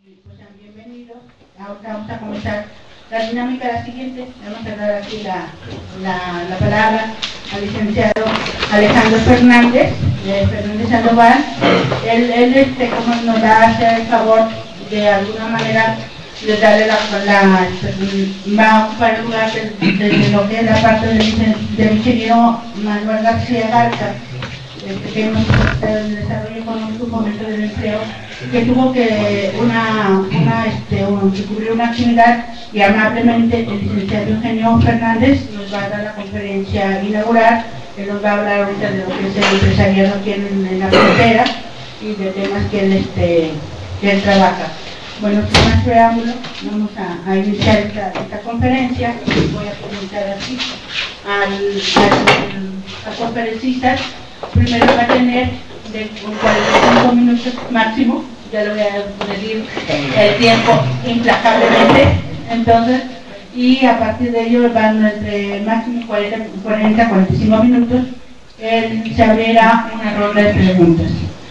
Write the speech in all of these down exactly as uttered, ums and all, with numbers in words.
Pues sean bienvenidos. Ahora vamos a comenzar la dinámica la siguiente. Vamos a dar aquí la, la, la palabra al licenciado Alejandro Fernández, eh, Fernández Sandoval. Él, él este, como nos va a hacer el favor de alguna manera de darle la, la va a ocupar el lugar de, de, de lo que es la parte del, del ingeniero Manuel García Garza, este, que hemos el desarrollo económico, fomento del empleo, que tuvo que una, una este, un, que cubrir una actividad, y amablemente el licenciado Eugenio Fernández nos va a dar la conferencia inaugural. Él nos va a hablar ahorita de lo que es el empresariado aquí en, en la frontera y de temas que él, este, que él trabaja. Bueno, sin más preámbulo, vamos a, a iniciar esta, esta conferencia. Voy a presentar aquí al, al, a conferencistas. Primero va a tener de cuarenta y cinco minutos máximo, ya lo voy a medir el tiempo implacablemente, entonces, y a partir de ello van entre máximo cuarenta a cuarenta y cinco minutos. Él se abrirá una ronda de preguntas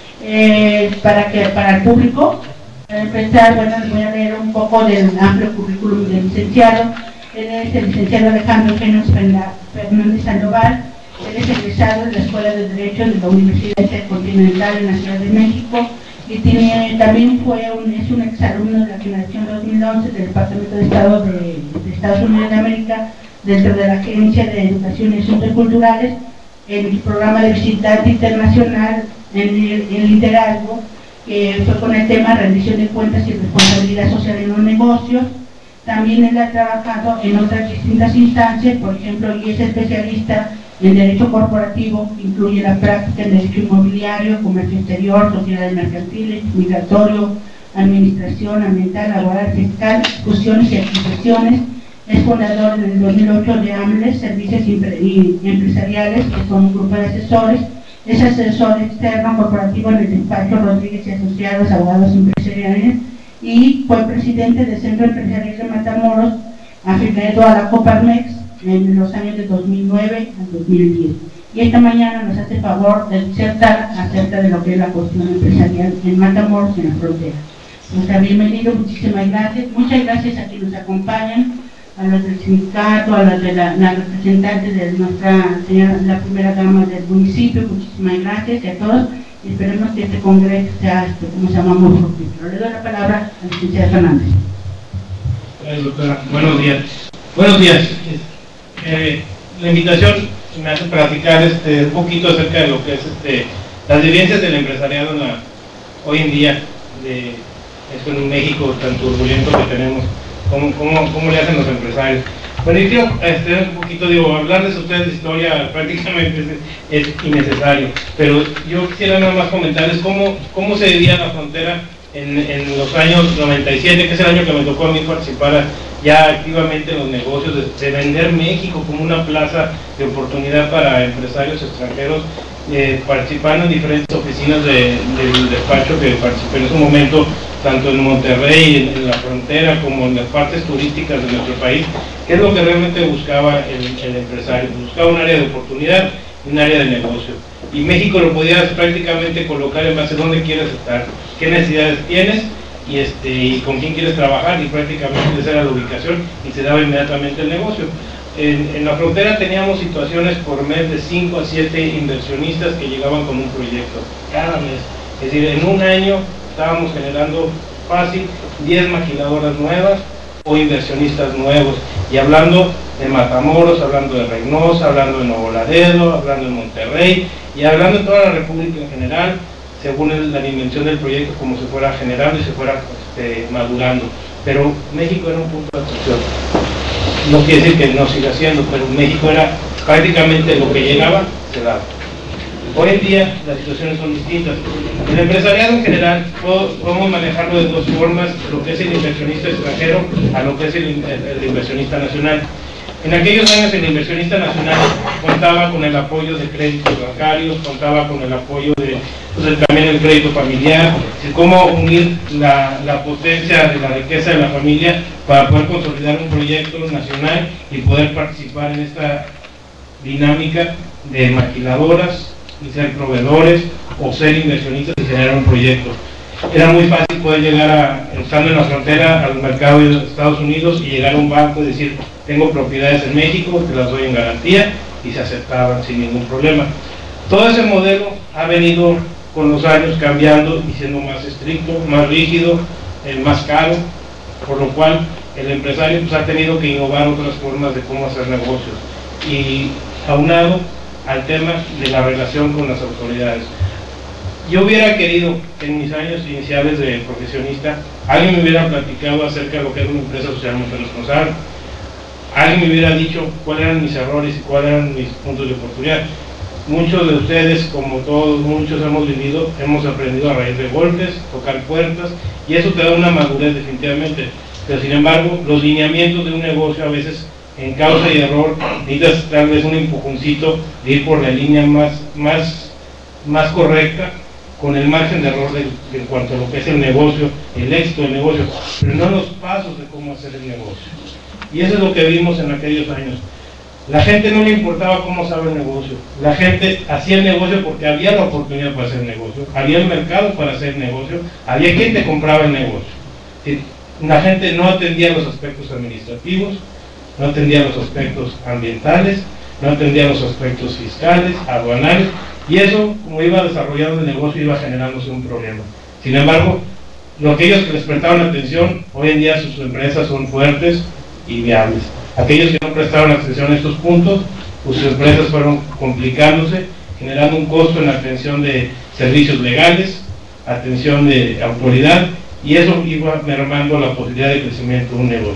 eh, para que para el público. Para empezar, bueno, les voy a leer un poco del amplio currículum del licenciado. Él es el licenciado Alejandro Fernández Sandoval. Él es egresado de la Escuela de Derecho de la Universidad Intercontinental en la Ciudad de México y tiene, también fue un, es un exalumno de la generación dos mil once del Departamento de Estado de, de Estados Unidos de América, dentro de la Agencia de Educación y Asuntos Culturales, en el programa de visitante internacional en, en liderazgo, que fue con el tema rendición de cuentas y responsabilidad social en los negocios. También él ha trabajado en otras distintas instancias, por ejemplo, y es especialista en derecho corporativo, incluye la práctica en derecho inmobiliario, comercio exterior, sociedades mercantiles, migratorio, administración ambiental, laboral, fiscal, discusiones y adquisiciones. Es fundador en el dos mil ocho de AMLES, Servicios Empresariales, que son un grupo de asesores. Es asesor externo corporativo en el despacho Rodríguez y Asociados, Abogados Empresariales, y fue presidente del Centro Empresarial de Matamoros, afiliado a la Coparmex en los años de dos mil nueve a dos mil diez. Y esta mañana nos hace favor de disertar acerca de lo que es la cuestión empresarial en Matamoros, en la frontera. Pues bienvenido, muchísimas gracias. Muchas gracias a quienes nos acompañan, a los del sindicato, a los de la, la representantes de nuestra señora, la primera dama del municipio. Muchísimas gracias y a todos. Y esperemos que este congreso sea, este, como se llama, muy fructífero. Le doy la palabra al licenciado Fernández. Gracias, doctora. Buenos días. Buenos días. Eh, la invitación me hace platicar este, un poquito acerca de lo que es este, las vivencias del empresariado en la, hoy en día, de esto en un México tan turbulento que tenemos, cómo, cómo, cómo le hacen los empresarios. Bueno, yo quiero este, un poquito, digo, hablarles a ustedes de historia prácticamente es, es innecesario, pero yo quisiera nada más comentarles cómo, cómo se vivía la frontera en, en los años noventa y siete, que es el año que me tocó a mí participar ya activamente en los negocios, de, de vender México como una plaza de oportunidad para empresarios extranjeros, eh, participando en diferentes oficinas de, del despacho que participé en ese momento, tanto en Monterrey, en, en la frontera, como en las partes turísticas de nuestro país, que es lo que realmente buscaba el, el empresario. Buscaba un área de oportunidad y un área de negocio. Y México lo podías prácticamente colocar en base a dónde quieres estar, qué necesidades tienes, y, este, y con quién quieres trabajar, y prácticamente esa era la ubicación y se daba inmediatamente el negocio. En, en la frontera teníamos situaciones por mes de cinco a siete inversionistas que llegaban con un proyecto cada mes. Es decir, en un año estábamos generando fácil diez maquiladoras nuevas o inversionistas nuevos, y hablando de Matamoros, hablando de Reynosa, hablando de Nuevo Laredo, hablando de Monterrey y hablando de toda la República en general, según el, la dimensión del proyecto, como se fuera generando y se fuera este, madurando. Pero México era un punto de atracción. No quiere decir que no siga siendo, pero México era prácticamente lo que llegaba, se daba. Hoy en día las situaciones son distintas. El empresariado en general podemos manejarlo de dos formas, lo que es el inversionista extranjero a lo que es el, el, el inversionista nacional. En aquellos años el inversionista nacional contaba con el apoyo de créditos bancarios, contaba con el apoyo de, pues, también el crédito familiar, y cómo unir la, la potencia de la riqueza de la familia para poder consolidar un proyecto nacional y poder participar en esta dinámica de maquiladoras y ser proveedores o ser inversionistas y generar un proyecto. era muy fácil poder llegar, a, estando en la frontera, al mercado de Estados Unidos y llegar a un banco y decir, tengo propiedades en México, te las doy en garantía, y se aceptaban sin ningún problema. Todo ese modelo ha venido con los años cambiando y siendo más estricto, más rígido, eh, más caro, por lo cual el empresario pues, ha tenido que innovar otras formas de cómo hacer negocios, y aunado al tema de la relación con las autoridades. Yo hubiera querido, en mis años iniciales de profesionista, alguien me hubiera platicado acerca de lo que era una empresa socialmente responsable, alguien me hubiera dicho cuáles eran mis errores y cuáles eran mis puntos de oportunidad. Muchos de ustedes, como todos, muchos hemos vivido, hemos aprendido a raíz de golpes, tocar puertas, y eso te da una madurez definitivamente. Pero sin embargo, los lineamientos de un negocio a veces, en causa y error, necesitas tal vez un empujoncito de ir por la línea más, más, más correcta, con el margen de error de, de en cuanto a lo que es el negocio, el éxito del negocio, pero no los pasos de cómo hacer el negocio. Y eso es lo que vimos en aquellos años. La gente no le importaba cómo sabe el negocio, la gente hacía el negocio porque había la oportunidad para hacer el negocio, había el mercado para hacer el negocio, había quien te compraba el negocio. La gente no atendía los aspectos administrativos, no atendía los aspectos ambientales, no atendía los aspectos fiscales, aduanales, y eso, como iba desarrollando el negocio, iba generándose un problema. Sin embargo, aquellos que les prestaban atención, hoy en día sus empresas son fuertes y viables. Aquellos que no prestaron atención a estos puntos, pues sus empresas fueron complicándose, generando un costo en la atención de servicios legales, atención de autoridad, y eso iba mermando la posibilidad de crecimiento de un negocio.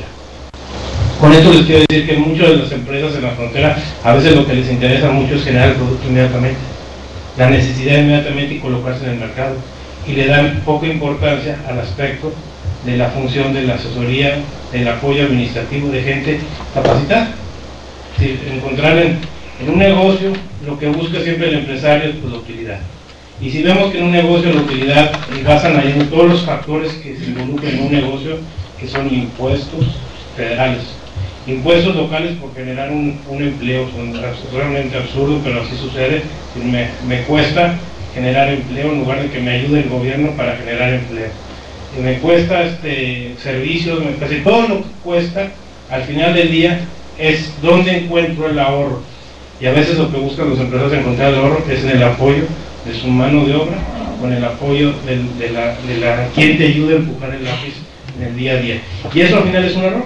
Con esto les quiero decir que muchas de las empresas en la frontera, a veces lo que les interesa mucho es generar el producto inmediatamente, la necesidad inmediatamente y colocarse en el mercado, y le dan poca importancia al aspecto de la función de la asesoría, del apoyo administrativo de gente capacitada. Si encontrar en, en un negocio, lo que busca siempre el empresario es pues, la utilidad. Y si vemos que en un negocio la utilidad basan ahí en todos los factores que se involucran en un negocio, que son impuestos federales, impuestos locales por generar un, un empleo, son realmente absurdo, pero así sucede. Me, me cuesta generar empleo en lugar de que me ayude el gobierno para generar empleo. Y me cuesta este, servicios, me cuesta, todo lo que cuesta, al final del día, es dónde encuentro el ahorro. Y a veces lo que buscan los empresarios encontrar el ahorro es en el apoyo de su mano de obra, con el apoyo de, de, la, de la quien te ayude a empujar el lápiz en el día a día. Y eso al final es un error.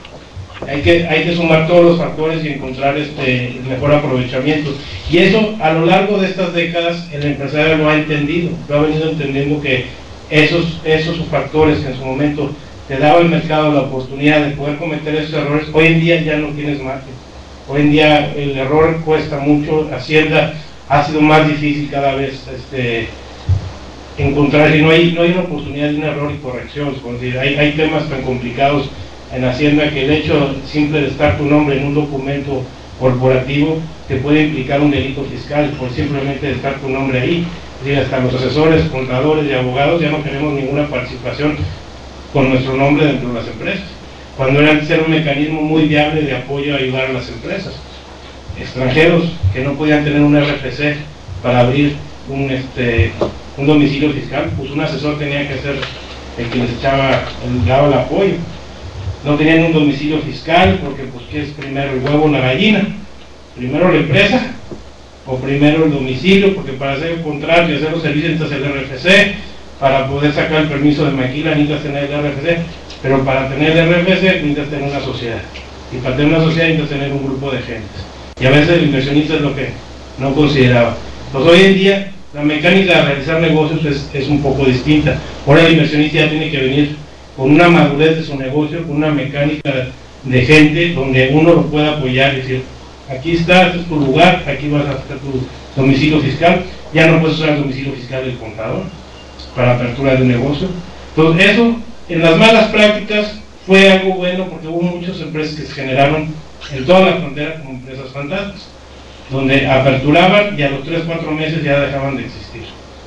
Hay que, hay que sumar todos los factores y encontrar este, el mejor aprovechamiento. Y eso, a lo largo de estas décadas, el empresario lo ha entendido, lo ha venido entendiendo que esos, esos factores que en su momento te daba el mercado la oportunidad de poder cometer esos errores, hoy en día ya no tienes margen. Hoy en día el error cuesta mucho, Hacienda ha sido más difícil cada vez este, encontrar, y no hay, no hay una oportunidad de un error y corrección. Hay, hay temas tan complicados en Hacienda que el hecho simple de estar tu nombre en un documento corporativo te puede implicar un delito fiscal por simplemente de estar tu nombre ahí. Es decir, hasta los asesores, contadores y abogados ya no tenemos ninguna participación con nuestro nombre dentro de las empresas, cuando era antes era un mecanismo muy viable de apoyo a ayudar a las empresas. Extranjeros que no podían tener un R F C para abrir un, este, un domicilio fiscal, pues un asesor tenía que ser el que les echaba, el, daba el apoyo. No tenían un domicilio fiscal porque pues ¿qué es primero, el huevo o la gallina? Primero la empresa o primero el domicilio, porque para hacer el contrato y hacer los servicios necesitas el R F C, para poder sacar el permiso de maquila necesitas tener el R F C, pero para tener el R F C necesitas tener una sociedad, y para tener una sociedad necesitas tener un grupo de gentes, y a veces el inversionista es lo que no consideraba. Pues hoy en día la mecánica de realizar negocios es, es un poco distinta. Ahora el inversionista ya tiene que venir con una madurez de su negocio, con una mecánica de gente donde uno lo pueda apoyar y decir, aquí está, este es tu lugar, aquí vas a hacer tu domicilio fiscal. Ya no puedes usar el domicilio fiscal del contador para apertura de un negocio. Entonces eso, en las malas prácticas, fue algo bueno porque hubo muchas empresas que se generaron en toda la frontera como empresas fantasmas, donde aperturaban y a los tres o cuatro meses ya dejaban de existir,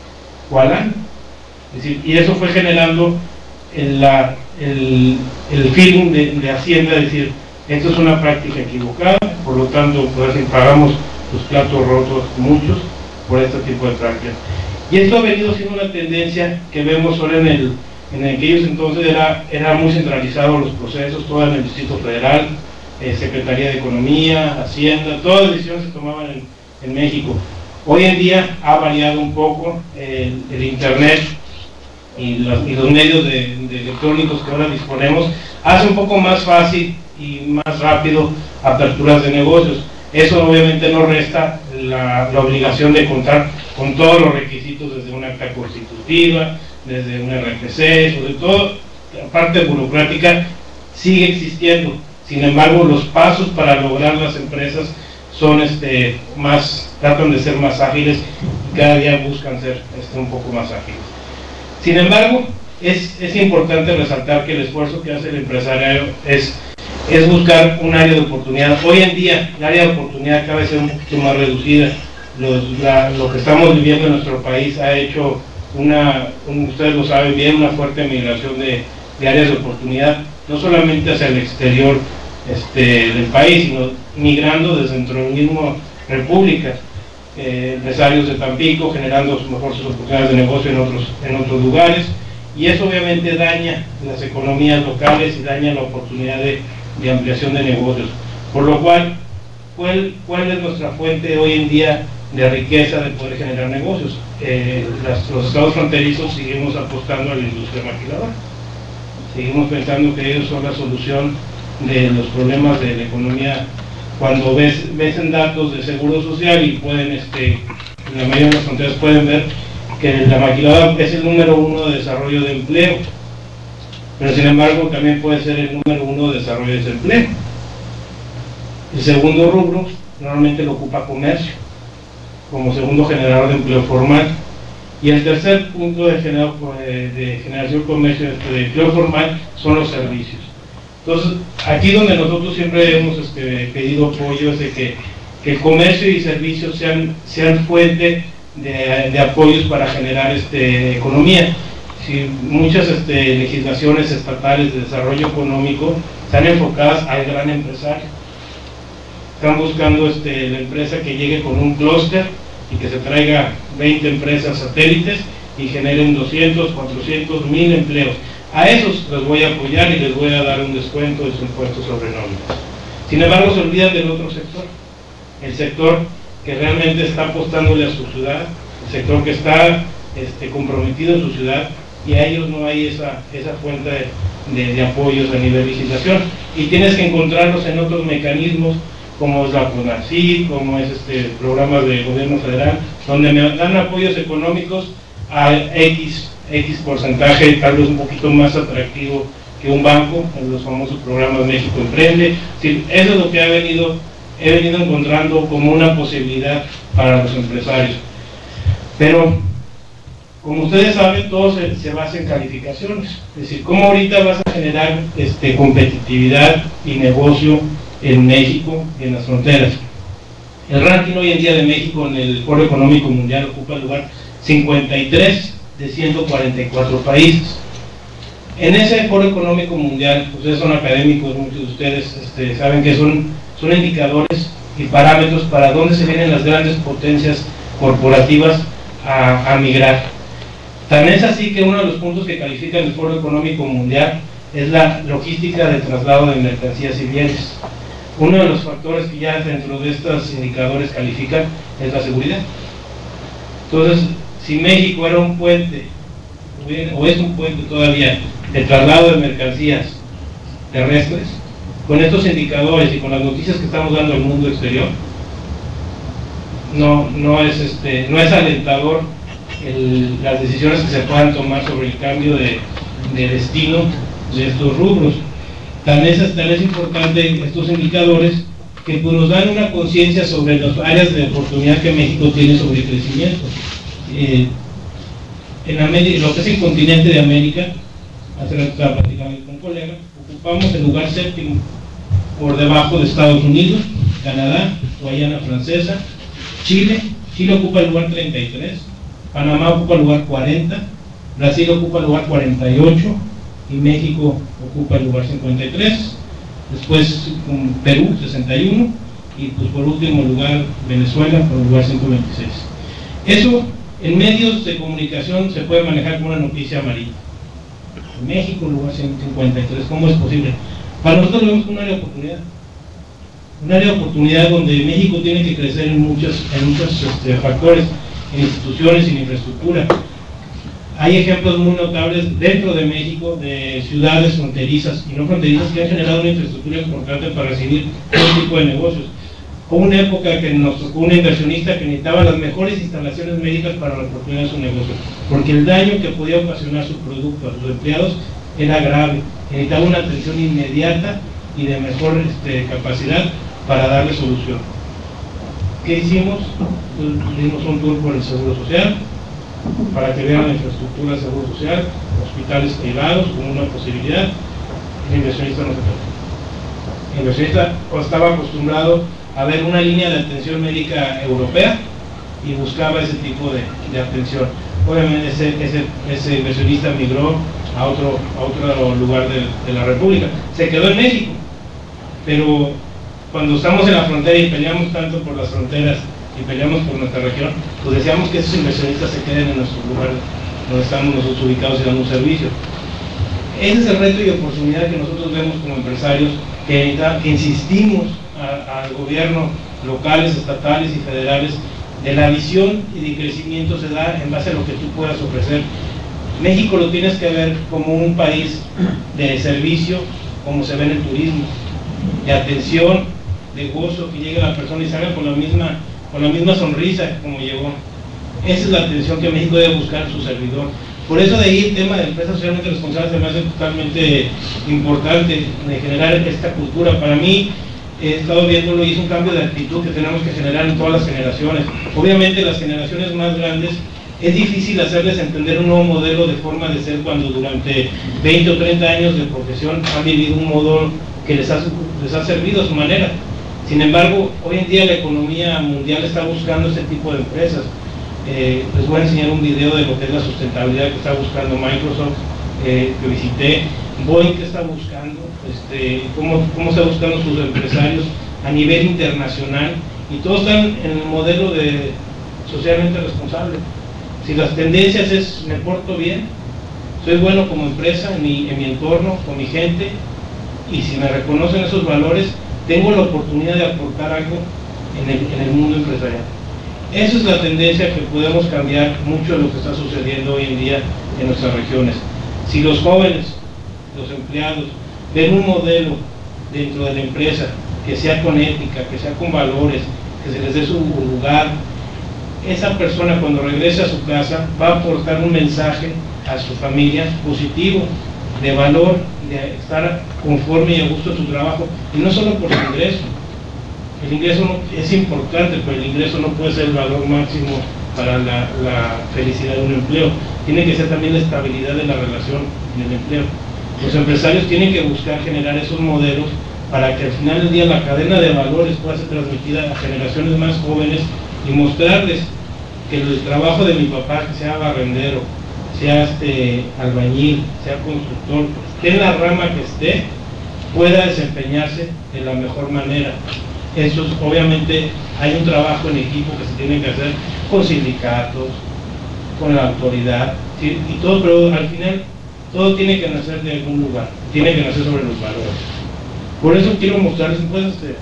o al año. Es decir, y eso fue generando el, la, el, el feeling de, de Hacienda, de decir, esto es una práctica equivocada, por lo tanto, pues, pagamos los platos rotos muchos por este tipo de prácticas. Y esto ha venido siendo una tendencia que vemos solo en el, en aquellos entonces era, era muy centralizado los procesos, todo en el Distrito Federal, eh, Secretaría de Economía, Hacienda, todas las decisiones se tomaban en, en México. Hoy en día ha variado un poco eh, el, el Internet y los, y los medios de, de electrónicos que ahora disponemos, hace un poco más fácil y más rápido aperturas de negocios. Eso obviamente no resta la, la obligación de contar con todos los requisitos desde una acta constitutiva, desde un R F C, sobre todo la parte burocrática sigue existiendo. Sin embargo, los pasos para lograr las empresas son este, más, tratan de ser más ágiles y cada día buscan ser este, un poco más ágiles. Sin embargo, es, es importante resaltar que el esfuerzo que hace el empresario es, es buscar un área de oportunidad. Hoy en día, el área de oportunidad cada vez es un poquito más reducida. Los, la, lo que estamos viviendo en nuestro país ha hecho una, un, ustedes lo saben bien, una fuerte migración de, de áreas de oportunidad, no solamente hacia el exterior este, del país, sino migrando desde dentro de la misma república. Eh, empresarios de Tampico generando mejor sus oportunidades de negocio en otros, en otros lugares, y eso obviamente daña las economías locales y daña la oportunidad de, de ampliación de negocios. Por lo cual, ¿cuál, cuál es nuestra fuente hoy en día de riqueza de poder generar negocios? Eh, las, los estados fronterizos seguimos apostando a la industria maquiladora, seguimos pensando que ellos son la solución de los problemas de la economía. Cuando ves, ves en datos de seguro social y pueden, este, en la mayoría de las fronteras pueden ver que la maquiladora es el número uno de desarrollo de empleo, pero sin embargo también puede ser el número uno de desarrollo de desempleo. El segundo rubro normalmente lo ocupa comercio, como segundo generador de empleo formal, y el tercer punto de, generador, de generación de comercio de empleo formal son los servicios. Entonces, aquí donde nosotros siempre hemos este, pedido apoyo es de que, que el comercio y servicios sean, sean fuente de, de apoyos para generar este, economía. Si muchas este, legislaciones estatales de desarrollo económico están enfocadas al gran empresario, están buscando este, la empresa que llegue con un clúster y que se traiga veinte empresas satélites y generen doscientos, cuatrocientos, mil empleos. A esos les voy a apoyar y les voy a dar un descuento de su impuesto sobre nóminas. Sin embargo, se olvidan del otro sector, el sector que realmente está apostándole a su ciudad, el sector que está este, comprometido en su ciudad, y a ellos no hay esa, esa fuente de, de, de apoyos a nivel de legislación, y tienes que encontrarlos en otros mecanismos como es la CONACYT, como es este programas de gobierno federal, donde me dan apoyos económicos a X X porcentaje, tal vez un poquito más atractivo que un banco, en los famosos programas México Emprende. Sí, eso es lo que ha venido, he venido encontrando como una posibilidad para los empresarios. Pero, como ustedes saben, todo se, se basa en calificaciones. Es decir, ¿cómo ahorita vas a generar este, competitividad y negocio en México y en las fronteras? El ranking hoy en día de México en el Foro Económico Mundial ocupa el lugar cincuenta y tres de ciento cuarenta y cuatro países. En ese Foro Económico Mundial, ustedes son académicos, muchos de ustedes este, saben que son, son indicadores y parámetros para dónde se vienen las grandes potencias corporativas a, a migrar. Tan es así que uno de los puntos que califica el Foro Económico Mundial es la logística de traslado de mercancías y bienes. Uno de los factores que ya dentro de estos indicadores califican es la seguridad. Entonces, si México era un puente, o es un puente todavía, de traslado de mercancías terrestres, con estos indicadores y con las noticias que estamos dando al mundo exterior, no, no, es, este, no es alentador el, las decisiones que se puedan tomar sobre el cambio de, de destino de estos rubros. Tan es, tan es importante estos indicadores que pues, nos dan una conciencia sobre las áreas de oportunidad que México tiene sobre el crecimiento. Eh, en América, lo que es el continente de América, hace rato estaba platicando con un colega, ocupamos el lugar séptimo, por debajo de Estados Unidos, Canadá, Guayana Francesa, Chile. Chile ocupa el lugar treinta y tres, Panamá ocupa el lugar cuarenta, Brasil ocupa el lugar cuarenta y ocho y México ocupa el lugar cincuenta y tres, después Perú sesenta y uno y pues por último lugar Venezuela por el lugar ciento veintiséis. Eso En medios de comunicación se puede manejar como una noticia amarilla. En México, lugar ciento cincuenta y tres, ¿cómo es posible? Para nosotros lo vemos como un área de oportunidad. Un área de oportunidad donde México tiene que crecer en muchos, en muchos este, factores, en instituciones, en infraestructura. Hay ejemplos muy notables dentro de México de ciudades fronterizas y no fronterizas que han generado una infraestructura importante para recibir todo tipo de negocios. Hubo una época que nos tocó un inversionista que necesitaba las mejores instalaciones médicas para la oportunidad de su negocio, porque el daño que podía ocasionar su producto a sus empleados era grave, necesitaba una atención inmediata y de mejor este, capacidad para darle solución. ¿Qué hicimos? Pues, dimos un tour por el Seguro Social, para que vean la infraestructura del Seguro Social, hospitales privados como una posibilidad. El inversionista no se tocó. El inversionista estaba acostumbrado a ver una línea de atención médica europea y buscaba ese tipo de, de atención. Obviamente ese, ese, ese inversionista migró a otro, a otro lugar de, de la República. Se quedó en México, pero cuando estamos en la frontera y peleamos tanto por las fronteras y peleamos por nuestra región, pues deseamos que esos inversionistas se queden en nuestro lugar donde estamos nosotros ubicados y dando un servicio. Ese es el reto y oportunidad que nosotros vemos como empresarios, que, que insistimos al gobierno locales, estatales y federales, de la visión y de crecimiento se da en base a lo que tú puedas ofrecer. México lo tienes que ver como un país de servicio, como se ve en el turismo, de atención, de gozo, que llegue la persona y salga con la misma, con la misma sonrisa como llegó. Esa es la atención que México debe buscar en su servidor. Por eso de ahí el tema de empresas socialmente responsables se me hace totalmente importante, de generar esta cultura. Para mí, he estado viéndolo y es un cambio de actitud que tenemos que generar en todas las generaciones. Obviamente las generaciones más grandes es difícil hacerles entender un nuevo modelo de forma de ser cuando durante veinte o treinta años de profesión han vivido un modo que les ha, les ha servido a su manera. Sin embargo, hoy en día la economía mundial está buscando este tipo de empresas. Eh, les voy a enseñar un video de lo que es la sustentabilidad que está buscando Microsoft, eh, que visité, Boeing que está buscando, este, cómo, cómo está buscando sus empresarios a nivel internacional, y todos están en el modelo de socialmente responsable. Si las tendencias es me porto bien, soy bueno como empresa en mi, en mi entorno, con mi gente, y si me reconocen esos valores, tengo la oportunidad de aportar algo en el, en el mundo empresarial. Esa es la tendencia que podemos cambiar mucho de lo que está sucediendo hoy en día en nuestras regiones. Si los jóvenes, los empleados, ven un modelo dentro de la empresa que sea con ética, que sea con valores, que se les dé su lugar, esa persona cuando regrese a su casa va a aportar un mensaje a su familia positivo, de valor, de estar conforme y a gusto en su trabajo, y no solo por su ingreso. El ingreso no, es importante, pero el ingreso no puede ser el valor máximo para la, la felicidad de un empleo. Tiene que ser también la estabilidad de la relación en el empleo. Los empresarios tienen que buscar generar esos modelos para que al final del día la cadena de valores pueda ser transmitida a generaciones más jóvenes y mostrarles que el trabajo de mi papá, que sea barrendero, sea este albañil, sea constructor, esté en la rama que esté, pueda desempeñarse de la mejor manera. Eso es, obviamente hay un trabajo en equipo que se tiene que hacer con sindicatos, con la autoridad, ¿sí? Y todo, pero al final todo tiene que nacer de algún lugar, tiene que nacer sobre los valores. Por eso quiero mostrarles, ¿puedes este,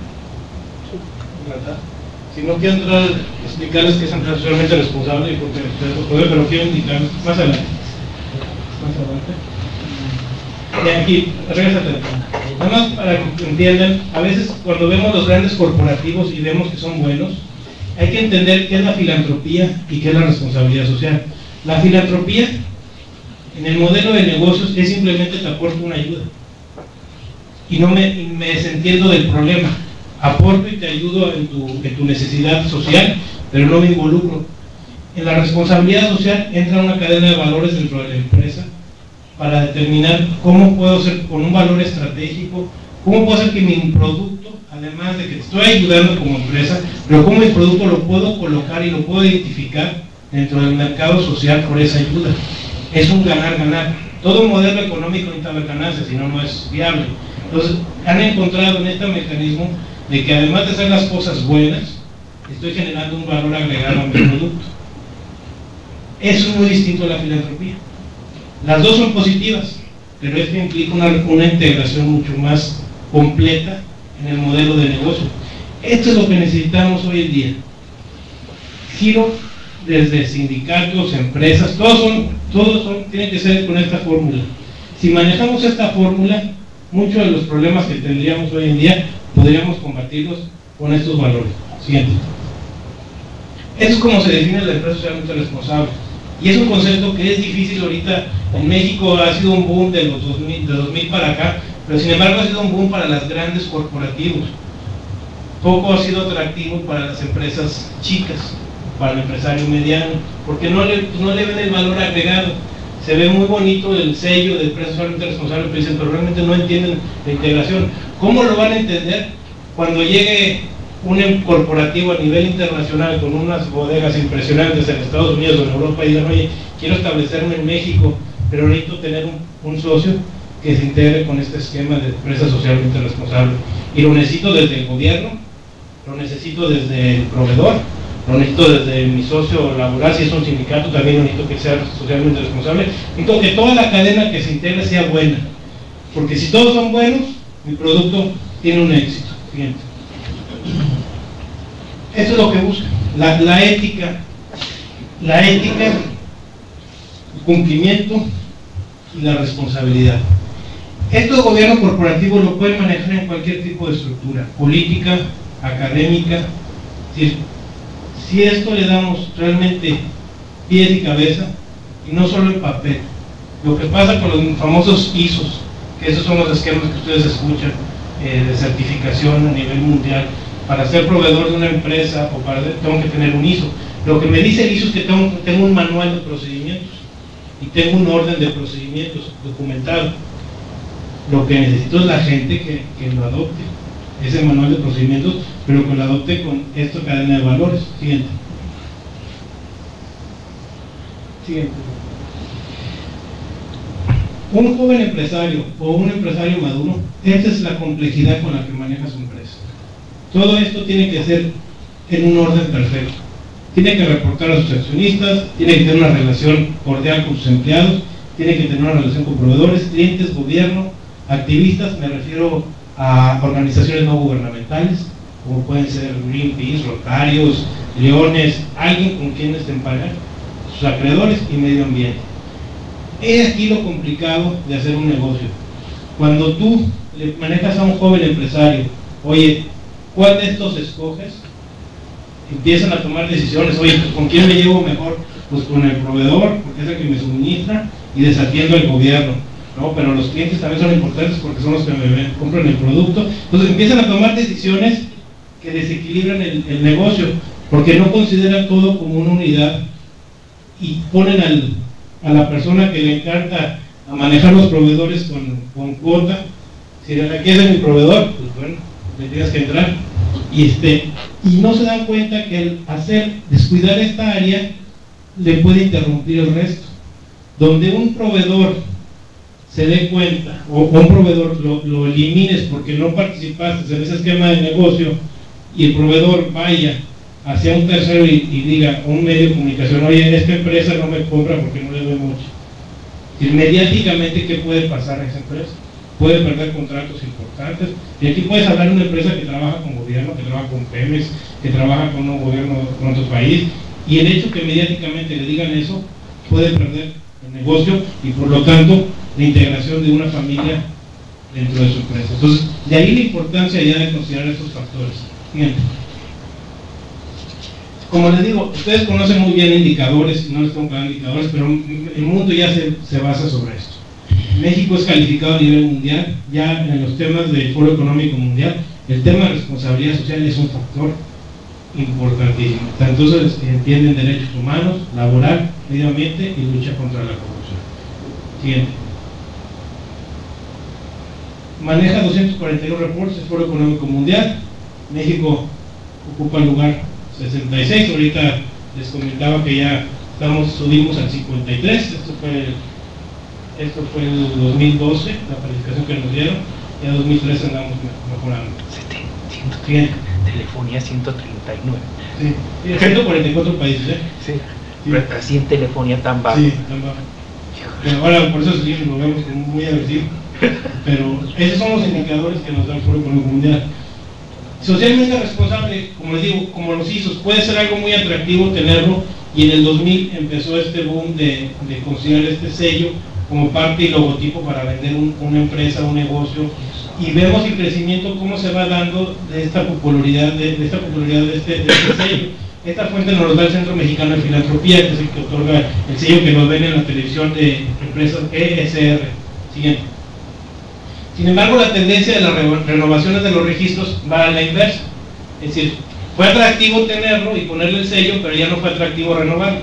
si no quiero entrar, explicarles que es socialmente responsable, porque ustedes lo pueden, pero quiero indicarles más adelante. Más adelante. Y aquí, regrésate. Nada más para que entiendan, a veces cuando vemos los grandes corporativos y vemos que son buenos, hay que entender qué es la filantropía y qué es la responsabilidad social. La filantropía, en el modelo de negocios, es simplemente te aporto una ayuda. Y no me, y me desentiendo del problema. Aporto y te ayudo en tu, en tu necesidad social, pero no me involucro. En la responsabilidad social entra una cadena de valores dentro de la empresa para determinar cómo puedo ser con un valor estratégico, cómo puedo hacer que mi producto, además de que te estoy ayudando como empresa, pero cómo mi producto lo puedo colocar y lo puedo identificar dentro del mercado social por esa ayuda. Es un ganar-ganar. Todo modelo económico necesita haber ganancias, si no, no es viable. Entonces, han encontrado en este mecanismo de que además de hacer las cosas buenas, estoy generando un valor agregado a mi producto. Eso es muy distinto a la filantropía. Las dos son positivas, pero esto implica una, una integración mucho más completa en el modelo de negocio. Esto es lo que necesitamos hoy en día. Giro desde sindicatos, empresas, todos son, todos son, tienen que ser con esta fórmula. Si manejamos esta fórmula, muchos de los problemas que tendríamos hoy en día podríamos combatirlos con estos valores. Siguiente. Eso es como se define la empresa socialmente responsable. Y es un concepto que es difícil ahorita. En México ha sido un boom de los dos mil, de dos mil para acá, pero sin embargo ha sido un boom para las grandes corporativos. Poco ha sido atractivo para las empresas chicas, para el empresario mediano, porque no le, pues no le ven el valor agregado. Se ve muy bonito el sello de empresa socialmente responsable, pero dicen, pero realmente no entienden la integración. ¿Cómo lo van a entender cuando llegue un corporativo a nivel internacional con unas bodegas impresionantes en Estados Unidos o en Europa y digan, oye, quiero establecerme en México, pero necesito tener un, un socio que se integre con este esquema de empresa socialmente responsable? Y lo necesito desde el gobierno, lo necesito desde el proveedor, lo necesito desde mi socio laboral, si es un sindicato también lo necesito que sea socialmente responsable. Necesito que toda la cadena que se integre sea buena, porque si todos son buenos, mi producto tiene un éxito. Siguiente. Eso es lo que busca, la, la ética, la ética, el cumplimiento y la responsabilidad. Esto el gobierno corporativo lo puede manejar en cualquier tipo de estructura, política, académica. Si, si esto le damos realmente pies y cabeza, y no solo en papel. Lo que pasa con los famosos I S Os, que esos son los esquemas que ustedes escuchan, eh, de certificación a nivel mundial. Para ser proveedor de una empresa o para tengo que tener un I S O. Lo que me dice el I S O es que tengo, tengo un manual de procedimientos y tengo un orden de procedimientos documentado. Lo que necesito es la gente que, que lo adopte, ese manual de procedimientos, pero que lo adopte con esta cadena de valores. Siguiente. Siguiente. Un joven empresario o un empresario maduro, esa es la complejidad con la que maneja su empresa. Todo esto tiene que ser en un orden perfecto. Tiene que reportar a sus accionistas, tiene que tener una relación cordial con sus empleados, tiene que tener una relación con proveedores, clientes, gobierno, activistas, me refiero a organizaciones no gubernamentales, como pueden ser Greenpeace, Rotarios, Leones, alguien con quien estén pagando, sus acreedores y medio ambiente. Es aquí lo complicado de hacer un negocio. Cuando tú le manejas a un joven empresario, oye, ¿cuál de estos escoges? Empiezan a tomar decisiones, oye, pues, ¿con quién me llevo mejor? Pues con el proveedor, porque es el que me suministra, y desatiendo al gobierno, ¿no? Pero los clientes también son importantes porque son los que me ven, compran el producto. Entonces empiezan a tomar decisiones que desequilibran el, el negocio, porque no consideran todo como una unidad y ponen al, a la persona que le encanta a manejar los proveedores con, con cuota. Si le queda mi proveedor, pues bueno, le tienes que entrar. Y, este, y no se dan cuenta que el hacer, descuidar esta área le puede interrumpir el resto. Donde un proveedor se dé cuenta, o un proveedor lo, lo elimines porque no participaste en ese esquema de negocio, y el proveedor vaya hacia un tercero y, y diga a un medio de comunicación, oye, esta empresa no me compra porque no le doy mucho. Inmediatamente, ¿qué puede pasar a esa empresa? Puede perder contratos importantes. Y aquí puedes hablar de una empresa que trabaja con gobierno, que trabaja con Pemex, que trabaja con un gobierno con otro país, y el hecho que mediáticamente le digan eso puede perder el negocio y por lo tanto la integración de una familia dentro de su empresa. Entonces, de ahí la importancia ya de considerar estos factores. Siguiente. Como les digo, ustedes conocen muy bien indicadores, y no les tengo que dar indicadores, pero el mundo ya se, se basa sobre esto. México es calificado a nivel mundial, ya en los temas del Foro Económico Mundial, el tema de responsabilidad social es un factor importantísimo. Entonces entienden derechos humanos, laboral, medio ambiente y lucha contra la corrupción. Siguiente. Maneja doscientos cuarenta y uno reportes del Foro Económico Mundial. México ocupa el lugar sesenta y seis, ahorita les comentaba que ya estamos, subimos al cincuenta y tres, esto fue esto fue el dos mil doce, la calificación que nos dieron, y en dos mil trece andamos mejorando. Siguiente. Telefonía ciento treinta y nueve. Sí, ciento cuarenta y cuatro países, ¿eh? Sí. sí. Así en telefonía tan baja. Sí, tan baja. Pero ahora, por eso sí, lo vemos como muy agresivo. Pero esos son los indicadores que nos da el Foro Económico Mundial. Socialmente responsable, como les digo, como los I S Os, puede ser algo muy atractivo tenerlo, y en el dos mil empezó este boom de, de considerar este sello como parte y logotipo para vender un, una empresa, un negocio, y vemos el crecimiento, cómo se va dando de esta popularidad de, de, esta popularidad de, este, de este sello. Esta fuente nos lo da el Centro Mexicano de Filantropía, que es el que otorga el sello que nos ven en la televisión de empresas E S R. Siguiente. Sin embargo, la tendencia de las renovaciones de los registros va a la inversa. Es decir, fue atractivo tenerlo y ponerle el sello, pero ya no fue atractivo renovarlo.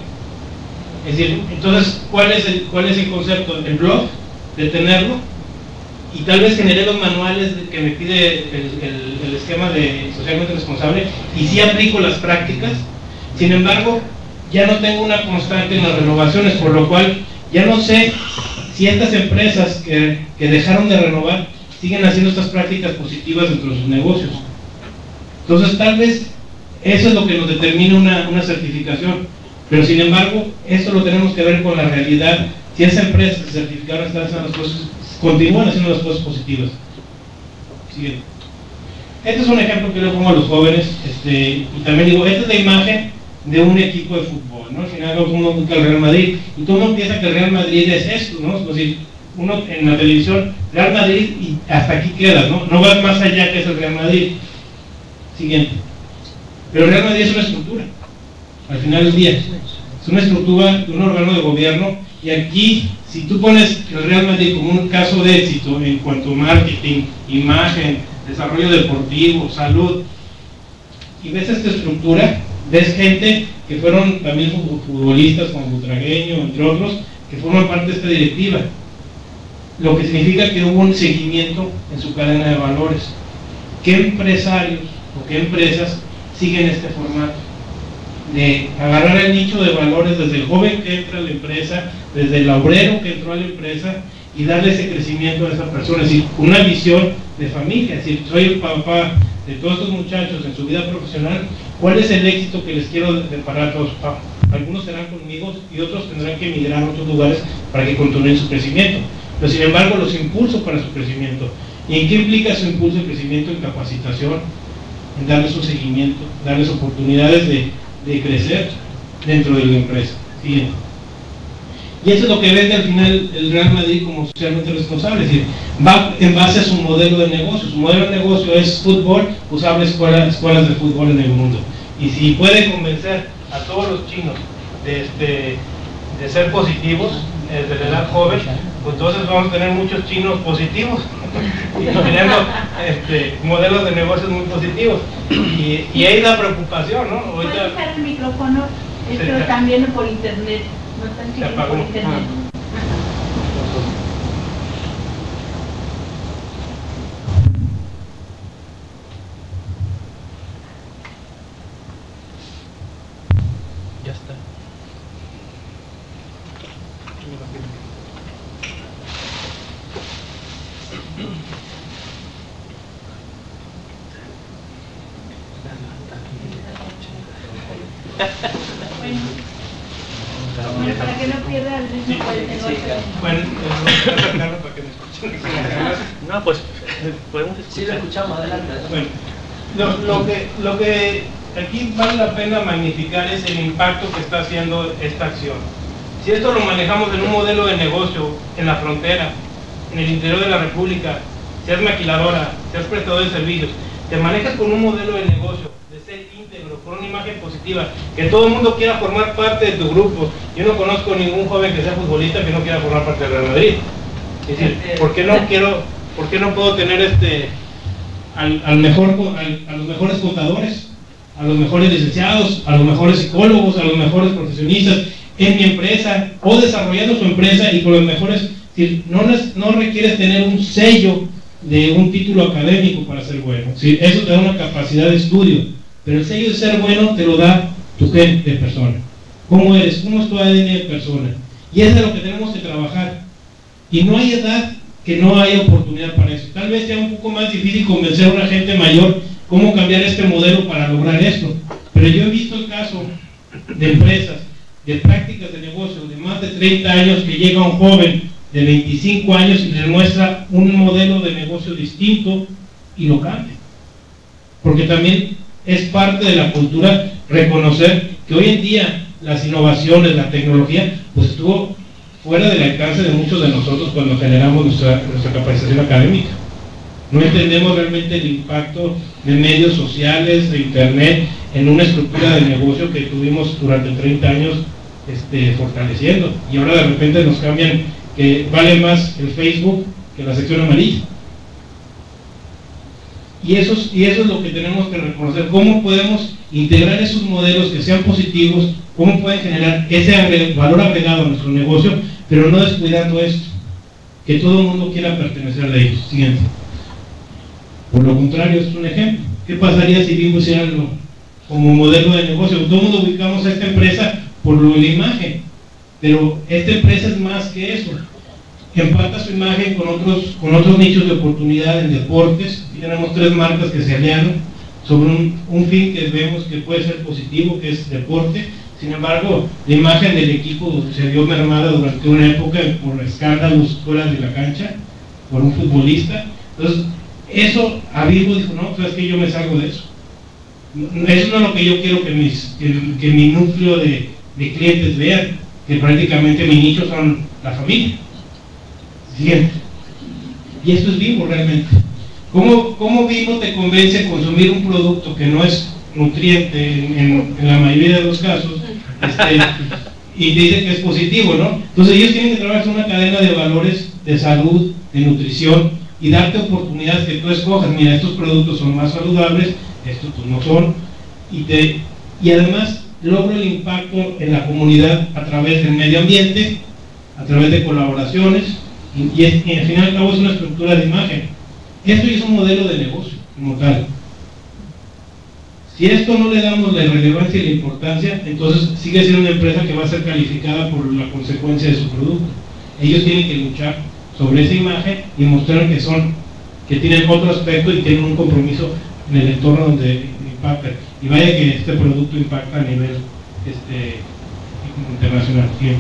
Es decir, entonces, ¿cuál es el, cuál es el concepto? El blog, de tenerlo, y tal vez generé los manuales que me pide el, el, el esquema de socialmente responsable, y sí aplico las prácticas. Sin embargo, ya no tengo una constante en las renovaciones, por lo cual ya no sé si estas empresas que, que dejaron de renovar siguen haciendo estas prácticas positivas dentro de sus negocios. Entonces, tal vez eso es lo que nos determina una, una certificación, pero sin embargo, esto lo tenemos que ver con la realidad. Si esas empresas que certificaron están haciendo las cosas, continúan haciendo las cosas positivas. Siguiente. Este es un ejemplo que yo pongo a los jóvenes, este, y también digo, esta es la imagen de un equipo de fútbol, ¿no? Al final uno busca el Real Madrid, y todo el mundo piensa que el Real Madrid es esto, ¿no? Es decir, uno en la televisión, Real Madrid, y hasta aquí queda, ¿no? No vas más allá que es el Real Madrid. Siguiente. Pero el Real Madrid es una estructura, al final del día. Es una estructura de un órgano de gobierno, y aquí, si tú pones el Real Madrid como un caso de éxito en cuanto a marketing, imagen, desarrollo deportivo, salud, y ves esta estructura, ves gente que fueron también futbolistas como Butragueño, entre otros, que forman parte de esta directiva, lo que significa que hubo un seguimiento en su cadena de valores. ¿Qué empresarios o qué empresas siguen este formato? De agarrar el nicho de valores desde el joven que entra a la empresa, desde el obrero que entró a la empresa, y darle ese crecimiento a esa persona, es decir, una visión de familia. Es decir, soy el papá de todos estos muchachos en su vida profesional, ¿cuál es el éxito que les quiero deparar a todos? Algunos serán conmigo y otros tendrán que emigrar a otros lugares para que continúen su crecimiento, pero sin embargo los impulso para su crecimiento. ¿Y en qué implica su impulso de crecimiento? En capacitación, en darles un seguimiento, darles oportunidades de, de crecer dentro de la empresa. Siguiente. Y eso es lo que vende al final el Real Madrid como socialmente responsable, es decir, va en base a su modelo de negocio. Su modelo de negocio es fútbol, pues abre escuelas, escuelas de fútbol en el mundo. Y si puede convencer a todos los chinos de, este, de ser positivos desde la edad joven, pues entonces vamos a tener muchos chinos positivos y teniendo este, modelos de negocios muy positivos. Y, y ahí la preocupación, ¿no? ¿Puedes usar el micrófono? Esto sí, también por internet. No están siguiendo por internet. Ya está. Bueno, para que no pierda el ritmo del negocio. Bueno, para que me escuchen. No, pues podemos escuchar. Sí, lo escuchamos, adelante. Bueno, lo, lo, que, lo que aquí vale la pena magnificar es el impacto que está haciendo esta acción. Si esto lo manejamos en un modelo de negocio en la frontera, en el interior de la República, seas maquiladora, seas prestador de servicios, te manejas con un modelo de negocio, de ser íntegro, con una imagen positiva, que todo el mundo quiera formar parte de tu grupo. Yo no conozco ningún joven que sea futbolista que no quiera formar parte del Real Madrid. Es decir, ¿por qué no quiero, por qué no puedo tener este al, al mejor, al, a los mejores contadores, a los mejores licenciados, a los mejores psicólogos, a los mejores profesionistas en mi empresa, o desarrollando su empresa y con los mejores? Es decir, no, no requieres tener un sello de un título académico para ser bueno. ¿Sí? Eso te da una capacidad de estudio, pero el sello de ser bueno te lo da tu gente de persona. ¿Cómo eres? ¿Cómo es tu A D N de persona? Y eso es lo que tenemos que trabajar. Y no hay edad que no haya oportunidad para eso. Tal vez sea un poco más difícil convencer a una gente mayor cómo cambiar este modelo para lograr esto. Pero yo he visto el caso de empresas de prácticas de negocio de más de treinta años que llega un joven de veinticinco años y le muestra un modelo de negocio distinto y lo cambia. Porque también es parte de la cultura reconocer que hoy en día las innovaciones, la tecnología, pues estuvo fuera del alcance de muchos de nosotros cuando generamos nuestra, nuestra capacitación académica. No entendemos realmente el impacto de medios sociales, de internet, en una estructura de negocio que tuvimos durante treinta años este, fortaleciendo. Y ahora de repente nos cambian que vale más el Facebook que la sección amarilla. Y eso, y eso es lo que tenemos que reconocer, cómo podemos integrar esos modelos que sean positivos, cómo pueden generar ese agre- valor agregado a nuestro negocio, pero no descuidando esto, que todo el mundo quiera pertenecer a ellos. Siguiente. Por lo contrario, es un ejemplo. ¿Qué pasaría si Bimbo hiciera algo como modelo de negocio? Todo el mundo ubicamos a esta empresa por lo de la imagen, pero esta empresa es más que eso. Empata su imagen con otros, con otros nichos de oportunidad en deportes. Y tenemos tres marcas que se aliaron sobre un, un fin que vemos que puede ser positivo, que es deporte. Sin embargo, la imagen del equipo se vio mermada durante una época por escándalos fuera de la cancha, por un futbolista. Entonces, eso a Bimbo dijo, no, sabes que yo me salgo de eso. Eso no es lo que yo quiero que, mis, que, que mi núcleo de, de clientes vean, que prácticamente mi nicho son la familia. Siguiente. Y esto es Bimbo realmente. ¿Cómo, cómo Bimbo te convence a consumir un producto que no es nutriente en, en, en la mayoría de los casos este, y te dice que es positivo, ¿no? Entonces ellos tienen que trabajar una cadena de valores de salud, de nutrición y darte oportunidades que tú escojas. Mira, estos productos son más saludables, estos pues no son, y, te, y además logro el impacto en la comunidad a través del medio ambiente, a través de colaboraciones. Y, es, y al fin y al cabo es una estructura de imagen. Esto es un modelo de negocio como tal. Si esto no le damos la relevancia y la importancia, entonces sigue siendo una empresa que va a ser calificada por la consecuencia de su producto. Ellos tienen que luchar sobre esa imagen y mostrar que son, que tienen otro aspecto y tienen un compromiso en el entorno donde impacta. Y vaya que este producto impacta a nivel este, internacional. Bien.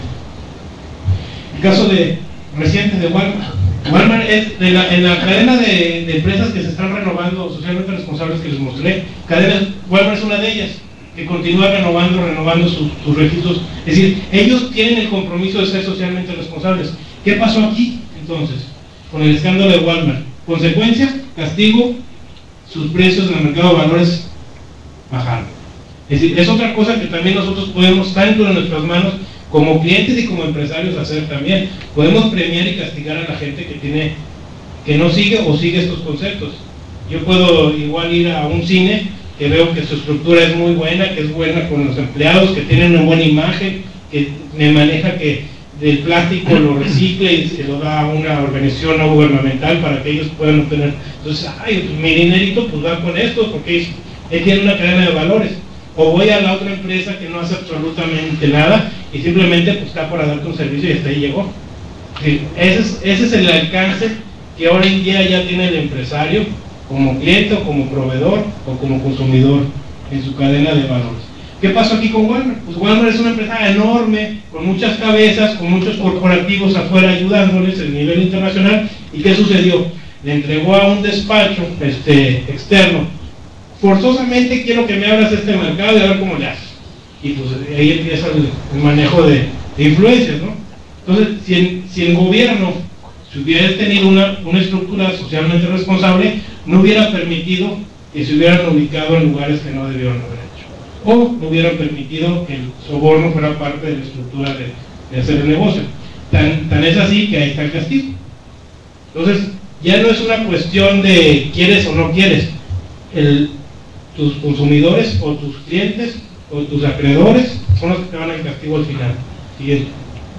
El caso de reciente de Walmart. Walmart es de la, en la cadena de, de empresas que se están renovando, socialmente responsables que les mostré, cadenas, Walmart es una de ellas, que continúa renovando, renovando sus, sus registros. Es decir, ellos tienen el compromiso de ser socialmente responsables. ¿Qué pasó aquí entonces con el escándalo de Walmart? Consecuencia, castigo, sus precios en el mercado de valores bajaron. Es decir, es otra cosa que también nosotros podemos, tanto en nuestras manos como clientes y como empresarios, hacer también. Podemos premiar y castigar a la gente que tiene, que no sigue o sigue estos conceptos. Yo puedo igual ir a un cine que veo que su estructura es muy buena, que es buena con los empleados, que tienen una buena imagen, que me maneja que del plástico lo recicle y se lo da a una organización no gubernamental para que ellos puedan obtener. Entonces, ay, pues mi dinerito pues va con esto, porque él tiene una cadena de valores. O voy a la otra empresa que no hace absolutamente nada y simplemente pues está para darte un servicio y hasta ahí llegó. Sí, ese, es, ese es el alcance que hoy en día ya tiene el empresario como cliente o como proveedor o como consumidor en su cadena de valores. ¿Qué pasó aquí con Walmart? Pues Walmart es una empresa enorme, con muchas cabezas, con muchos corporativos afuera ayudándoles a nivel internacional. ¿Y qué sucedió? Le entregó a un despacho este, externo. Forzosamente quiero que me abras este mercado y a ver cómo le haces. Y pues ahí empieza el, el manejo de, de influencias, ¿no? Entonces, si el, si el gobierno si hubiera tenido una, una estructura socialmente responsable, no hubiera permitido que se hubieran ubicado en lugares que no debieron haber hecho. O no hubieran permitido que el soborno fuera parte de la estructura de, de hacer el negocio. Tan, tan es así que ahí está el castigo. Entonces, ya no es una cuestión de quieres o no quieres. El, tus consumidores o tus clientes o tus acreedores son los que te van al castigo al final. Siguiente.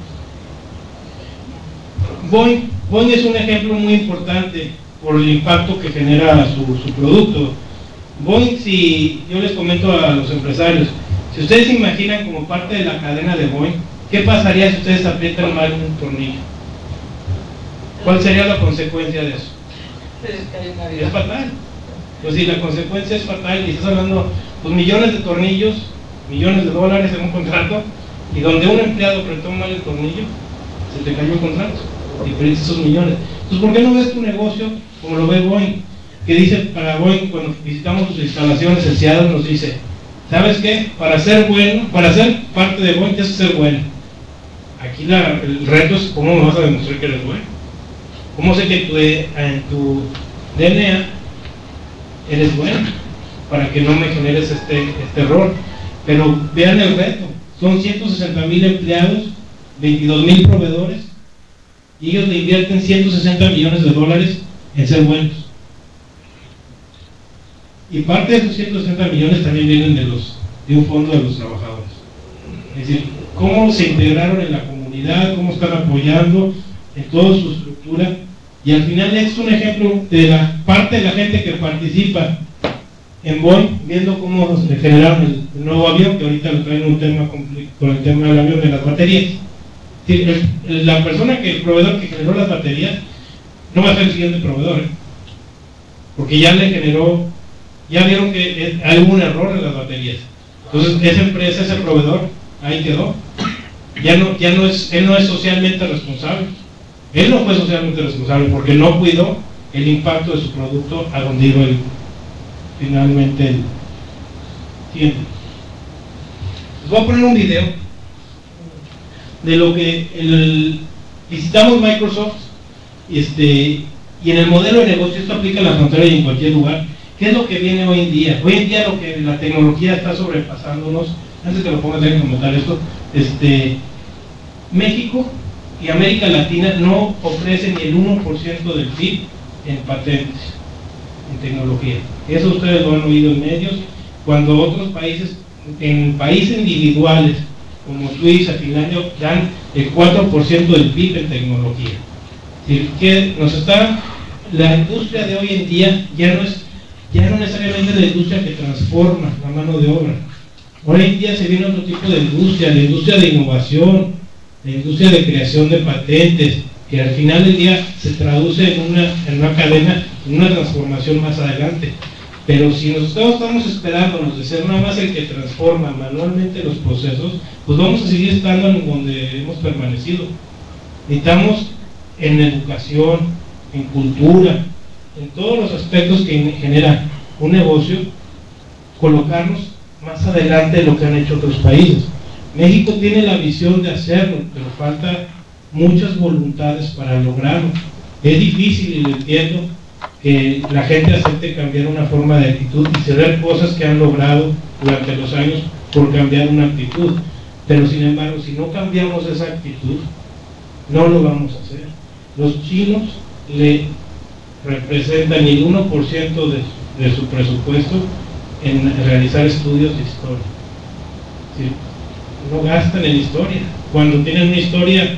Boeing, Boeing es un ejemplo muy importante por el impacto que genera su, su producto. Boeing, si yo les comento a los empresarios, si ustedes se imaginan como parte de la cadena de Boeing, ¿qué pasaría si ustedes aprietan mal un tornillo? ¿Cuál sería la consecuencia de eso? Es fatal. Pues si la consecuencia es fatal y estás hablando pues millones de tornillos, millones de dólares en un contrato, Y donde un empleado apretó mal el tornillo, se te cayó el contrato y perdiste esos millones. Entonces, ¿por qué no ves tu negocio como lo ve Boeing? Que dice para Boeing, cuando visitamos sus instalaciones, el C I A D nos dice, ¿sabes qué? Para ser bueno, para ser parte de Boeing tienes que ser bueno. Aquí la, el reto es cómo me vas a demostrar que eres bueno. ¿Cómo sé que tu, en tu D N A eres bueno? Para que no me generes este, este error. Pero vean el reto, son ciento sesenta mil empleados, veintidós mil proveedores, y ellos le invierten ciento sesenta millones de dólares en ser buenos. Y parte de esos ciento sesenta millones también vienen de, los, de un fondo de los trabajadores. Es decir, cómo se integraron en la comunidad, cómo están apoyando en toda su estructura, y al final es un ejemplo de la parte de la gente que participa en Boeing, viendo cómo se generaron el, el nuevo avión, que ahorita lo traen un tema con el tema del avión de las baterías. Es decir, el, el, la persona que, el proveedor que generó las baterías, no va a ser el siguiente proveedor, ¿eh? Porque ya le generó, ya vieron que hay un error en las baterías. Entonces esa empresa, ese proveedor, ahí quedó. Ya no, ya no es, él no es socialmente responsable. Él no fue socialmente responsable porque no cuidó el impacto de su producto a donde iba el, finalmente el cliente. Les voy a poner un video de lo que el, visitamos Microsoft este, y en el modelo de negocio, esto aplica en la frontera y en cualquier lugar. ¿Qué es lo que viene hoy en día? Hoy en día lo que la tecnología está sobrepasándonos. Antes que lo pongas en comentar esto, este, México y América Latina no ofrecen ni el uno por ciento del P I B en patentes, en tecnología. Eso ustedes lo han oído en medios, cuando otros países, en países individuales, como Suiza, Finlandia, dan el cuatro por ciento del P I B en tecnología. Es decir, que nos está, la industria de hoy en día ya no es, ya no necesariamente la industria que transforma la mano de obra. Hoy en día se viene otro tipo de industria, la industria de innovación, la industria de creación de patentes, que al final del día se traduce en una, en una cadena, en una transformación más adelante. Pero si nosotros estamos esperándonos de ser nada más el que transforma manualmente los procesos, pues vamos a seguir estando en donde hemos permanecido. Necesitamos en educación, en cultura, en todos los aspectos que genera un negocio, colocarnos más adelante de lo que han hecho otros países. México tiene la visión de hacerlo, pero falta muchas voluntades para lograrlo. Es difícil, y lo entiendo, que la gente acepte cambiar una forma de actitud y ceder cosas que han logrado durante los años por cambiar una actitud. Pero sin embargo, si no cambiamos esa actitud, no lo vamos a hacer. Los chinos le representan el uno por ciento de, de su presupuesto en realizar estudios de historia. ¿Sí? No gastan en historia, cuando tienen una historia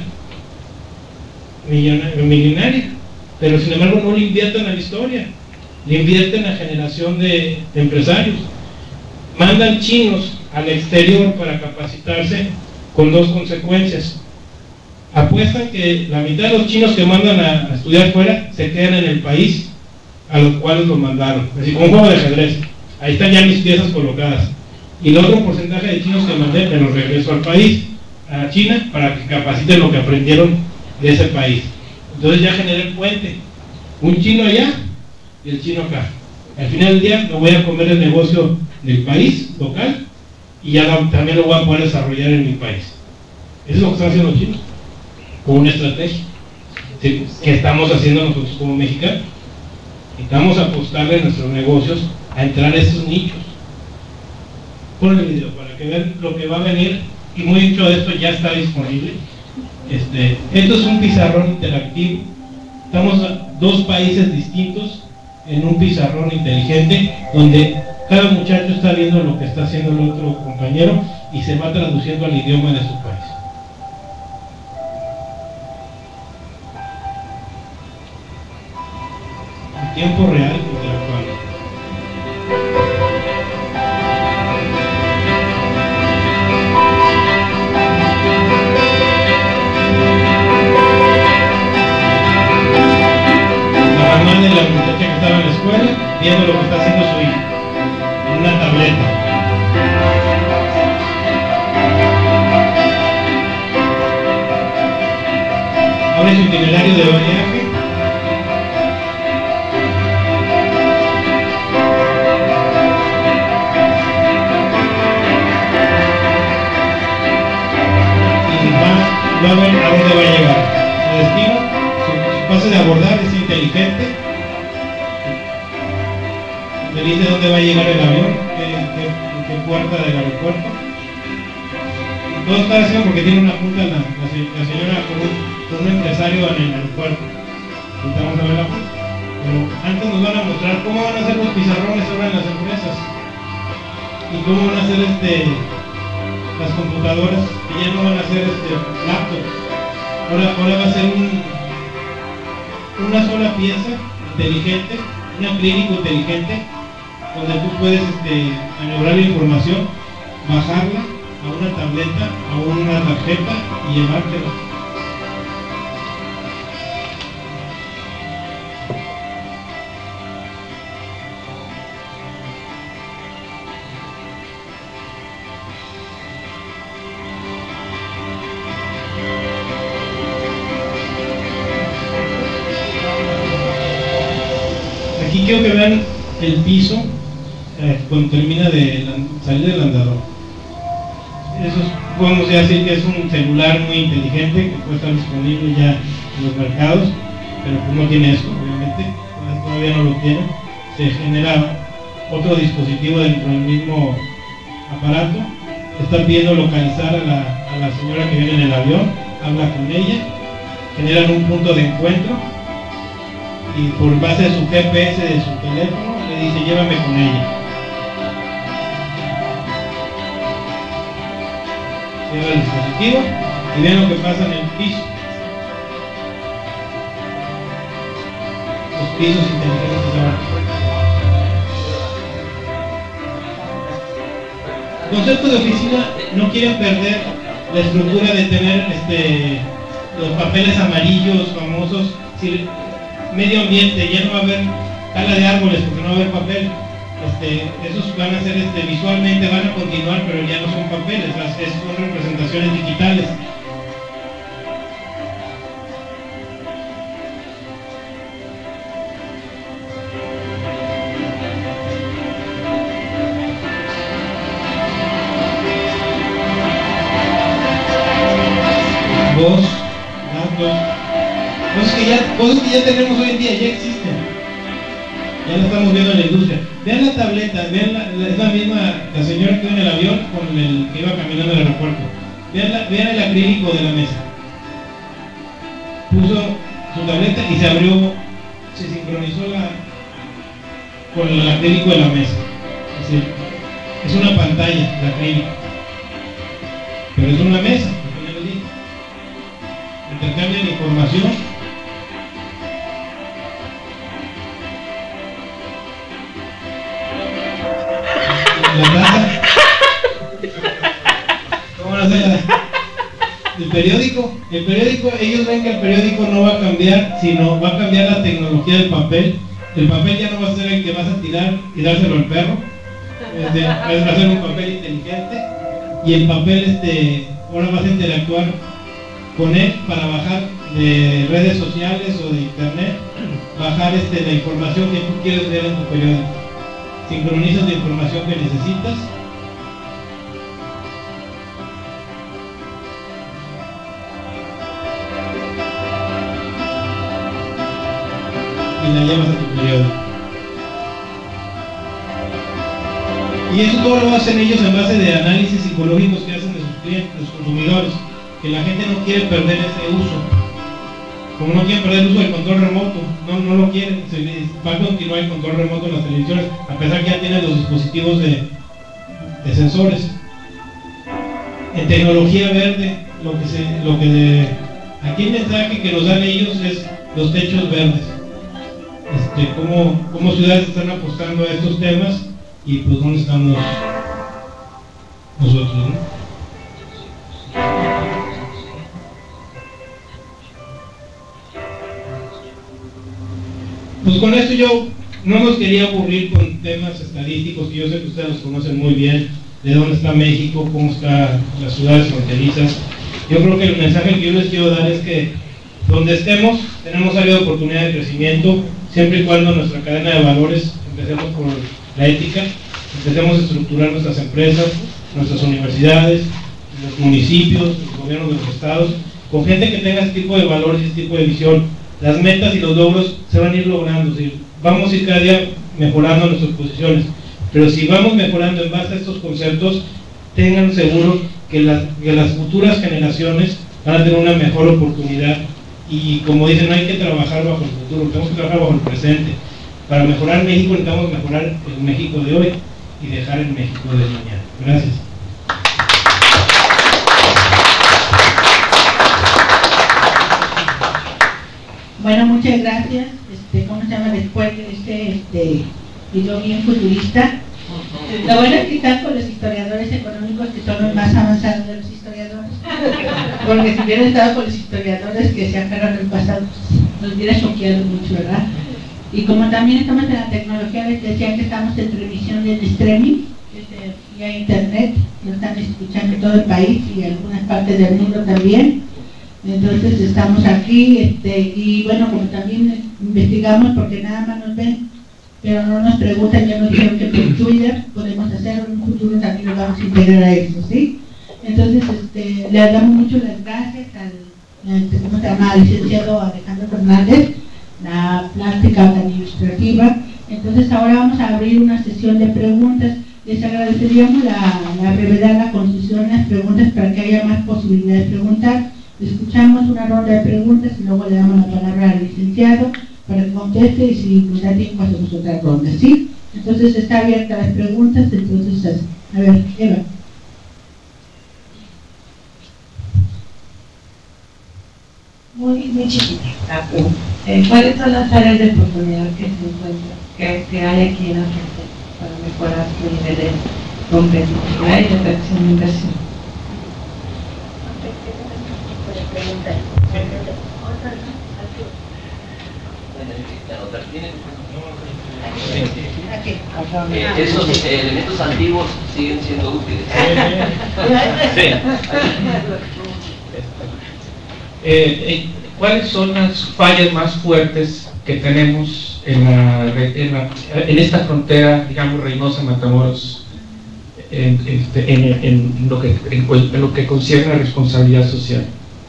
millonaria, pero sin embargo no le invierten a la historia, le invierten a generación de, de empresarios. Mandan chinos al exterior para capacitarse con dos consecuencias. Apuestan que la mitad de los chinos que mandan a, a estudiar fuera se quedan en el país a los cuales los mandaron, es decir, como un juego de ajedrez. Ahí están ya mis piezas colocadas. Y el otro porcentaje de chinos que mandé me los regreso al país, a China, para que capaciten lo que aprendieron de ese país. Entonces ya generé el puente, un chino allá y el chino acá. Al final del día me voy a comer el negocio del país local y ya lo, también lo voy a poder desarrollar en mi país. Eso es lo que están haciendo los chinos, con una estrategia. ¿Sí? ¿Qué estamos haciendo nosotros como mexicanos? Necesitamos apostarle en nuestros negocios a entrar a esos nichos. Pon el video para que vean lo que va a venir, y mucho de esto ya está disponible. Este, esto es un pizarrón interactivo. Estamos a dos países distintos en un pizarrón inteligente donde cada muchacho está viendo lo que está haciendo el otro compañero y se va traduciendo al idioma de su país. En tiempo real interactuando. De la muchacha que estaba en la escuela viendo lo que está haciendo su hija en una tableta. pone su itinerario de viaje. Y va, va a ver a dónde va a llegar. Su destino, su, su fase de abordar es inteligente. Le dice dónde va a llegar el avión, qué, qué, qué puerta del aeropuerto. Y todo está haciendo porque tiene una junta la, la, la señora con un, con un empresario en el aeropuerto. Ahorita vamos a ver la junta. Pero antes nos van a mostrar cómo van a ser los pizarrones ahora en las empresas. Y cómo van a ser este, las computadoras, que ya no van a ser este, laptops. Ahora, ahora va a ser un, una sola pieza inteligente, un acrílico inteligente, donde tú puedes este, maniobrar la información, bajarla a una tableta, a una tarjeta y llevártela. Aquí quiero que vean el piso eh, cuando termina de salir del andador. Eso es, podemos decir que es un celular muy inteligente que puede estar disponible ya en los mercados, pero pues no tiene eso, obviamente, todavía no lo tiene. Se genera otro dispositivo dentro del mismo aparato. Está pidiendo localizar a la, a la señora que viene en el avión, habla con ella, generan un punto de encuentro y por base de su G P S de su teléfono le dice llévame con ella. Lleva el dispositivo y vean lo que pasa en el piso. Los pisos inteligentes ahora. Conceptos de oficina no quieren perder la estructura de tener este, los papeles amarillos famosos. Si, medio ambiente, ya no va a haber tala de árboles porque no va a haber papel. Este, esos van a ser este, visualmente, van a continuar, pero ya no son papeles, es, son representaciones digitales. Voz, datos, cosas que ya, cosas que ya tenemos hoy en día, ya existen. Ya lo estamos viendo en la industria. Vean la tableta, vean la, la, es la misma, la señora que iba en el avión con el que iba caminando al aeropuerto. Vean, la, vean el acrílico de la mesa. Puso su tableta y se abrió, se sincronizó la, con el acrílico de la mesa. Es decir, es una pantalla, el acrílico. Pero es una mesa, como ya les dije. Intercambian información. La taza. ¿Cómo no sé? El periódico, el periódico, ellos ven que el periódico no va a cambiar, sino va a cambiar la tecnología del papel. El papel ya no va a ser el que vas a tirar y dárselo al perro. Este, va a ser un papel inteligente y el papel este, ahora vas a interactuar con él para bajar de redes sociales o de internet, bajar este, la información que tú quieres leer en tu periódico. Sincronizas la información que necesitas y la llevas a tu periódico. Y eso todo lo hacen ellos en base de análisis psicológicos que hacen de sus clientes, de sus consumidores, que la gente no quiere perder ese uso. Como no quieren perder el uso del control remoto, no, no lo quieren, se les va a continuar el control remoto en las televisiones, a pesar que ya tienen los dispositivos de, de sensores. En tecnología verde, lo que se, lo que de, aquí el mensaje que nos dan ellos es los techos verdes. Este, cómo, cómo ciudades están apostando a estos temas y pues dónde estamos nosotros, ¿no? Pues con esto yo no nos quería aburrir con temas estadísticos que yo sé que ustedes los conocen muy bien, de dónde está México, cómo están las ciudades fronterizas. Yo creo que el mensaje que yo les quiero dar es que Donde estemos, tenemos área de oportunidad de crecimiento, siempre y cuando nuestra cadena de valores, empecemos por la ética, empecemos a estructurar nuestras empresas, nuestras universidades, los municipios, los gobiernos de los estados, con gente que tenga este tipo de valores y este tipo de visión. Las metas y los logros se van a ir logrando, ¿sí? Vamos a ir cada día mejorando nuestras posiciones, pero si vamos mejorando en base a estos conceptos, tengan seguro que las, que las futuras generaciones van a tener una mejor oportunidad. Y como dicen, no hay que trabajar bajo el futuro, tenemos que trabajar bajo el presente. Para mejorar México necesitamos mejorar el México de hoy y dejar el México de mañana. Gracias. Bueno, muchas gracias. Este, ¿Cómo se llama? Después de este, este video bien futurista. Lo bueno es que están con los historiadores económicos, que son los más avanzados de los historiadores. Porque si hubieran estado con los historiadores que se aferran al pasado, nos hubiera choqueado mucho, ¿verdad? Y como también estamos en la tecnología, les decía que estamos en transmisión de streaming, este, vía internet, nos están escuchando en todo el país y en algunas partes del mundo también. Entonces estamos aquí, este, y bueno, como también investigamos, porque nada más nos ven, pero no nos preguntan, ya nos dijeron que por Twitter podemos hacer, en un futuro también nos vamos a integrar a eso, ¿sí? Entonces, este, le damos mucho las gracias al, este, ¿cómo se llama?, al licenciado Alejandro Fernández, la plástica administrativa. Entonces ahora vamos a abrir una sesión de preguntas. Les agradeceríamos la, la brevedad, la concisión en las preguntas para que haya más posibilidad de preguntar. Escuchamos una ronda de preguntas y luego le damos la palabra al licenciado para que conteste, y si nos da tiempo hacemos otra ronda, ¿sí? Entonces está abierta las preguntas, entonces, a ver, Eva. Muy, muy chiquita la pregunta. Eh, ¿Cuáles son las áreas de oportunidad que se encuentran, que, que hay aquí en Argentina para mejorar su nivel de competitividad y de atracción de inversión? Eh, esos eh, elementos antiguos siguen siendo útiles. Sí. Eh, eh, ¿Cuáles son las fallas más fuertes que tenemos en, la, en, la, en esta frontera, digamos, Reynosa-Matamoros, en, en, en, en, lo que, en, en lo que concierne a la responsabilidad social?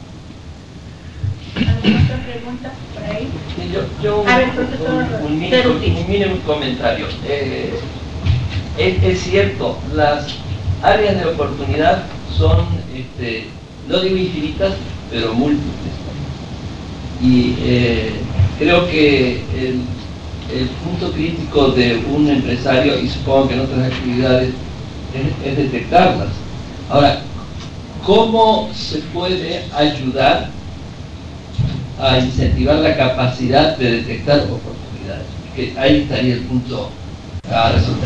¿Alguna otra pregunta por ahí? Yo, yo A ver, un, profesor, un, un, mínimo, un mínimo comentario. Eh, es, es cierto, las áreas de oportunidad son, este, no digo infinitas, pero múltiples. Y eh, creo que el, el punto crítico de un empresario, y supongo que en otras actividades, es, es detectarlas. Ahora, ¿cómo se puede ayudar a incentivar la capacidad de detectar oportunidades? Que ahí estaría el punto a resolver.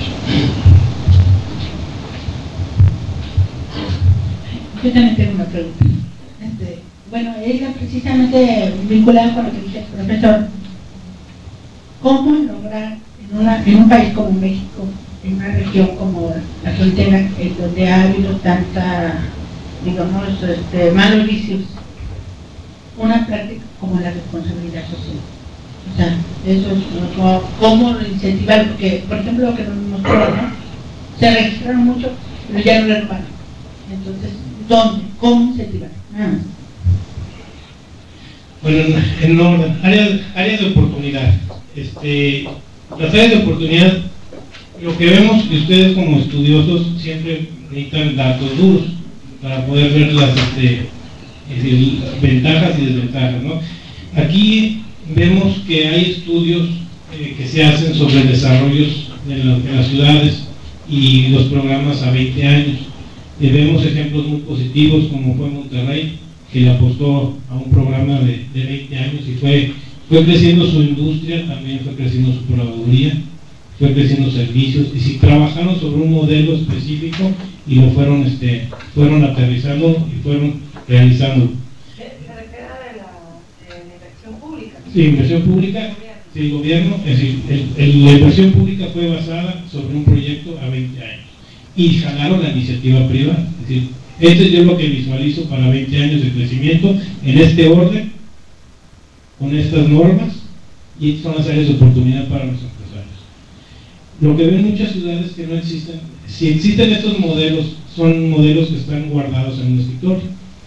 Yo también tengo una pregunta. Este, bueno, ella precisamente vinculada con lo que dice el profesor, ¿cómo lograr en, una, en un país como México, en una región como la frontera, en donde ha habido tanta, digamos, este, malos vicios, una práctica como la responsabilidad social? O sea, eso es cómo incentivar, porque, por ejemplo, lo que nos mostró, ¿no? Se registraron mucho, pero ya no renovaron. Entonces, ¿dónde? ¿Cómo incentivar? Ah. Bueno, en orden, áreas, áreas de oportunidad. Este, las áreas de oportunidad, lo que vemos que ustedes como estudiosos siempre necesitan datos duros para poder ver las este, es decir, ventajas y desventajas, ¿no? Aquí vemos que hay estudios eh, que se hacen sobre desarrollos en, la, en las ciudades y los programas a veinte años. Y vemos ejemplos muy positivos, como fue Monterrey, que le apostó a un programa de, de veinte años y fue, fue creciendo su industria, también fue creciendo su proveeduría, fue creciendo servicios, y si trabajaron sobre un modelo específico y lo fueron, este, fueron aterrizando y fueron realizando. ¿Se refiere a la, de la inversión pública? Sí, inversión pública, sí, gobierno, es decir, el, el, la inversión pública fue basada sobre un proyecto a veinte años y jalaron la iniciativa privada. Es decir, este es yo lo que visualizo para veinte años de crecimiento en este orden con estas normas, y son las áreas de oportunidad para los empresarios. Lo que ven muchas ciudades que no existen, si existen estos modelos, son modelos que están guardados en un escritorio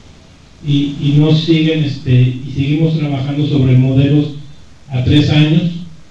y, y no siguen, este, y seguimos trabajando sobre modelos a tres años,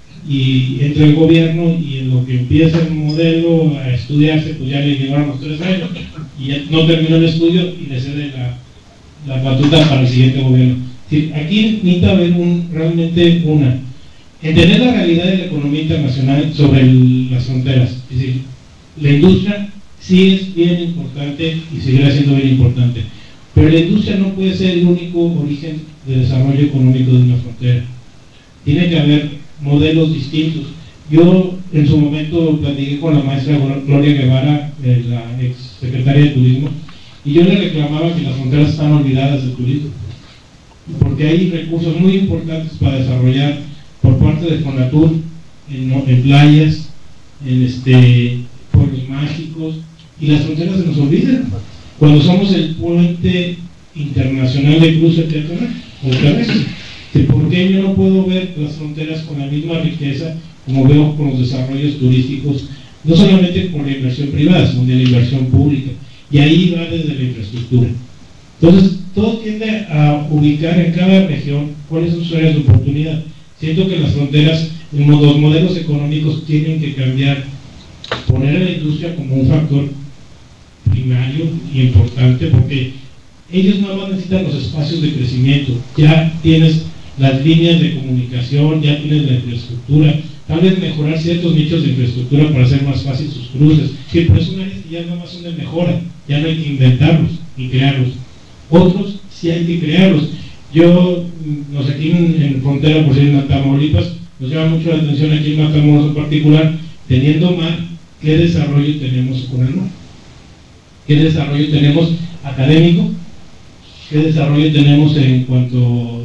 y entra el gobierno y en lo que empieza el modelo a estudiarse, pues ya le llevaron los tres años y ya no terminó el estudio y le cede la, la batuta para el siguiente gobierno. Sí, aquí necesita haber un, realmente una, entender la realidad de la economía internacional sobre el, las fronteras. Es decir, la industria sí es bien importante y seguirá siendo bien importante, pero la industria no puede ser el único origen de desarrollo económico de una frontera. Tiene que haber modelos distintos. Yo en su momento platiqué con la maestra Gloria Guevara, eh, la ex secretaria de Turismo, y yo le reclamaba que las fronteras están olvidadas del turismo, porque hay recursos muy importantes para desarrollar por parte de Fonatur en, en playas, en este, pueblos mágicos, y las fronteras se nos olvidan cuando somos el puente internacional de cruce peatonal o terrestre. ¿Por qué yo no puedo ver las fronteras con la misma riqueza como veo con los desarrollos turísticos, no solamente por la inversión privada, sino de la inversión pública? Y ahí va desde la infraestructura. Entonces, todo tiende a ubicar en cada región cuáles son sus áreas de oportunidad. Siento que las fronteras, los modelos económicos tienen que cambiar, poner a la industria como un factor primario y importante, porque ellos nada más necesitan los espacios de crecimiento. Ya tienes las líneas de comunicación, ya tienes la infraestructura, tal vez mejorar ciertos nichos de infraestructura para hacer más fácil sus cruces, sí, pero son áreas que ya nada más son de mejora, ya no hay que inventarlos ni crearlos. Otros sí hay que crearlos. Yo, no sé, aquí en, en frontera, por decir, en Tamaulipas, nos llama mucho la atención aquí en Matamoros en particular, teniendo mar, ¿qué desarrollo tenemos con el mar? ¿Qué desarrollo tenemos académico? ¿Qué desarrollo tenemos en cuanto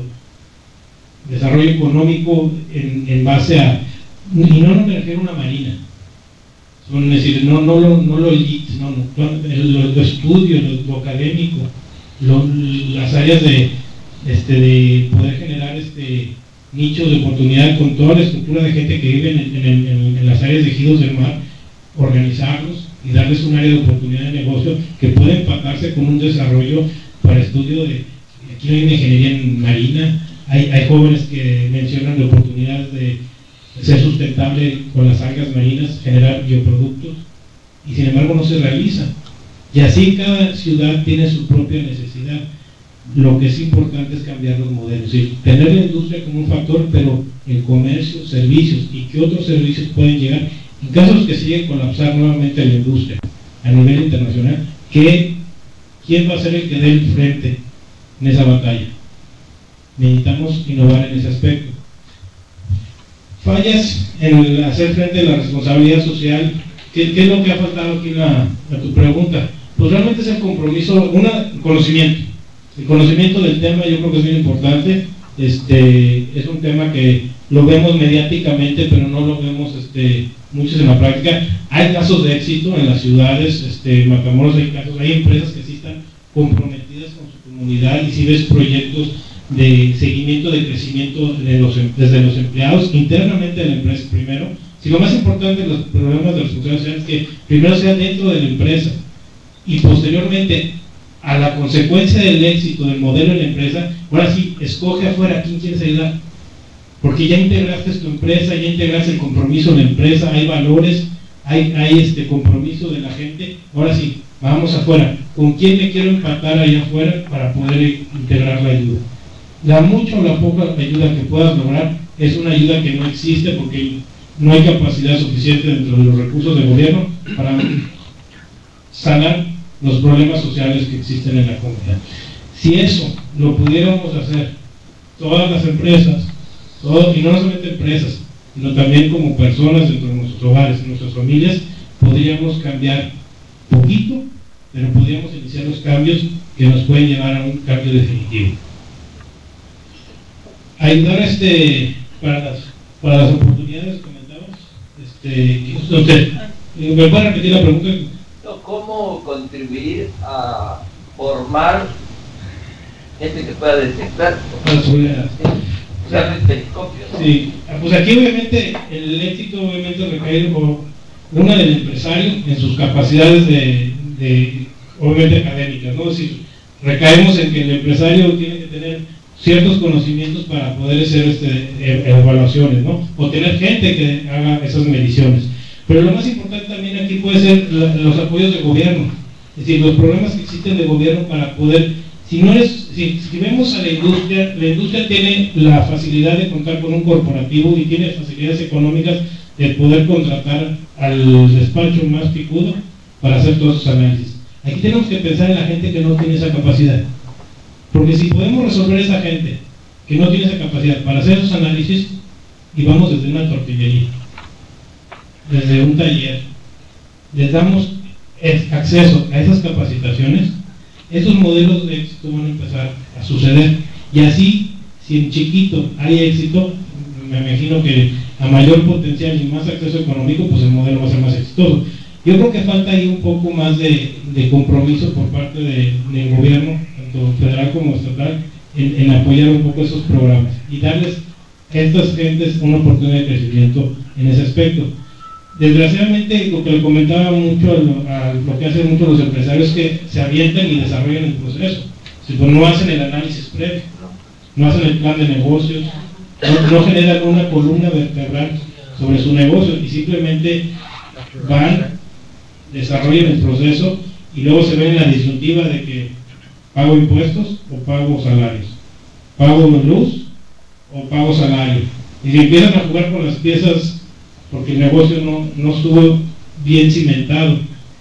a desarrollo económico en, en base a, y no me refiero a una marina, son, es decir, no, no lo, no lo elite, no, no, lo, lo estudio, lo, lo académico, lo, las áreas de, este, de poder generar este nichos de oportunidad con toda la estructura de gente que vive en, en, en, en las áreas de ejidos del mar, organizarlos y darles un área de oportunidad de negocio que puede empatarse con un desarrollo para estudio de, aquí hay una ingeniería en marina, hay, hay jóvenes que mencionan la oportunidad de ser sustentable con las algas marinas, generar bioproductos, y sin embargo no se realiza. Y así cada ciudad tiene su propia necesidad. Lo que es importante es cambiar los modelos, ¿sí? Tener la industria como un factor, pero el comercio, servicios, y qué otros servicios pueden llegar, en casos que siguen colapsar nuevamente la industria a nivel internacional, que ¿quién va a ser el que dé el frente en esa batalla? Necesitamos innovar en ese aspecto. Fallas en el hacer frente a la responsabilidad social. ¿Qué, qué es lo que ha faltado aquí en la, a tu pregunta? Pues realmente es el compromiso, una, conocimiento. El conocimiento del tema yo creo que es muy importante. Este, es un tema que lo vemos mediáticamente, pero no lo vemos este, muchos en la práctica. Hay casos de éxito en las ciudades, este, Matamoros hay casos, hay empresas que sí están comprometidas con su comunidad, y si ves proyectos de seguimiento de crecimiento de los, desde los empleados, internamente de la empresa primero. Si lo más importante de los problemas de los funcionarios es que primero sea dentro de la empresa y posteriormente a la consecuencia del éxito del modelo de la empresa, ahora sí, escoge afuera a quién quieres ayudar, porque ya integraste tu empresa, ya integraste el compromiso de la empresa, hay valores, hay, hay este compromiso de la gente. Ahora sí, vamos afuera, ¿con quién me quiero empatar allá afuera para poder integrar la ayuda? La mucha o la poca ayuda que puedas lograr es una ayuda que no existe, porque no hay capacidad suficiente dentro de los recursos del gobierno para sanar los problemas sociales que existen en la comunidad. Si eso lo pudiéramos hacer todas las empresas, todo, y no solamente empresas, sino también como personas dentro de nuestros hogares, en nuestras familias, podríamos cambiar poquito, pero podríamos iniciar los cambios que nos pueden llevar a un cambio definitivo. Ayudar este, para, las, para las oportunidades, comentabas, este, usted, ¿me puede repetir la pregunta? ¿Cómo contribuir a formar gente que pueda detectar? La seguridad. usar el telescopio, ¿no? Sí, pues aquí obviamente el éxito obviamente recae por una del empresario en sus capacidades de, de obviamente académicas, ¿no? Es decir, recaemos en que el empresario tiene que tener ciertos conocimientos para poder hacer este, evaluaciones, ¿no? O tener gente que haga esas mediciones. Pero lo más importante también aquí puede ser la, los apoyos del gobierno, es decir, los programas que existen de gobierno para poder, si no eres, si, si vemos a la industria, la industria tiene la facilidad de contar con un corporativo y tiene facilidades económicas de poder contratar al despacho más picudo para hacer todos esos análisis. Aquí tenemos que pensar en la gente que no tiene esa capacidad, porque si podemos resolver a esa gente que no tiene esa capacidad para hacer esos análisis, y vamos desde una tortillería, desde un taller, les damos acceso a esas capacitaciones, esos modelos de éxito van a empezar a suceder. Y así, si en chiquito hay éxito, me imagino que a mayor potencial y más acceso económico, pues el modelo va a ser más exitoso. Yo creo que falta ahí un poco más de, de compromiso por parte de, del gobierno, tanto federal como estatal, en, en apoyar un poco esos programas y darles a estas gentes una oportunidad de crecimiento en ese aspecto. Desgraciadamente, lo que le comentaba mucho a lo, a lo que hacen muchos los empresarios es que se avientan y desarrollan el proceso, si, pues, no hacen el análisis previo, no hacen el plan de negocios, no, no generan una columna vertebral sobre su negocio y simplemente van, desarrollan el proceso y luego se ven en la disyuntiva de que pago impuestos o pago salarios, pago luz o pago salario, y si empiezan a jugar con las piezas porque el negocio no, no estuvo bien cimentado.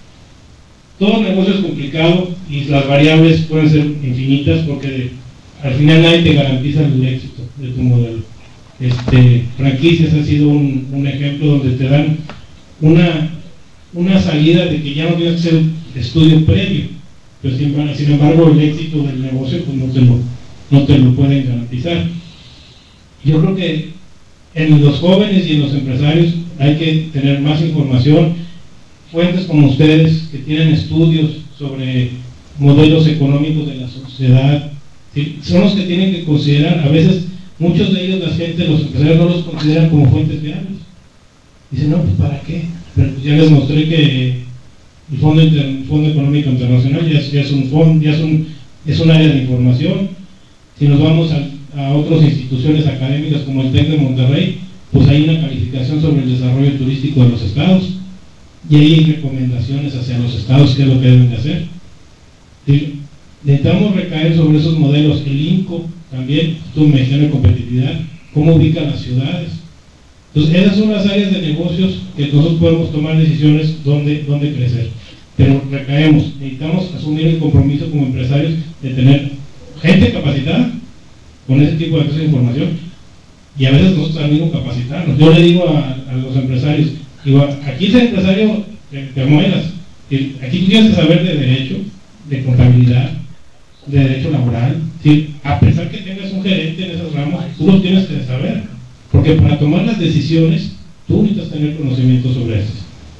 Todo negocio es complicado y las variables pueden ser infinitas porque al final nadie te garantiza el éxito de tu modelo. Este, franquicias ha sido un, un ejemplo donde te dan una, una salida de que ya no tienes que hacer estudio previo, pero sin, sin embargo el éxito del negocio pues no te lo, no te lo pueden garantizar. Yo creo que en los jóvenes y en los empresarios hay que tener más información, fuentes como ustedes que tienen estudios sobre modelos económicos de la sociedad, ¿sí? Son los que tienen que considerar. A veces muchos de ellos, la gente, los empresarios no los consideran como fuentes viables. Dicen, no, pues ¿para qué? Pero pues ya les mostré que el Fondo, Inter, el Fondo Económico Internacional ya es, ya es un fondo, ya es un, es un área de información. Si nos vamos a a otras instituciones académicas como el TEC de Monterrey, pues hay una calificación sobre el desarrollo turístico de los estados y hay recomendaciones hacia los estados qué es lo que deben de hacer. ¿Sí? Necesitamos recaer sobre esos modelos. El INCO también, tú mencionas competitividad, cómo ubica las ciudades. Entonces esas son las áreas de negocios que nosotros podemos tomar decisiones dónde, dónde crecer, pero recaemos, necesitamos asumir el compromiso como empresarios de tener gente capacitada con ese tipo de acceso a información y a veces nosotros también capacitarnos. Yo le digo a, a los empresarios, digo, aquí es el empresario te, te muelas, aquí tú tienes que saber de derecho, de contabilidad, de derecho laboral, ¿sí? A pesar que tengas un gerente en esos ramos, tú los tienes que saber, porque para tomar las decisiones tú necesitas tener conocimiento sobre eso.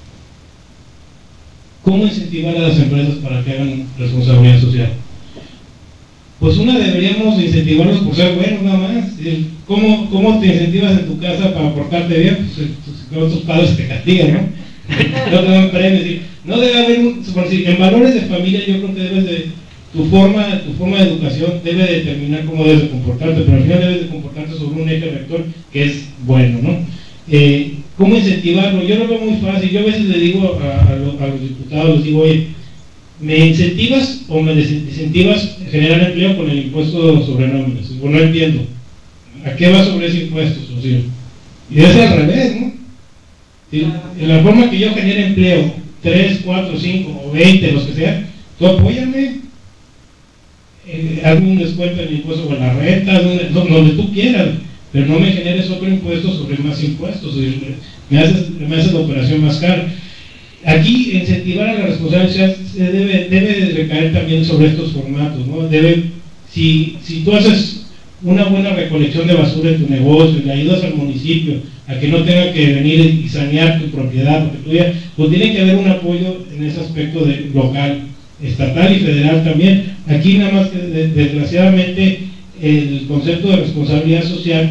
¿Cómo incentivar a las empresas para que hagan responsabilidad social? Pues una, deberíamos incentivarlos por ser buenos nada más. ¿Cómo, cómo te incentivas en tu casa para portarte bien? Pues tus padres te castigan, ¿no? No te dan premios. No debe haber un, en valores de familia yo creo que debes de, tu forma, tu forma de educación debe determinar cómo debes de comportarte, pero al final debes de comportarte sobre un eje rector que es bueno, ¿no? Eh, ¿Cómo incentivarlo? Yo lo veo muy fácil. Yo a veces le digo a, a, los, a los diputados, les digo, oye, ¿me incentivas o me desincentivas generar empleo con el impuesto sobre nóminas? Bueno, no entiendo. ¿A qué va sobre ese impuesto, socio? Y es al revés, ¿no? ¿Sí? En la forma que yo genere empleo, tres, cuatro, cinco o veinte, los que sean, tú apóyame, eh, hazme un descuento en el impuesto sobre la renta, donde, donde tú quieras, pero no me generes otro impuesto sobre más impuestos, me haces, me haces la operación más cara. Aquí incentivar a la responsabilidad se debe, debe recaer también sobre estos formatos, ¿no? Debe, si, si tú haces una buena recolección de basura en tu negocio, le ayudas al municipio a que no tenga que venir y sanear tu propiedad, porque tú ya, pues tiene que haber un apoyo en ese aspecto de, local, estatal y federal también. Aquí nada más que de, desgraciadamente el concepto de responsabilidad social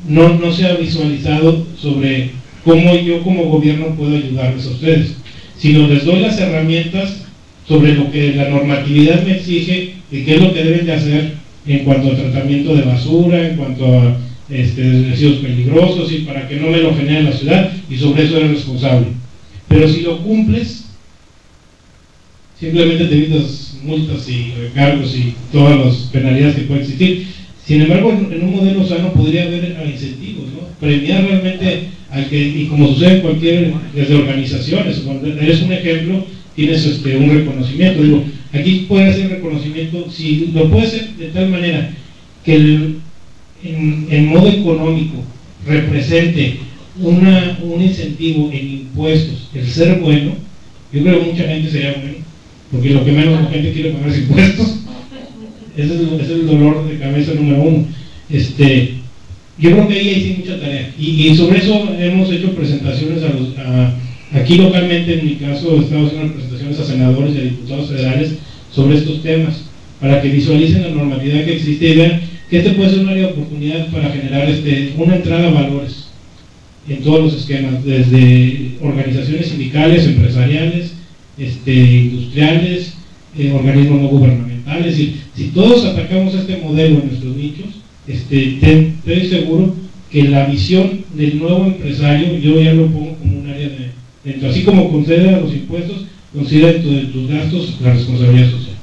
no, no se ha visualizado sobre cómo yo como gobierno puedo ayudarles a ustedes, sino les doy las herramientas sobre lo que la normatividad me exige y qué es lo que deben de hacer en cuanto a tratamiento de basura, en cuanto a este, residuos peligrosos, y para que no me lo genere la ciudad, y sobre eso eres responsable. Pero si lo cumples, simplemente te evitas multas y recargos y todas las penalidades que pueden existir. Sin embargo, en, en un modelo sano podría haber incentivos, ¿no? Premiar realmente al que, y como sucede en cualquier, desde organizaciones, cuando eres un ejemplo, tienes este, un reconocimiento. Digo, aquí puede hacer reconocimiento, si lo puede hacer de tal manera que el, en, en modo económico represente una, un incentivo en impuestos, el ser bueno. Yo creo que mucha gente sería bueno, porque lo que menos la gente quiere pagar es impuestos. Ese es, el, ese es el dolor de cabeza número uno. Este, yo creo que ahí hay sí mucha tarea, y, y sobre eso hemos hecho presentaciones a los, a, aquí localmente. En mi caso he estado haciendo presentaciones a senadores y a diputados federales sobre estos temas, para que visualicen la normatividad que existe y vean que este puede ser un área de oportunidad para generar este, una entrada a valores en todos los esquemas, desde organizaciones sindicales, empresariales, este, industriales, eh, organismos no gubernamentales. Y si todos atacamos este modelo en nuestros nichos, este, ten, estoy seguro que la visión del nuevo empresario, yo ya lo pongo como un área de, dentro, así como considera los impuestos, considera dentro de tus gastos la responsabilidad social.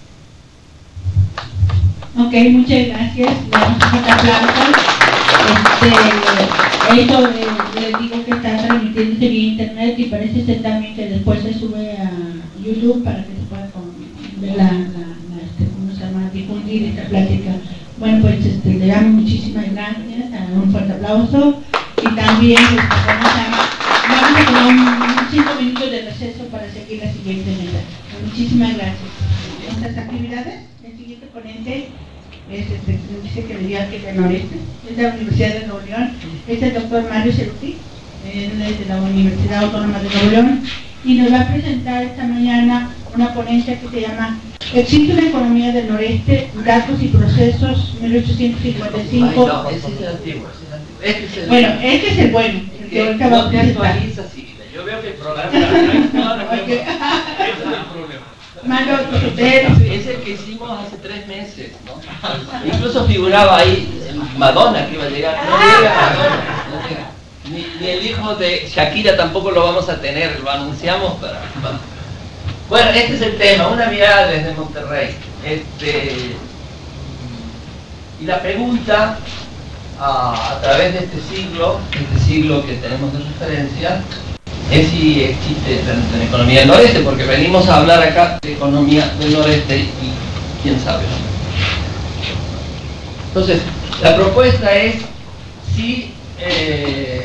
Ok, muchas gracias. Le damos un fuerte aplauso. Este, esto eh, les digo que está transmitiéndose vía internet, y parece ser también que después se sube a YouTube para que se pueda con, ver la, la, la este, ¿cómo se llama? Difundir esta plática. Bueno, pues este, le damos muchísimas gracias, un fuerte aplauso, y también este, vamos, a, vamos a tomar un, cinco minutos de receso para seguir la siguiente mesa. Muchísimas gracias. Nuestras actividades, el siguiente ponente es este, dice que le dio aquí de Noreste, es de la Universidad de Nuevo León, es el doctor Mario Ceruti, él es de la Universidad Autónoma de Nuevo León, y nos va a presentar esta mañana una ponencia que se llama Existe una economía del noreste, datos y procesos, mil ochocientos cincuenta y cinco. Ay, no, ese es el antiguo, ese es el antiguo. Este es el bueno, este es el bueno, el que ahorita va a no te presentar. actualiza, sí. Yo veo que el programa no hay problema. Okay. Ese es el problema. Malo, usted. Es el que hicimos hace tres meses, ¿no? Incluso figuraba ahí Madonna, que iba a llegar. No llega Madonna, no llega. Ni, ni el hijo de Shakira tampoco lo vamos a tener, lo anunciamos para... para. Bueno, este es el tema, una mirada desde Monterrey. Este, y la pregunta, a, a través de este siglo, este siglo que tenemos de referencia, es si existe la economía del noreste, porque venimos a hablar acá de economía del noreste y quién sabe. Entonces, la propuesta es si eh,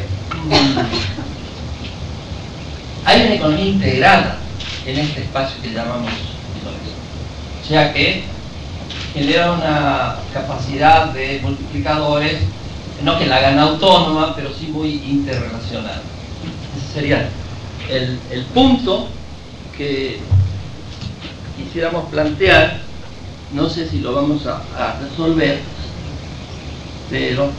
hay una economía integrada en este espacio que llamamos noreste, o sea que genera una capacidad de multiplicadores, no que la hagan autónoma, pero sí muy interrelacionada. Ese sería el, el punto que quisiéramos plantear. No sé si lo vamos a, a resolver, pero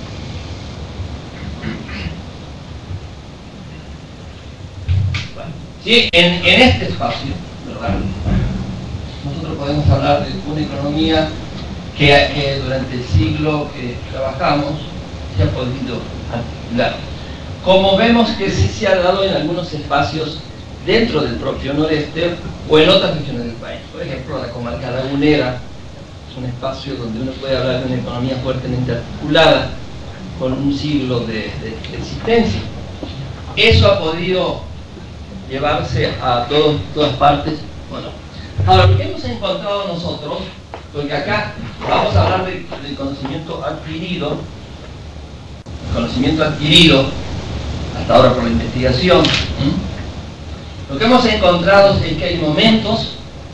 bueno, sí, en, en este espacio, ¿verdad? Nosotros podemos hablar de una economía que, que durante el siglo que trabajamos se ha podido articular. Como vemos que sí se ha dado en algunos espacios dentro del propio noreste o en otras regiones del país. Por ejemplo, la comarca lagunera es un espacio donde uno puede hablar de una economía fuertemente articulada con un siglo de, de, de existencia. Eso ha podido llevarse a todos, todas partes. Bueno, ahora lo que hemos encontrado nosotros, porque acá vamos a hablar de, del conocimiento adquirido, el conocimiento adquirido hasta ahora por la investigación. ¿Mm? Lo que hemos encontrado es que hay momentos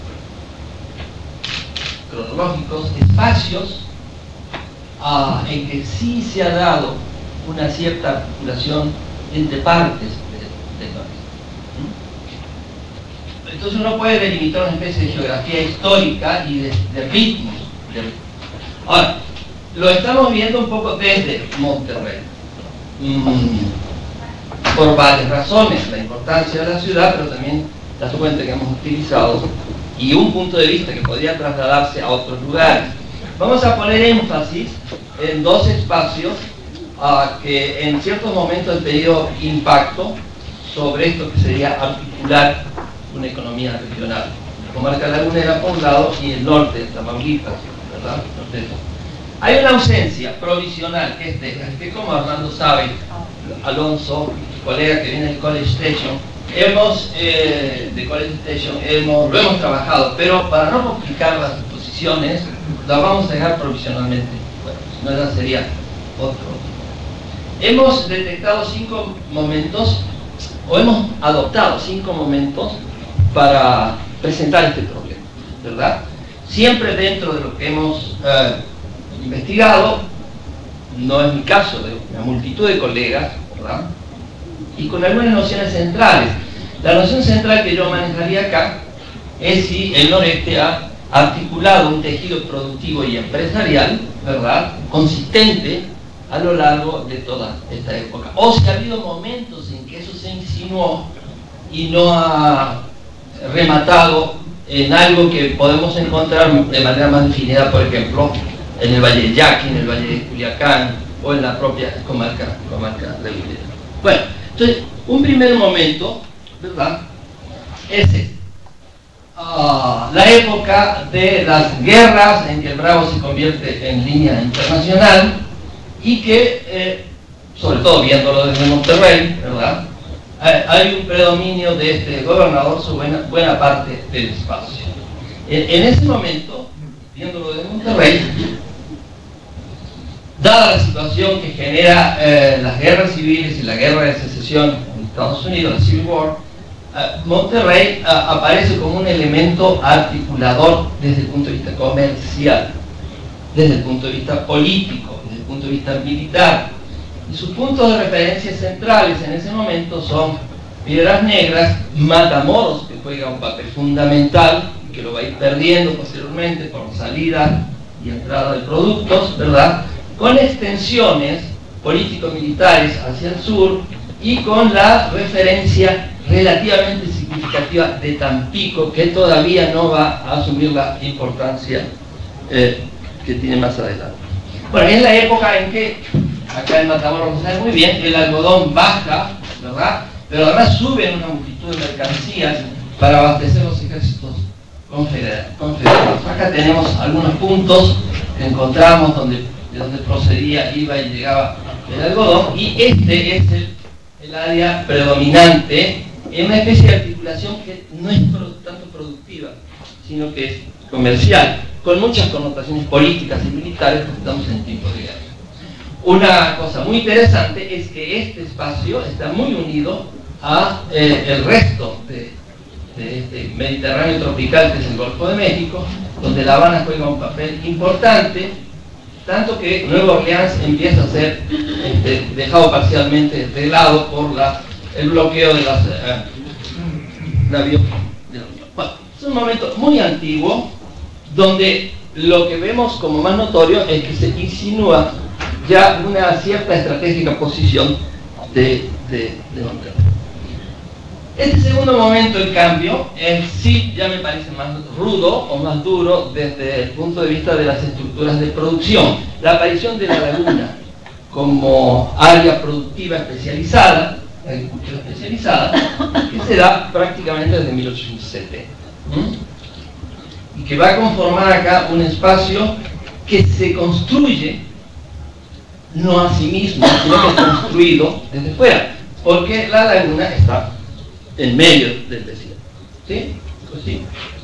cronológicos, espacios ah, en que sí se ha dado una cierta articulación entre partes del noreste. ¿Mm? Entonces uno puede delimitar una especie de geografía histórica y de, de ritmos. De... Ahora, lo estamos viendo un poco desde Monterrey, mm, por varias razones, la importancia de la ciudad, pero también las fuentes que hemos utilizado y un punto de vista que podría trasladarse a otros lugares. Vamos a poner énfasis en dos espacios uh, que en ciertos momentos han tenido impacto sobre esto que sería articular una economía regional. La comarca lagunera por un lado y el norte de Tamaulipas, ¿verdad? Entonces, hay una ausencia provisional que es de, que como Armando sabe, Alonso, colega que viene del College Station, hemos, eh, de College Station, hemos, lo hemos trabajado, pero para no complicar las posiciones, las vamos a dejar provisionalmente. Bueno, si no, ya sería otro. Hemos detectado cinco momentos, o hemos adoptado cinco momentos para presentar este problema, ¿verdad? Siempre dentro de lo que hemos eh, investigado, no es mi caso, de una multitud de colegas, ¿verdad? Y con algunas nociones centrales. La noción central que yo manejaría acá es si el noreste ha articulado un tejido productivo y empresarial, ¿verdad?, consistente a lo largo de toda esta época. O si ha habido momentos en que eso se insinuó y no ha rematado en algo que podemos encontrar de manera más definida, por ejemplo, en el Valle del Yaqui, en el Valle de Culiacán o en la propia comarca, comarca lagunera. Bueno, entonces, un primer momento, ¿verdad?, es este. Uh, la época de las guerras en que el Bravo se convierte en línea internacional y que, eh, sobre todo viéndolo desde Monterrey, ¿verdad?, eh, hay un predominio de este gobernador sobre buena, buena parte del espacio. En, en ese momento, viéndolo desde Monterrey, dada la situación que genera eh, las guerras civiles y la guerra de secesión en Estados Unidos, la Civil War, Uh, Monterrey uh, aparece como un elemento articulador desde el punto de vista comercial, desde el punto de vista político, desde el punto de vista militar. Y sus puntos de referencia centrales en ese momento son Piedras Negras, Matamoros, que juega un papel fundamental y que lo va a ir perdiendo posteriormente por salida y entrada de productos, ¿verdad?, con extensiones político-militares hacia el sur y con la referencia relativamente significativa de Tampico, que todavía no va a asumir la importancia eh, que tiene más adelante. Bueno, es la época en que, acá en Matamoros lo saben muy bien, el algodón baja, ¿verdad?, pero además suben una multitud de mercancías para abastecer los ejércitos confederados. Acá tenemos algunos puntos que encontramos donde, de donde procedía, iba y llegaba el algodón, y este es el, el área predominante en una especie de articulación que no es tanto productiva, sino que es comercial, con muchas connotaciones políticas y militares, porque estamos en tiempos de guerra. Una cosa muy interesante es que este espacio está muy unido a eh, el resto de, de este Mediterráneo tropical, que es el Golfo de México, donde La Habana juega un papel importante, tanto que Nueva Orleans empieza a ser este, dejado parcialmente de lado por la el bloqueo de las eh, navíos de la Unión. Bueno, es un momento muy antiguo donde lo que vemos como más notorio es que se insinúa ya una cierta estratégica posición de, de, de Monterrey. Este segundo momento, en cambio, en sí ya me parece más rudo o más duro desde el punto de vista de las estructuras de producción. La aparición de la laguna como área productiva especializada, agricultura especializada, que se da prácticamente desde mil ochocientos setenta, ¿Mm? y que va a conformar acá un espacio que se construye no a sí mismo, sino que es construido desde fuera, porque la laguna está en medio del desierto, ¿sí? Pues sí.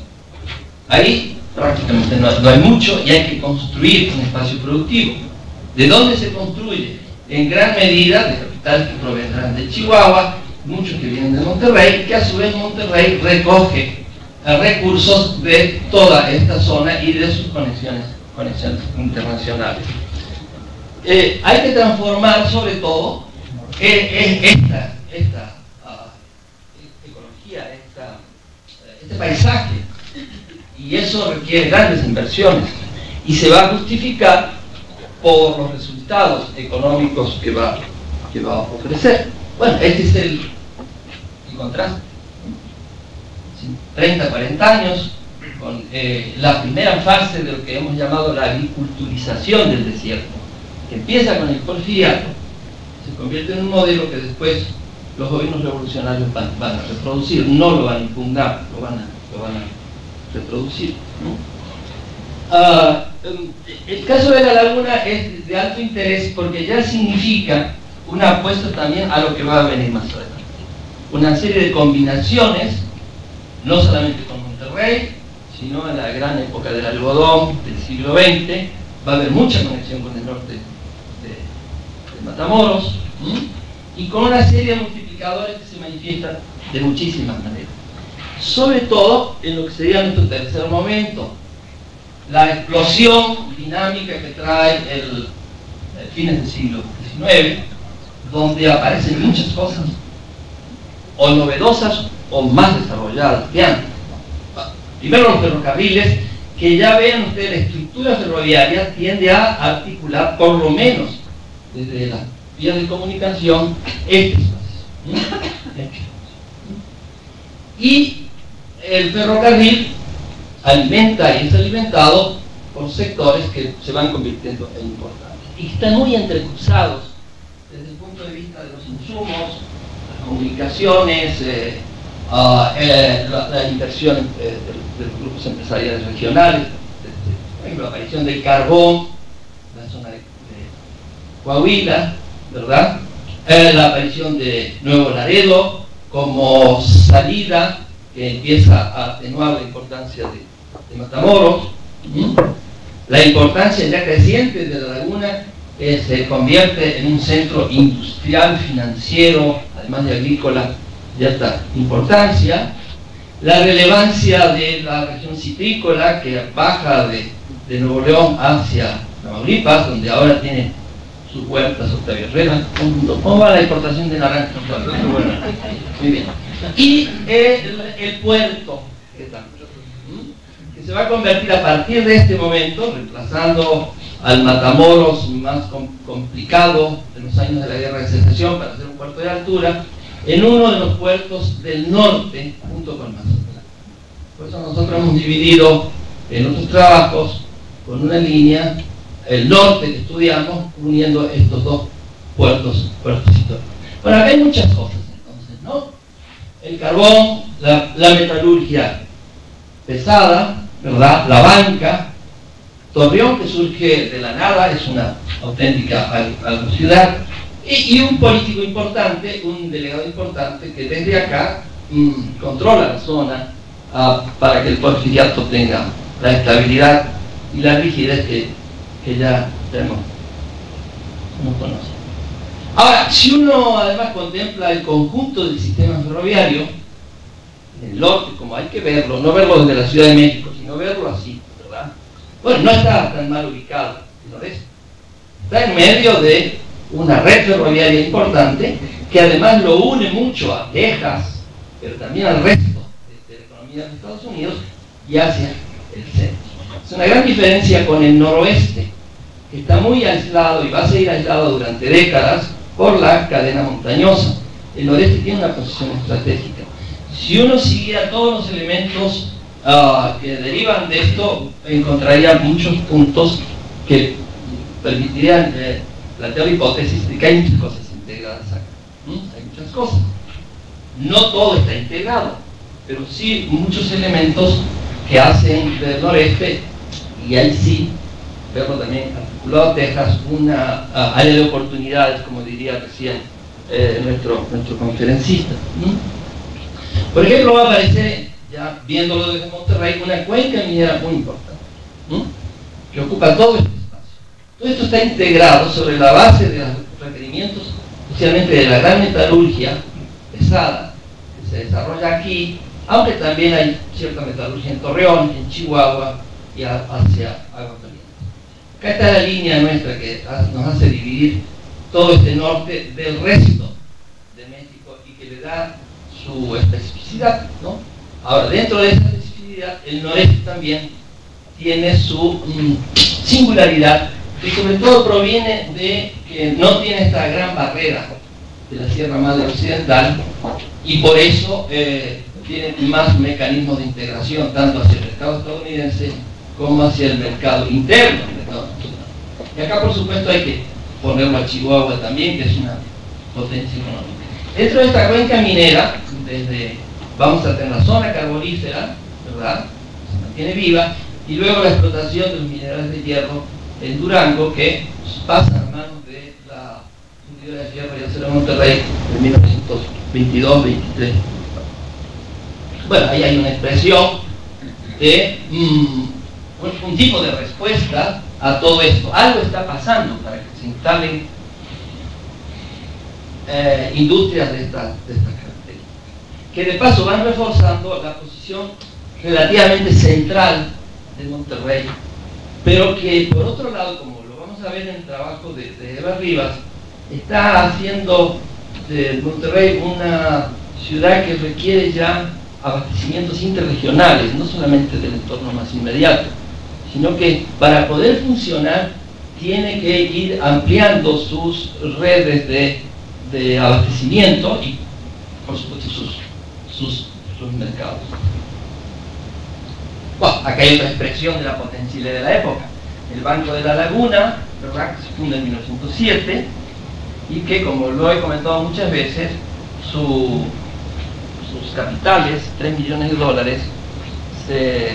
Ahí prácticamente no, no hay mucho y hay que construir un espacio productivo. ¿De dónde se construye? En gran medida de capitales que provendrán de Chihuahua, muchos que vienen de Monterrey, que a su vez Monterrey recoge recursos de toda esta zona y de sus conexiones, conexiones internacionales. Eh, hay que transformar sobre todo eh, eh, esta, esta uh, ecología, esta, este paisaje, y eso requiere grandes inversiones y se va a justificar por los resultados económicos que va, que va a ofrecer. Bueno, este es el, el contraste. treinta, cuarenta años, con eh, la primera fase de lo que hemos llamado la agriculturización del desierto, que empieza con el porfiriato, se convierte en un modelo que después los gobiernos revolucionarios van, van a reproducir, no lo van a impugnar, lo van a, lo van a reproducir, ¿no? Uh, el caso de la laguna es de alto interés porque ya significa una apuesta también a lo que va a venir más adelante. Una serie de combinaciones, no solamente con Monterrey, sino en la gran época del algodón del siglo veinte, va a haber mucha conexión con el norte de, de Matamoros, ¿m? y con una serie de multiplicadores que se manifiestan de muchísimas maneras. Sobre todo en lo que sería nuestro tercer momento, la explosión dinámica que trae el, el fines del siglo diecinueve, donde aparecen muchas cosas, o novedosas o más desarrolladas que antes. Primero los ferrocarriles, que ya ven ustedes, la estructura ferroviaria tiende a articular por lo menos desde las vías de comunicación este espacio. Y el ferrocarril alimenta y es alimentado por sectores que se van convirtiendo en importantes y están muy entrecruzados desde el punto de vista de los insumos, las comunicaciones, eh, uh, eh, la, la inversión eh, de, de los grupos empresariales regionales, desde, por ejemplo, la aparición del carbón en la zona de, de Coahuila, ¿verdad? Eh, la aparición de Nuevo Laredo como salida que empieza a atenuar la importancia de, de Matamoros, ¿sí? La importancia ya creciente de la laguna que se convierte en un centro industrial, financiero, además de agrícola, de alta importancia, la relevancia de la región citrícola que baja de, de Nuevo León hacia Tamaulipas, donde ahora tiene sus huertas Octavio Herrera. ¿Cómo va la importación de naranjas? Bueno, muy bien. Y el, el puerto, ¿qué tal? Que se va a convertir a partir de este momento, reemplazando al Matamoros más com complicado de los años de la Guerra de Secesión para hacer un puerto de altura, en uno de los puertos del norte junto con Mazatlán. Por eso nosotros hemos dividido en otros trabajos con una línea el norte que estudiamos uniendo estos dos puertos, puertos históricos. Bueno, acá hay muchas cosas entonces, ¿no? El carbón, la, la metalurgia pesada, ¿verdad? La banca, Torreón, que surge de la nada, es una auténtica ciudad, y, y un político importante, un delegado importante que desde acá mmm, controla la zona uh, para que el porfiriato tenga la estabilidad y la rigidez que, que ya tenemos, no conoce. Ahora, si uno además contempla el conjunto del sistema ferroviario, en el norte, como hay que verlo, no verlo desde la Ciudad de México, sino verlo así, ¿verdad? Bueno, no está tan mal ubicado el noreste. Está en medio de una red ferroviaria importante que además lo une mucho a Texas, pero también al resto de, de la economía de Estados Unidos y hacia el centro. Es una gran diferencia con el noroeste, que está muy aislado y va a seguir aislado durante décadas por la cadena montañosa. El noreste tiene una posición estratégica. Si uno siguiera todos los elementos uh, que derivan de esto, encontraría muchos puntos que permitirían eh, plantear la hipótesis de que hay muchas cosas integradas acá. ¿Mm? Hay muchas cosas. No todo está integrado, pero sí muchos elementos que hacen del noreste, y ahí sí, verlo también articulado a Texas, una uh, área de oportunidades, como diría recién eh, nuestro, nuestro conferencista. ¿Mm? Por ejemplo, va a aparecer, ya viéndolo desde Monterrey, una cuenca minera muy importante, ¿no? Que ocupa todo este espacio. Todo esto está integrado sobre la base de los requerimientos, especialmente de la gran metalurgia pesada, que se desarrolla aquí, aunque también hay cierta metalurgia en Torreón, en Chihuahua y hacia Aguascalientes. Acá está la línea nuestra que nos hace dividir todo este norte del resto de México y que le da su especificidad, ¿no? Ahora, dentro de esa especificidad, el noreste también tiene su mm, singularidad que sobre todo proviene de que no tiene esta gran barrera de la Sierra Madre Occidental y por eso eh, tiene más mecanismos de integración tanto hacia el mercado estadounidense como hacia el mercado interno del mercado nacional. Y acá por supuesto hay que ponerlo a Chihuahua también, que es una potencia económica. Dentro de esta cuenca minera, desde, vamos a tener la zona carbonífera, ¿verdad? Se mantiene viva, y luego la explotación de los minerales de hierro en Durango, que pasan a manos de la Fundidora de Hierro y Acero de Monterrey en mil novecientos veintidós veintitrés. Bueno, ahí hay una expresión de mm, un tipo de respuesta a todo esto. Algo está pasando para que se instalen eh, industrias de estas de esta características, que de paso van reforzando la posición relativamente central de Monterrey, pero que por otro lado, como lo vamos a ver en el trabajo de, de Eva Rivas, está haciendo de Monterrey una ciudad que requiere ya abastecimientos interregionales, no solamente del entorno más inmediato, sino que para poder funcionar tiene que ir ampliando sus redes de, de abastecimiento y por supuesto sus, sus, sus mercados. Bueno, acá hay otra expresión de la potencialidad de la época. El Banco de la Laguna, ¿verdad?, que se funda en mil novecientos siete y que, como lo he comentado muchas veces, su, sus capitales, tres millones de dólares, se,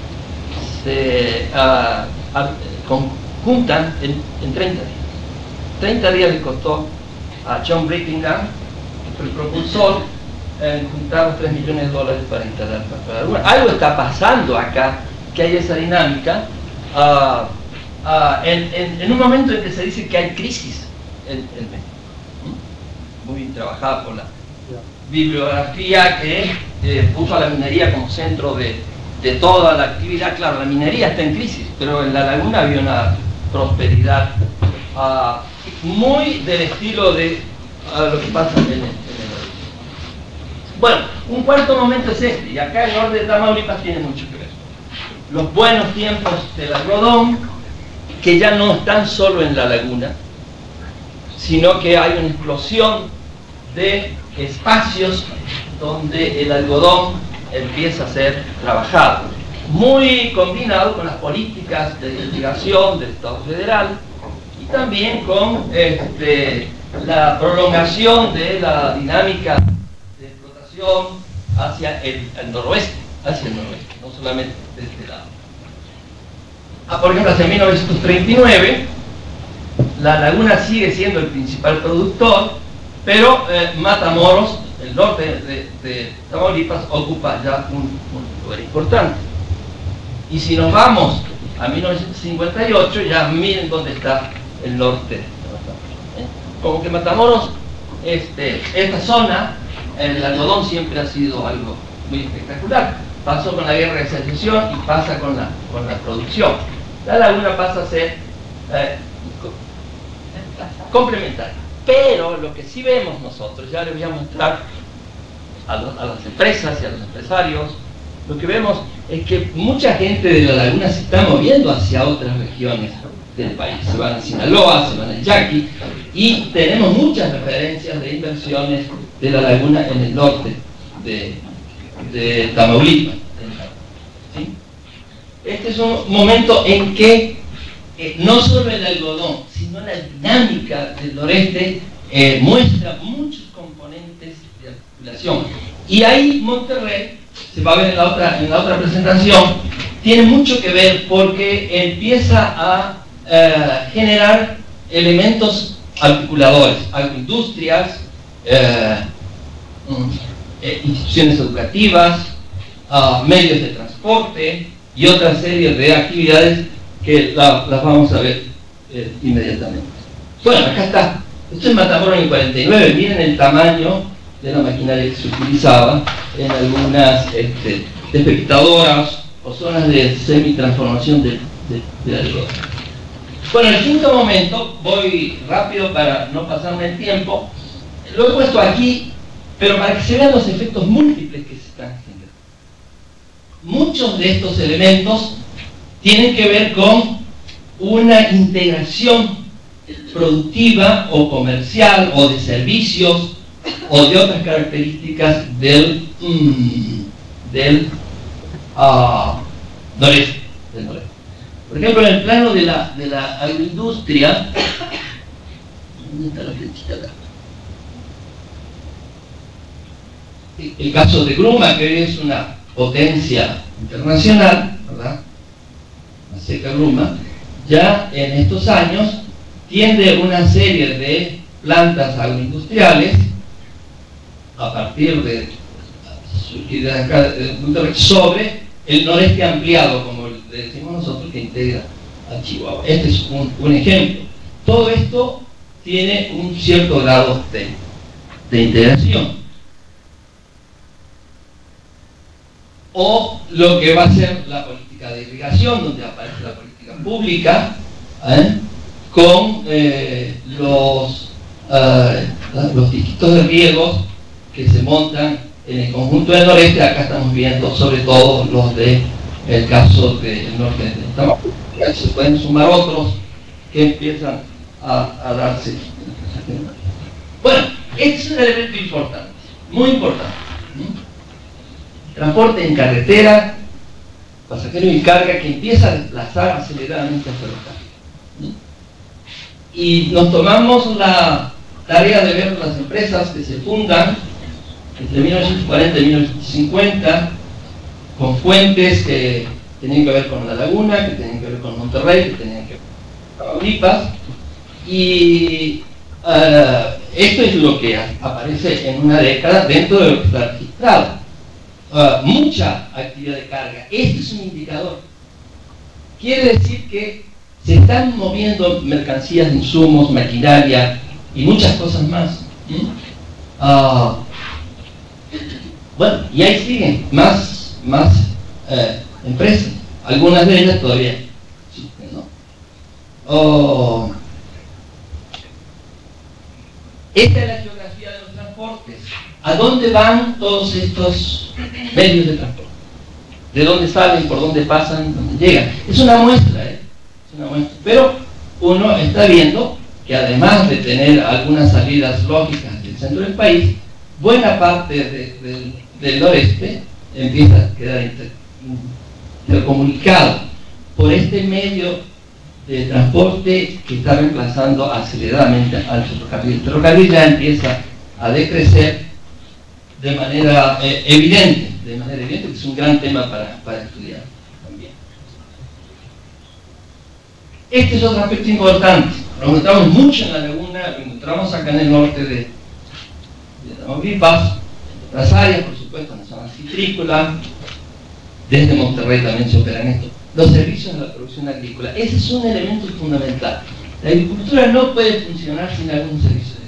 se uh, uh, conjuntan en, en treinta días. treinta días le costó a John Brittingham, que fue el propulsor, eh, juntar los tres millones de dólares para instalar el Banco de la Laguna. Algo está pasando acá, que hay esa dinámica, uh, uh, en, en, en un momento en que se dice que hay crisis en, en México. Muy bien trabajada por la bibliografía que eh, puso a la minería como centro de, de toda la actividad. Claro, la minería está en crisis, pero en la laguna había una prosperidad uh, muy del estilo de uh, lo que pasa en el, en el Bueno, un cuarto momento es este, y acá el norte de Tamaulipas tiene mucho que ver. Los buenos tiempos del algodón, que ya no están solo en la laguna, sino que hay una explosión de espacios donde el algodón empieza a ser trabajado, muy combinado con las políticas de investigación del Estado federal y también con este, la prolongación de la dinámica de explotación hacia el, el noroeste, hacia el noroeste, no solamente de este lado. Ah, por ejemplo, hacia mil novecientos treinta y nueve, la laguna sigue siendo el principal productor, pero eh, Matamoros, el norte de, de Tamaulipas, ocupa ya un, un lugar importante. Y si nos vamos a mil novecientos cincuenta y ocho, ya miren dónde está el norte de Matamoros. ¿eh? Como que Matamoros, este, esta zona, el algodón siempre ha sido algo muy espectacular. Pasó con la guerra de secesión y pasa con la, con la producción. La laguna pasa a ser eh, complementaria. Pero lo que sí vemos nosotros, ya les voy a mostrar a, lo, a las empresas y a los empresarios, lo que vemos es que mucha gente de la laguna se está moviendo hacia otras regiones del país. Se van a Sinaloa, se van al Yaqui, y tenemos muchas referencias de inversiones de la laguna en el norte de, de Tamaulipas. ¿Sí? Este es un momento en que Eh, no solo el algodón, sino la dinámica del noreste eh, muestra muchos componentes de articulación. Y ahí Monterrey, se va a ver en la otra, en la otra presentación, tiene mucho que ver porque empieza a eh, generar elementos articuladores, agroindustrias, eh, eh, instituciones educativas, uh, medios de transporte y otra serie de actividades que las la vamos a ver eh, inmediatamente. Bueno, acá está. Esto es Matamoros en el cuarenta y nueve. Miren el tamaño de la maquinaria que se utilizaba en algunas este, despepitadoras o zonas de semi-transformación de, de, de algodón. Bueno, el quinto momento, voy rápido para no pasarme el tiempo, lo he puesto aquí, pero para que se vean los efectos múltiples que se están generando. Muchos de estos elementos tienen que ver con una integración productiva o comercial o de servicios o de otras características del, mm, del uh, noreste, del noreste. Por ejemplo, en el plano de la, de la agroindustria, ¿dónde está la flechita acá? El caso de Gruma, que hoy es una potencia internacional, ¿verdad? La seca Gruma, ya en estos años tiene una serie de plantas agroindustriales a partir de sobre el noreste ampliado, como le decimos nosotros, que integra a Chihuahua. Este es un, un ejemplo. Todo esto tiene un cierto grado de, de integración. O lo que va a ser la política de irrigación, donde aparece la política pública, ¿eh? con eh, los, eh, los distritos de riegos que se montan en el conjunto del noreste. Acá estamos viendo sobre todo los de el caso del norte de Tamaulipas. Se pueden sumar otros que empiezan a, a darse. Bueno, este es un elemento importante, muy importante. Transporte en carretera, pasajero y carga, que empieza a desplazar aceleradamente a ferrocarril. Y nos tomamos la tarea de ver las empresas que se fundan entre mil novecientos cuarenta y mil novecientos cincuenta, con fuentes que tenían que ver con La Laguna, que tenían que ver con Monterrey, que tenían que ver con Tamaulipas, y uh, esto es lo que aparece en una década dentro de lo que está registrado. Uh, mucha actividad de carga. Este es un indicador. Quiere decir que se están moviendo mercancías, insumos, maquinaria y muchas cosas más. ¿Mm? Uh, bueno, y ahí siguen más, más eh, empresas. Algunas de ellas todavía existen, ¿no? Oh, esta es la geografía de los transportes. ¿A dónde van todos estos medios de transporte? ¿De dónde salen? ¿Por dónde pasan? ¿Dónde llegan? Es una muestra, ¿eh? Es una muestra. Pero uno está viendo que además de tener algunas salidas lógicas del centro del país, buena parte de, de, del noreste empieza a quedar inter, intercomunicado por este medio de transporte que está reemplazando aceleradamente al ferrocarril. El ferrocarril ya empieza a decrecer de manera eh, evidente, de manera evidente, que es un gran tema para, para estudiar también. Este es otro aspecto importante. Lo encontramos mucho en La Laguna, lo encontramos acá en el norte de, de Tamaulipas, en otras áreas, por supuesto, en la zona citrícola. Desde Monterrey también se operan esto. Los servicios de la producción agrícola. Ese es un elemento fundamental. La agricultura no puede funcionar sin algún servicio de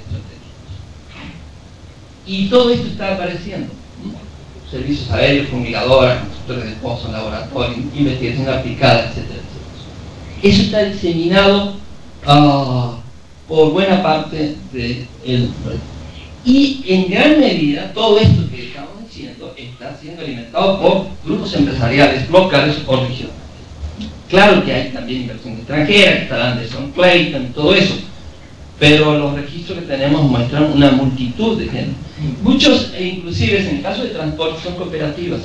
y todo esto está apareciendo. Servicios aéreos, fumigadoras, constructores de pozos, laboratorios, investigación aplicada, etcétera, etcétera. Eso está diseminado uh, por buena parte del norte. Y en gran medida todo esto que estamos diciendo está siendo alimentado por grupos empresariales locales o regionales. Claro que hay también inversión extranjera, que está Anderson Clayton, todo eso. Pero los registros que tenemos muestran una multitud de gente. Muchos, e inclusive en el caso de transporte, son cooperativas.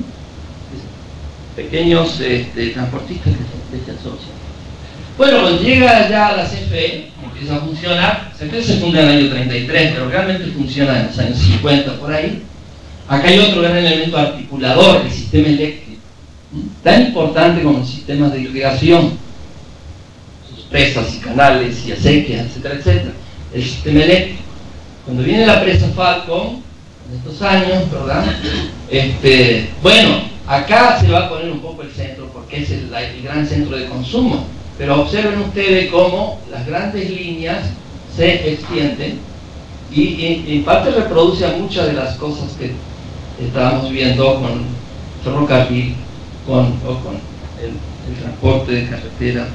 Pequeños este, transportistas que se asocian. Bueno, cuando llega ya la C F E, empieza a funcionar. C F E se funda en el año treinta y tres, pero realmente funciona en los años cincuenta, por ahí. Acá hay otro gran elemento articulador, el sistema eléctrico. Tan importante como los sistemas de irrigación, presas y canales y acequias, etcétera, etcétera. El sistema eléctrico. Cuando viene la presa Falcon, en estos años, ¿verdad? Este, bueno, acá se va a poner un poco el centro, porque es el, el gran centro de consumo. Pero observen ustedes cómo las grandes líneas se extienden y, y en parte reproduce a muchas de las cosas que estábamos viendo con ferrocarril, con, o con el, el transporte de carretera.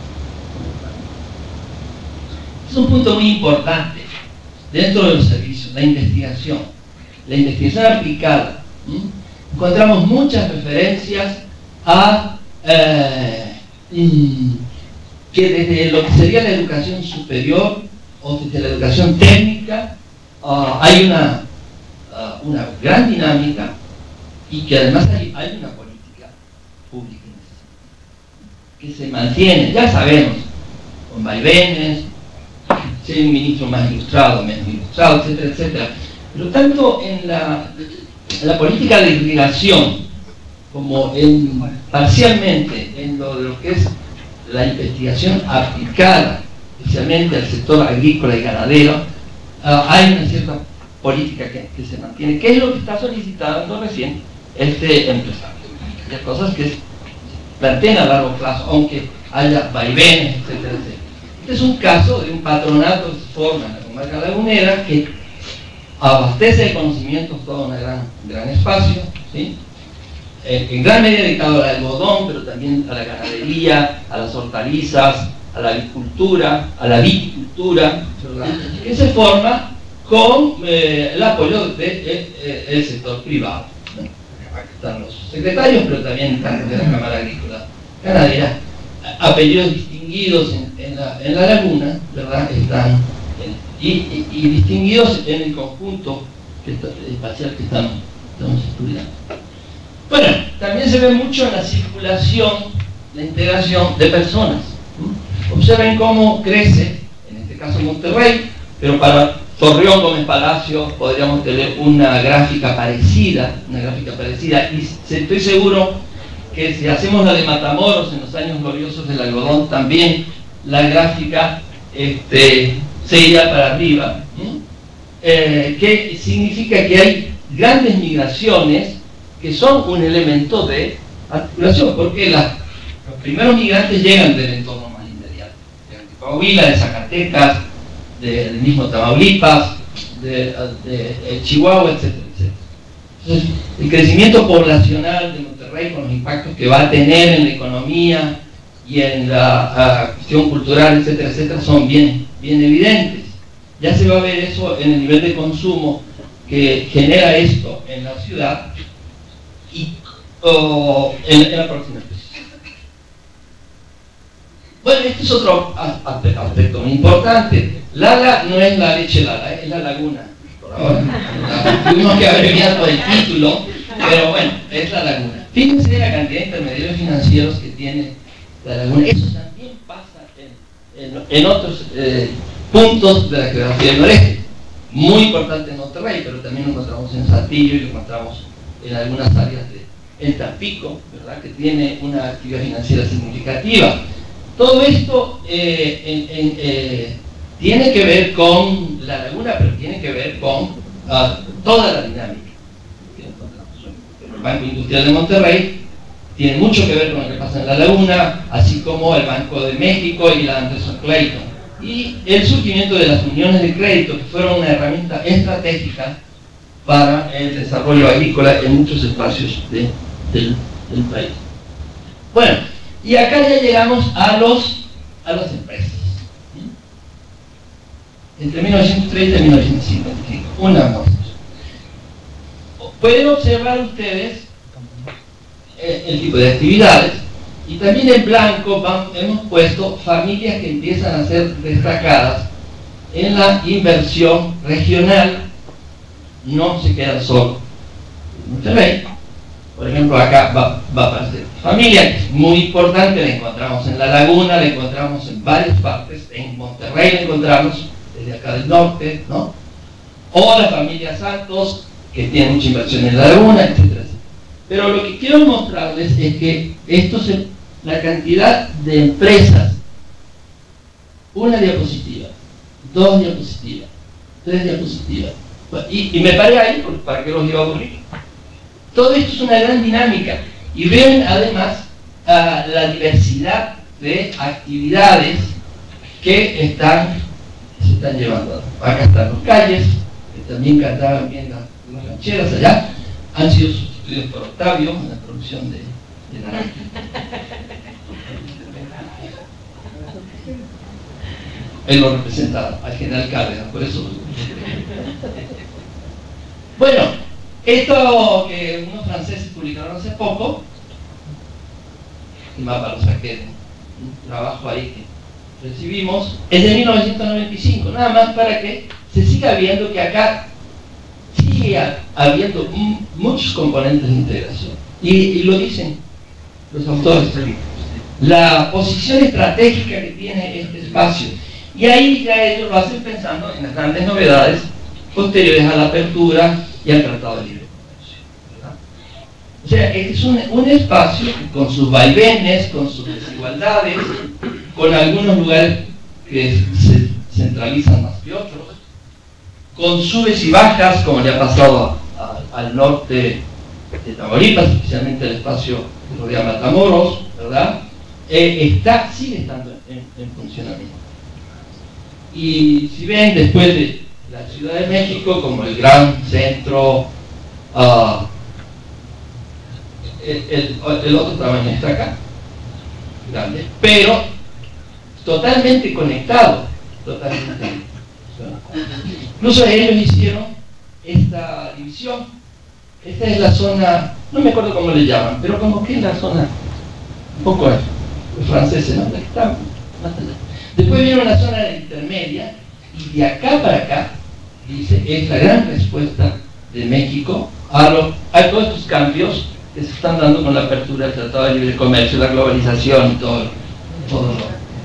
Es un punto muy importante dentro de los servicios, la investigación, la investigación aplicada. ¿Mm? Encontramos muchas referencias a eh, que desde lo que sería la educación superior o desde la educación técnica uh, hay una, uh, una gran dinámica, y que además hay, hay una política pública que se mantiene, ya sabemos, con vaivenes, si hay un ministro más ilustrado, menos ilustrado, etcétera, etcétera. Pero tanto en la, en la política de irrigación como en, parcialmente en lo de lo que es la investigación aplicada, especialmente al sector agrícola y ganadero, uh, hay una cierta política que, que se mantiene, que es lo que está solicitando recién este empresario. Hay cosas que se plantean a largo plazo, aunque haya vaivenes, etcétera, etcétera. Este es un caso de un patronato que se forma en la comarca lagunera, que abastece de conocimientos todo un gran, gran espacio, ¿sí? eh, en gran medida dedicado al algodón, pero también a la ganadería, a las hortalizas, a la agricultura, a la viticultura, ¿verdad? Que se forma con eh, el apoyo del de, de, de, sector privado, ¿no? Aquí están los secretarios, pero también están de la Cámara Agrícola Ganadera, apellidos distinguidos en, en, la, en la laguna, ¿verdad? Están en, y, y, y distinguidos en el conjunto que está, espacial que estamos, estamos estudiando. Bueno, también se ve mucho en la circulación, la integración de personas. ¿Mm? Observen cómo crece, en este caso Monterrey, pero para Torreón, Gómez Palacio, podríamos tener una gráfica parecida, una gráfica parecida, y estoy seguro que si hacemos la de Matamoros en los años gloriosos del algodón, también la gráfica este, se irá para arriba, ¿Mm? eh, que significa que hay grandes migraciones que son un elemento de articulación, porque la, los primeros migrantes llegan del entorno más inmediato, de Coahuila, de Zacatecas, de, del mismo Tamaulipas, de, de, de Chihuahua, etcétera, etcétera. Entonces, el crecimiento poblacional de Monterrey, con los impactos que va a tener en la economía y en la uh, cuestión cultural, etcétera, etcétera, son bien, bien evidentes. Ya se va a ver eso en el nivel de consumo que genera esto en la ciudad y oh, en, en la próxima especie. Bueno, este es otro aspecto muy importante. Lala no es la leche Lala, es la laguna. Por ahora, la, tuvimos que abreviar por el título, pero bueno, es la laguna. Fíjense la cantidad de intermediarios financieros que tiene la laguna. Eso también pasa en, en, en otros eh, puntos de la geografía del noreste. Muy importante en Monterrey, pero también lo encontramos en Saltillo y lo encontramos en algunas áreas de el Tampico, ¿verdad? Que tiene una actividad financiera significativa. Todo esto eh, en, en, eh, tiene que ver con la laguna, pero tiene que ver con uh, toda la dinámica que encontramos. El Banco Industrial de Monterrey tiene mucho que ver con lo que pasa en la laguna, así como el Banco de México y la Anderson Clayton. Y el surgimiento de las uniones de crédito, que fueron una herramienta estratégica para el desarrollo agrícola en muchos espacios de, del, del país. Bueno, y acá ya llegamos a, los, a las empresas. Entre mil novecientos treinta y mil novecientos cincuenta y cinco, una muestra. Pueden observar ustedes eh, el tipo de actividades, y también en blanco vamos, hemos puesto familias que empiezan a ser destacadas en la inversión regional. No se quedan solo en Monterrey. Por ejemplo, acá va, va a aparecer familia, que es muy importante, la encontramos en la laguna, la encontramos en varias partes, en Monterrey la encontramos desde acá del norte, ¿no? O la familia Santos, que tiene mucha inversión en la laguna, etcétera, etcétera. Pero lo que quiero mostrarles es que esto es la cantidad de empresas. Una diapositiva, dos diapositivas, tres diapositivas. Y, y me paré ahí porque para qué los iba a aburrir. Todo esto es una gran dinámica. Y ven además uh, la diversidad de actividades que están, se están llevando. Acá están los calles, que también cantaban bien las, las rancheras allá, han sido sustituidos por Octavio en la producción de, de naranja. Él lo representa al general Cárdenas, por eso. Bueno, esto que unos franceses publicaron hace poco, el mapa lo saqué de un trabajo ahí recibimos es de mil novecientos noventa y cinco, nada más para que se siga viendo que acá sigue habiendo muchos componentes de integración. Y, y lo dicen los autores. La posición estratégica que tiene este espacio. Y ahí ya ellos lo hacen pensando en las grandes novedades posteriores a la apertura y al Tratado de Libre Comercio, ¿verdad? O sea, es un, un espacio con sus vaivenes, con sus desigualdades, con algunos lugares que se centralizan más que otros, con subes y bajas, como le ha pasado a, a, al norte de Tamaulipas, especialmente el espacio que rodea Matamoros, ¿verdad? Eh, está, sigue estando en, en funcionamiento. Y si ven, después de la Ciudad de México como el gran centro, uh, el, el, el otro tamaño está acá, grande, pero totalmente conectado, totalmente conectado. Incluso ellos hicieron esta división. Esta es la zona, no me acuerdo cómo le llaman, pero como que es la zona un poco francesa, ¿no? Está más allá. Después viene una zona intermedia, y de acá para acá, dice, es la gran respuesta de México a, lo, a todos estos cambios que se están dando con la apertura del Tratado de Libre Comercio, la globalización y todo, todo lo.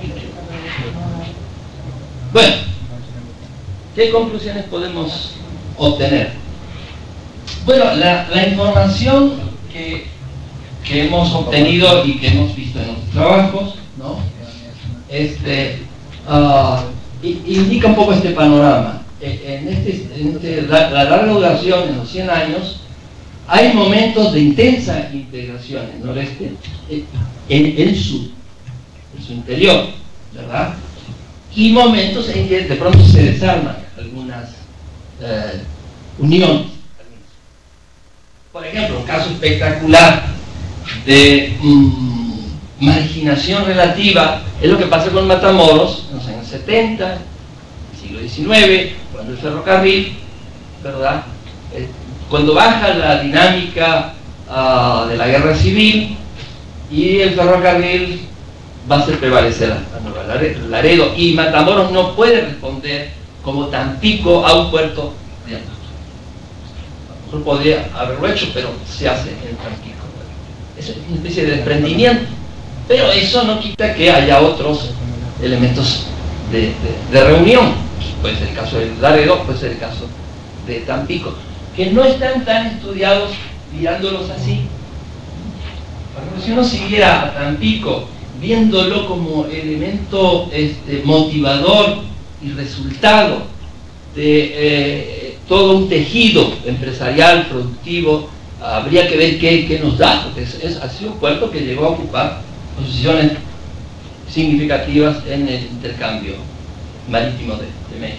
Bueno, ¿qué conclusiones podemos obtener? Bueno, la, la información que, que hemos obtenido y que hemos visto en los trabajos, ¿no? Este, uh, indica un poco este panorama. En, este, en este, la, la larga duración, en los cien años, hay momentos de intensa integración en el noreste, en el sur, en su interior, ¿verdad? Y momentos en que de pronto se desarman algunas eh, uniones. Por ejemplo, un caso espectacular de mmm, marginación relativa es lo que pasa con Matamoros en los años setenta, siglo diecinueve, cuando el ferrocarril, ¿verdad? Eh, cuando baja la dinámica uh, de la guerra civil y el ferrocarril va a hacer prevalecer a, a Nueva Laredo, y Matamoros no puede responder como Tampico a un puerto de Amazon. A lo mejor podría haberlo hecho, pero se hace en Tampico. Es una especie de desprendimiento, pero eso no quita que haya otros elementos de, de, de reunión. Puede ser el caso de Laredo, puede ser el caso de Tampico, que no están tan estudiados mirándolos así. Por ejemplo, si uno siguiera a Tampico viéndolo como elemento este, motivador y resultado de eh, todo un tejido empresarial, productivo, habría que ver qué, qué nos da, porque es, es, ha sido un puerto que llegó a ocupar posiciones significativas en el intercambio marítimo de, de México.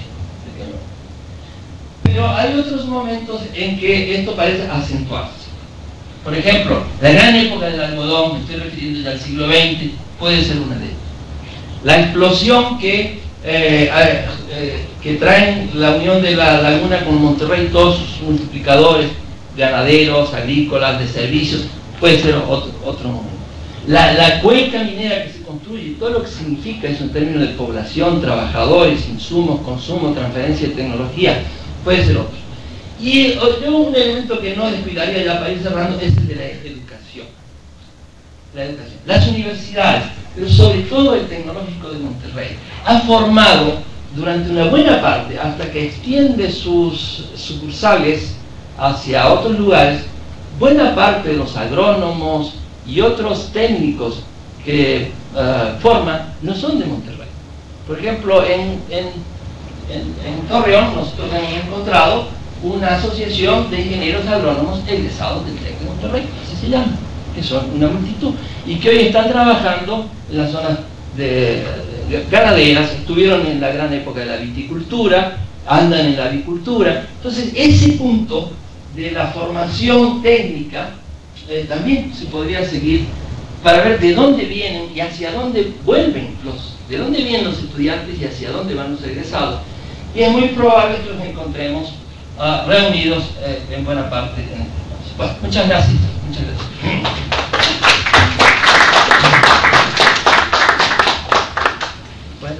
Pero hay otros momentos en que esto parece acentuarse. Por ejemplo, la gran época del algodón, me estoy refiriendo ya al siglo veinte, puede ser una de ellas. La explosión que, eh, eh, que traen la unión de la laguna con Monterrey, todos sus multiplicadores, ganaderos, agrícolas, de servicios, puede ser otro, otro momento. La, la cuenca minera que se construye, todo lo que significa eso en términos de población, trabajadores, insumos, consumo, transferencia de tecnología, puede ser otro. Y yo un elemento que no descuidaría ya para ir cerrando es el de la educación. La educación. Las universidades, pero sobre todo el Tecnológico de Monterrey, ha formado durante una buena parte, hasta que extiende sus sucursales hacia otros lugares, buena parte de los agrónomos y otros técnicos que uh, forman no son de Monterrey. Por ejemplo, en, en, en, en Torreón nosotros hemos encontrado una asociación de ingenieros agrónomos egresados del TEC de Monterrey, así se llama, que son una multitud, y que hoy están trabajando en las zonas de, de ganaderas, estuvieron en la gran época de la viticultura, andan en la avicultura. Entonces ese punto de la formación técnica eh, también se podría seguir para ver de dónde vienen y hacia dónde vuelven los, de dónde vienen los estudiantes y hacia dónde van los egresados. Y es muy probable que los encontremos Uh, reunidos eh, en buena parte en este espacio. Bueno, muchas gracias. Muchas gracias. Bueno.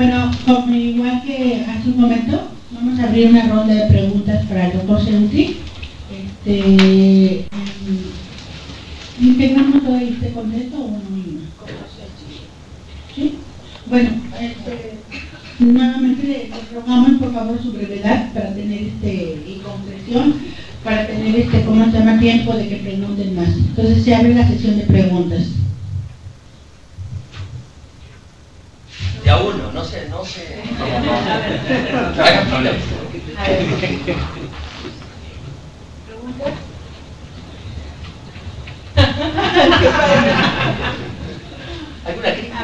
Bueno, como igual que hace un momento, vamos a abrir una ronda de preguntas para el doctor Ceutri. Este, ¿integramos todo este concepto o no? ¿Sí? Bueno, este, nuevamente le rogamos por favor su brevedad para tener este, y concreción, para tener este, ¿cómo se llama? Tiempo de que pregunten más. Entonces se abre la sesión de preguntas. De a uno, no sé, no sé. No hagan problemas. ¿Alguna crítica?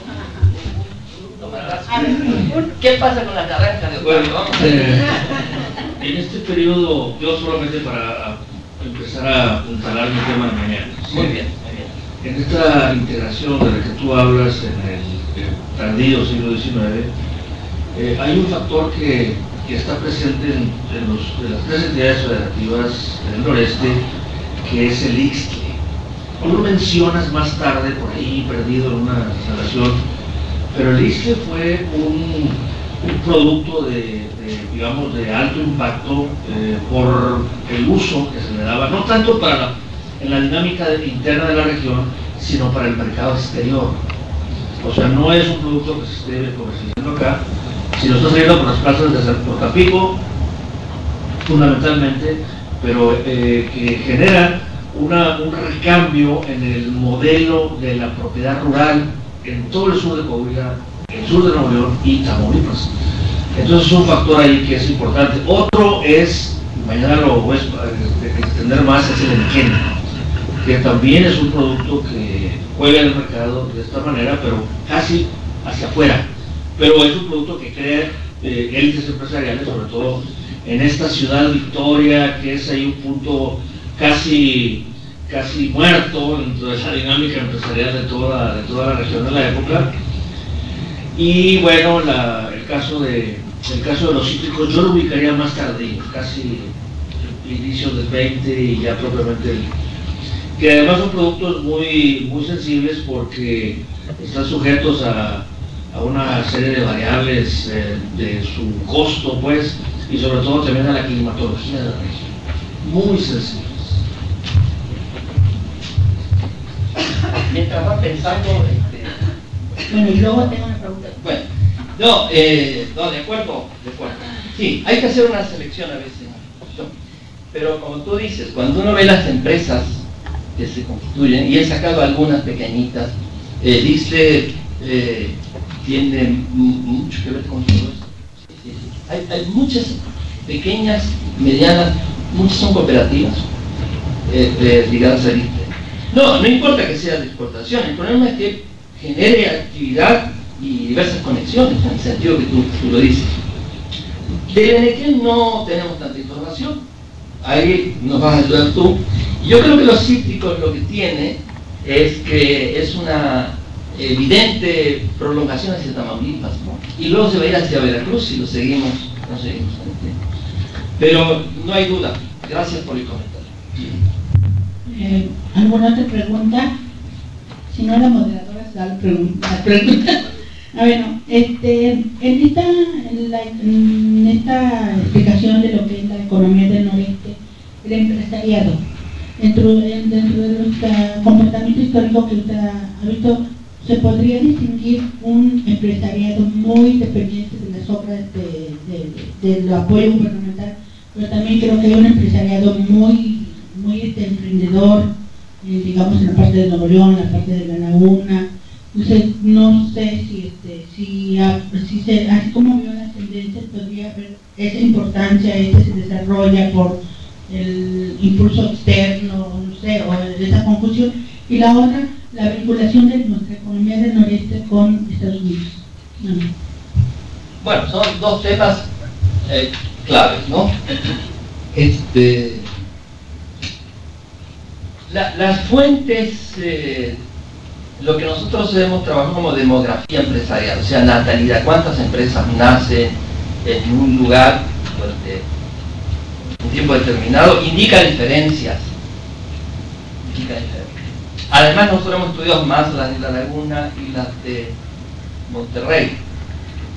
¿Qué pasa con la naranja de Bueno, Octavio? Vamos a eh, ver. en este periodo, yo solamente para empezar a apuntalar mi tema de mañana. ¿sí? Muy bien, muy bien. En esta integración de la que tú hablas en el eh, tardío siglo diecinueve, eh, hay un factor que, que está presente en, en, los, en las tres entidades federativas del noreste, que es el Ixtle. Tú lo mencionas más tarde, por ahí perdido en una instalación, pero el Ixtle fue un, un producto de, de, digamos, de alto impacto eh, por el uso que se le daba, no tanto para la, en la dinámica de, interna de la región, sino para el mercado exterior. O sea, no es un producto que se esté comercializando acá, sino está saliendo por las plazas de San Tampico, fundamentalmente, pero eh, que genera una, un recambio en el modelo de la propiedad rural en todo el sur de Coahuila, el sur de Nuevo León y Tamaulipas. Entonces es un factor ahí que es importante. Otro es, mañana lo voy a extender más, es el enquén, que también es un producto que juega en el mercado de esta manera, pero casi hacia afuera. Pero es un producto que crea eh, élites empresariales, sobre todo en esta ciudad Victoria, que es ahí un punto casi, casi muerto dentro de esa dinámica empresarial de toda, de toda la región de la época. Y bueno, la, el, caso de, el caso de los cítricos yo lo ubicaría más tardío, casi inicios del veinte y ya propiamente el, que además son productos muy, muy sensibles porque están sujetos a, a una serie de variables eh, de su costo, pues, y sobre todo también a la climatología de la región, muy sensibles. Mientras va pensando, este... Bueno, y luego tengo una pregunta. Bueno, no, eh, no, de acuerdo, de acuerdo. Sí, hay que hacer una selección a veces, ¿no? Pero como tú dices, cuando uno ve las empresas que se constituyen, y he sacado algunas pequeñitas, el Ixtle eh, tiene mucho que ver con todo eso. Sí, sí, sí. Hay, hay muchas pequeñas, medianas, muchas son cooperativas eh, eh, ligadas al Ixtle. No, no importa que sea de exportación, el problema es que genere actividad y diversas conexiones, en el sentido que tú, tú lo dices. De Enequén no tenemos tanta información, ahí nos vas a ayudar tú. Yo creo que los cítricos lo que tiene es que es una evidente prolongación hacia Tamaulipas, ¿no? Y luego se va a ir hacia Veracruz si lo seguimos, no seguimos. Pero no hay duda. Gracias por el comentario. Eh, ¿Alguna otra pregunta? Si no, la moderadora se da la pregunta. La pregunta. Ah, bueno, este, en, esta, en, la, en esta explicación de lo que es la economía del noreste, el empresariado, dentro, dentro de nuestro comportamiento histórico que usted ha visto, se podría distinguir un empresariado muy dependiente de las obras de, de, de, del apoyo gubernamental, pero también creo que hay un empresariado muy, muy este, emprendedor, eh, digamos en la parte de Nuevo León, en la parte de la Laguna. Entonces, no sé si, este, si, si se, así como veo las tendencias, podría haber esa importancia, ese se desarrolla por el impulso externo, no sé, o esa confusión. Y la otra, la vinculación de nuestra economía del noreste con Estados Unidos. No. Bueno, son dos temas eh, claves, ¿no? Este, la, las fuentes, eh, lo que nosotros hemos trabajado como demografía empresarial, o sea, natalidad, cuántas empresas nacen en un lugar durante un tiempo determinado, indica diferencias. Indica diferencias. Además, nosotros hemos estudiado más las de La Laguna y las de Monterrey.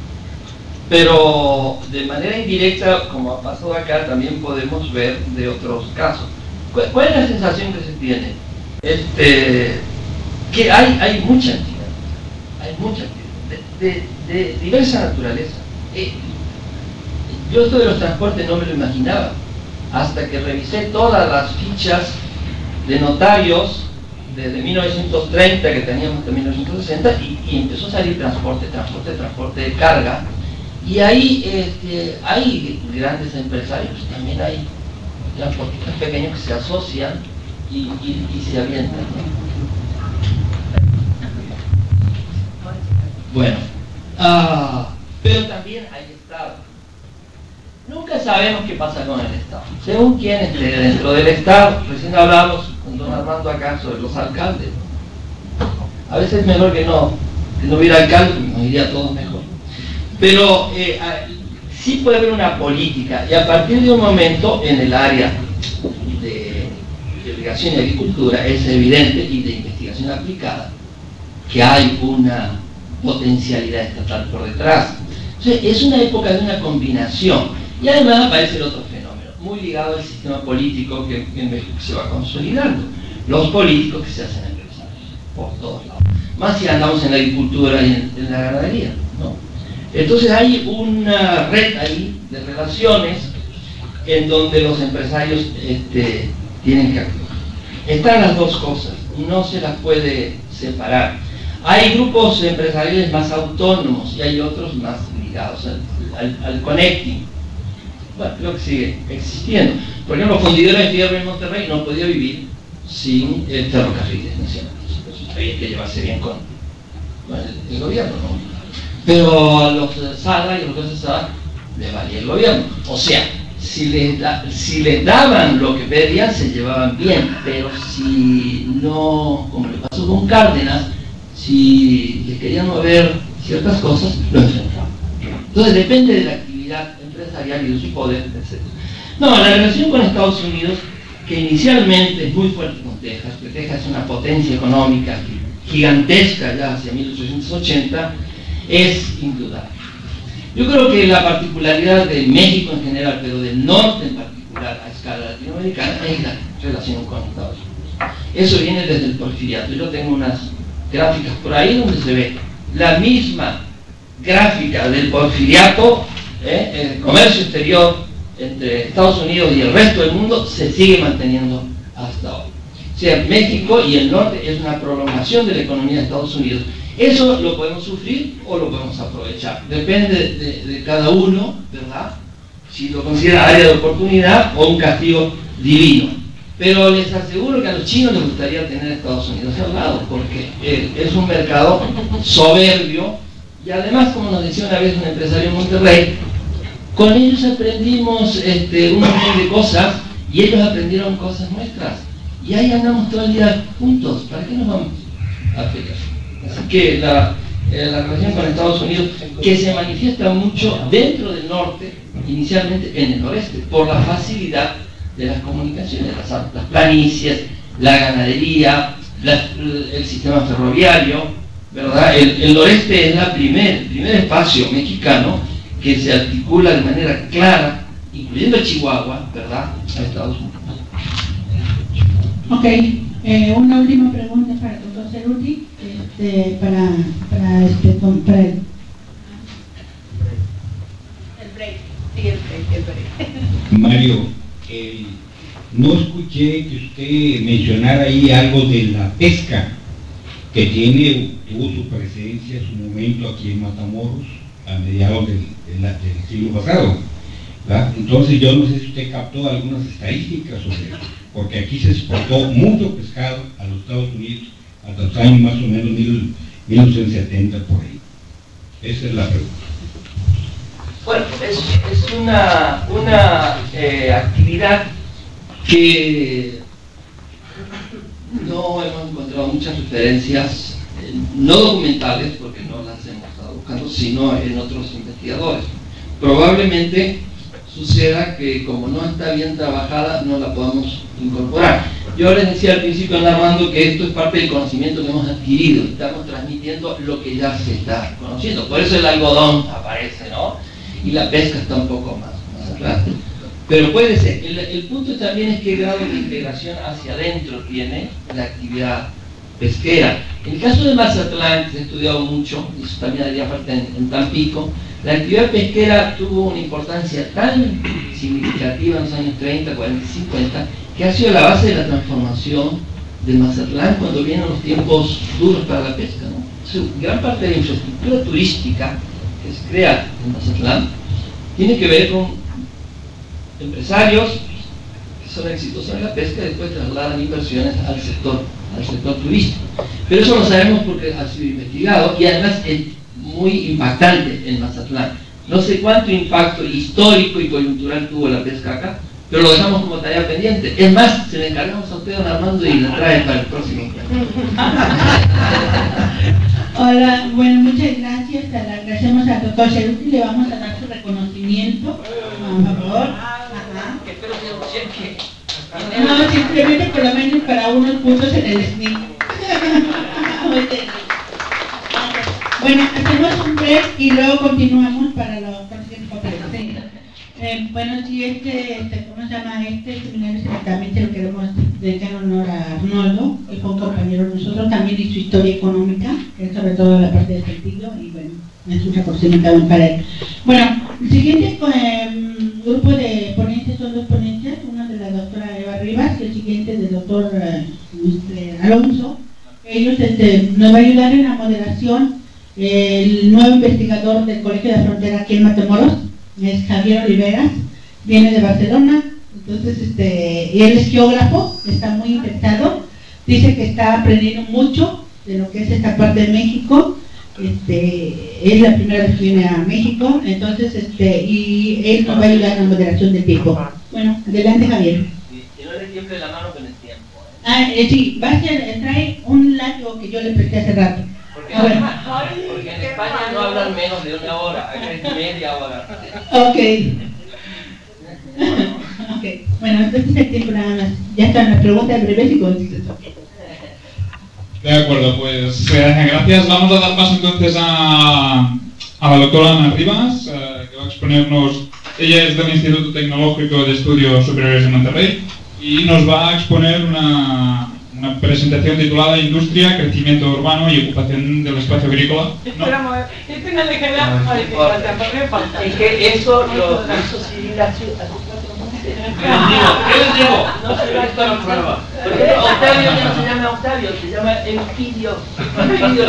Pero de manera indirecta, como ha pasado acá, también podemos ver de otros casos. ¿Cuál, cuál es la sensación que se tiene? Este, que hay, hay mucha actividad, hay mucha actividad, de, de, de diversa naturaleza. Eh, yo esto de los transportes no me lo imaginaba, hasta que revisé todas las fichas de notarios desde mil novecientos treinta que teníamos hasta mil novecientos sesenta y, y empezó a salir transporte, transporte, transporte de carga. Y ahí este, hay grandes empresarios, también hay transportistas pequeños que se asocian y, y, y se avientan. Bueno, uh, pero también hay Estado. Nunca sabemos qué pasa con el Estado. Según quién esté dentro del Estado, recién hablamos con don Armando acá sobre los alcaldes. A veces es mejor que no, que no hubiera alcalde, nos iría a todos mejor. Pero eh, sí puede haber una política, y a partir de un momento en el área de, de irrigación y agricultura es evidente, y de investigación aplicada, que hay una potencialidad estatal por detrás. Entonces, es una época de una combinación, y además aparece el otro fenómeno, muy ligado al sistema político que, que en México se va consolidando. Los políticos que se hacen empresarios, por todos lados. Más si andamos en la agricultura y en, en la ganadería, ¿no? Entonces hay una red ahí de relaciones en donde los empresarios este, tienen que actuar. Están las dos cosas, no se las puede separar. Hay grupos empresariales más autónomos y hay otros más ligados al, al, al connecting. Bueno, creo que sigue existiendo. Por ejemplo, Fundidora de Fierro en Monterrey no podía vivir sin el ferrocarriles nacionales. Entonces había que llevarse bien con, con el, el gobierno, ¿no? Pero a los Sada y a los jueces Sada les valía el gobierno. O sea, si les, da, si les daban lo que pedían, se llevaban bien. Pero si no, como le pasó con Cárdenas, si les querían mover ciertas cosas, lo enfrentaban. Entonces depende de la actividad empresarial y de su poder, etcétera. No, la relación con Estados Unidos, que inicialmente es muy fuerte con Texas, porque Texas es una potencia económica gigantesca ya hacia mil ochocientos ochenta, es indudable. Yo creo que la particularidad de México en general, pero del norte en particular a escala latinoamericana, es la relación con Estados Unidos. Eso viene desde el porfiriato. Yo tengo unas gráficas por ahí donde se ve la misma gráfica del porfiriato, ¿eh? El comercio exterior entre Estados Unidos y el resto del mundo se sigue manteniendo hasta hoy. O sea, México y el norte es una prolongación de la economía de Estados Unidos. Eso lo podemos sufrir o lo podemos aprovechar. Depende de, de cada uno, ¿verdad? Si lo considera área de oportunidad o un castigo divino. Pero les aseguro que a los chinos les gustaría tener a Estados Unidos al lado, porque eh, es un mercado soberbio, y además, como nos decía una vez un empresario en Monterrey, con ellos aprendimos este, un montón de cosas, y ellos aprendieron cosas nuestras. Y ahí andamos todo el día juntos. ¿Para qué nos vamos a pelear? Así que la, eh, la relación con Estados Unidos, que se manifiesta mucho dentro del norte, inicialmente en el noreste, por la facilidad de las comunicaciones, las, las planicies, la ganadería, la, el sistema ferroviario, ¿verdad? El, el noreste es la primer, el primer espacio mexicano que se articula de manera clara, incluyendo Chihuahua, ¿verdad?, a Estados Unidos. Ok, eh, una última pregunta para el doctor Cerruti, este, para, para, este, para el, el break, sí, el break, el break. Mario, eh, no escuché que usted mencionara ahí algo de la pesca, que tiene, tuvo su presencia, su momento aquí en Matamoros, a mediados del, del, del siglo pasado, ¿verdad? Entonces yo no sé si usted captó algunas estadísticas sobre eso, porque aquí se exportó mucho pescado a los Estados Unidos hasta los años más o menos mil novecientos setenta por ahí. Esa es la pregunta. Bueno, es, es una, una eh, actividad que no hemos encontrado muchas referencias, eh, no documentales, porque no las hemos estado buscando, sino en otros investigadores. Probablemente suceda que como no está bien trabajada, no la podamos incorporar. Yo les decía al principio, Armando, que esto es parte del conocimiento que hemos adquirido. Estamos transmitiendo lo que ya se está conociendo. Por eso el algodón aparece, ¿no? y la pesca está un poco más, más atrás. Pero puede ser. El, el punto también es qué grado de integración hacia adentro tiene la actividad pesquera. En el caso de Mazatlán, que se ha estudiado mucho, y eso también haría falta en, en Tampico, la actividad pesquera tuvo una importancia tan significativa en los años treinta, cuarenta y cincuenta, que ha sido la base de la transformación de Mazatlán cuando vienen los tiempos duros para la pesca, ¿no? O sea, gran parte de la infraestructura turística que se crea en Mazatlán tiene que ver con empresarios que son exitosos en la pesca y después trasladan inversiones al sector, al sector turístico. Pero eso lo sabemos porque ha sido investigado y además es muy impactante en Mazatlán. No sé cuánto impacto histórico y coyuntural tuvo la pesca acá, pero lo dejamos como tarea pendiente. Es más, se le encargamos a usted, don Armando, y la trae para el próximo plan. Hola, bueno, muchas gracias. Le agradecemos al doctor Cerruti, le vamos a dar su reconocimiento, por favor. Ajá. No, simplemente por lo menos para unos puntos en el S N I. Bueno, hacemos un break y luego continuamos para los próximos papeles. Eh, bueno, sí, este, este, ¿cómo se llama? Este seminario exactamente lo queremos dedicar en honor a Arnoldo, que fue un compañero de nosotros, también y su historia económica, que es sobre todo la parte del sentido, y bueno, es un reconocimiento para él. Bueno, el siguiente eh, grupo de ponentes son dos ponentes, uno de la doctora Eva Rivas y el siguiente del doctor eh, Alonso. Ellos este, nos va a ayudar en la moderación el nuevo investigador del Colegio de la Frontera aquí en Matamoros, es Javier Oliveras, viene de Barcelona, entonces este, él es geógrafo, está muy interesado, dice que está aprendiendo mucho de lo que es esta parte de México, este, es la primera vez que viene a México, entonces este, y él nos va a ayudar en la moderación del tiempo. Bueno, adelante Javier. Que no le tiemble la mano con el tiempo. ¿eh? Ah, eh, sí, va a ser, trae un látigo que yo le presté hace rato. Porque, Ah, bueno. porque en España no hablan menos de una hora, acá es media hora. Ok. Ok. Bueno, entonces el tiempo nada más. Ya están las preguntas breves y concisas. De acuerdo, pues eh, gracias. Vamos a dar paso entonces a, a la doctora Ana Rivas, eh, que va a exponernos. Ella es del Instituto Tecnológico de Estudios Superiores de Monterrey y nos va a exponer una, una presentación titulada Industria, Crecimiento Urbano y Ocupación del Espacio Agrícola. ¿No? Es que eso lo hizo Sirilacio hace cuatro meses. ¿Qué les digo? No se esto no prueba. Porque Octavio ya no se llama Octavio, se llama Eupidio. Eupidio.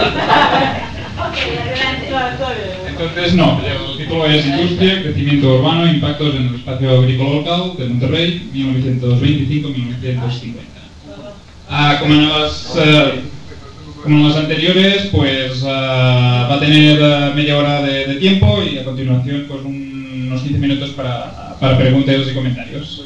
Entonces, no, el título es Industria, Crecimiento Urbano, Impactos en el Espacio Agrícola Local de Monterrey, mil novecientos veinticinco a mil novecientos cincuenta. Ah, como, en las, eh, como en las anteriores, pues uh, va a tener uh, media hora de, de tiempo y a continuación pues un, unos quince minutos para, para preguntas y comentarios.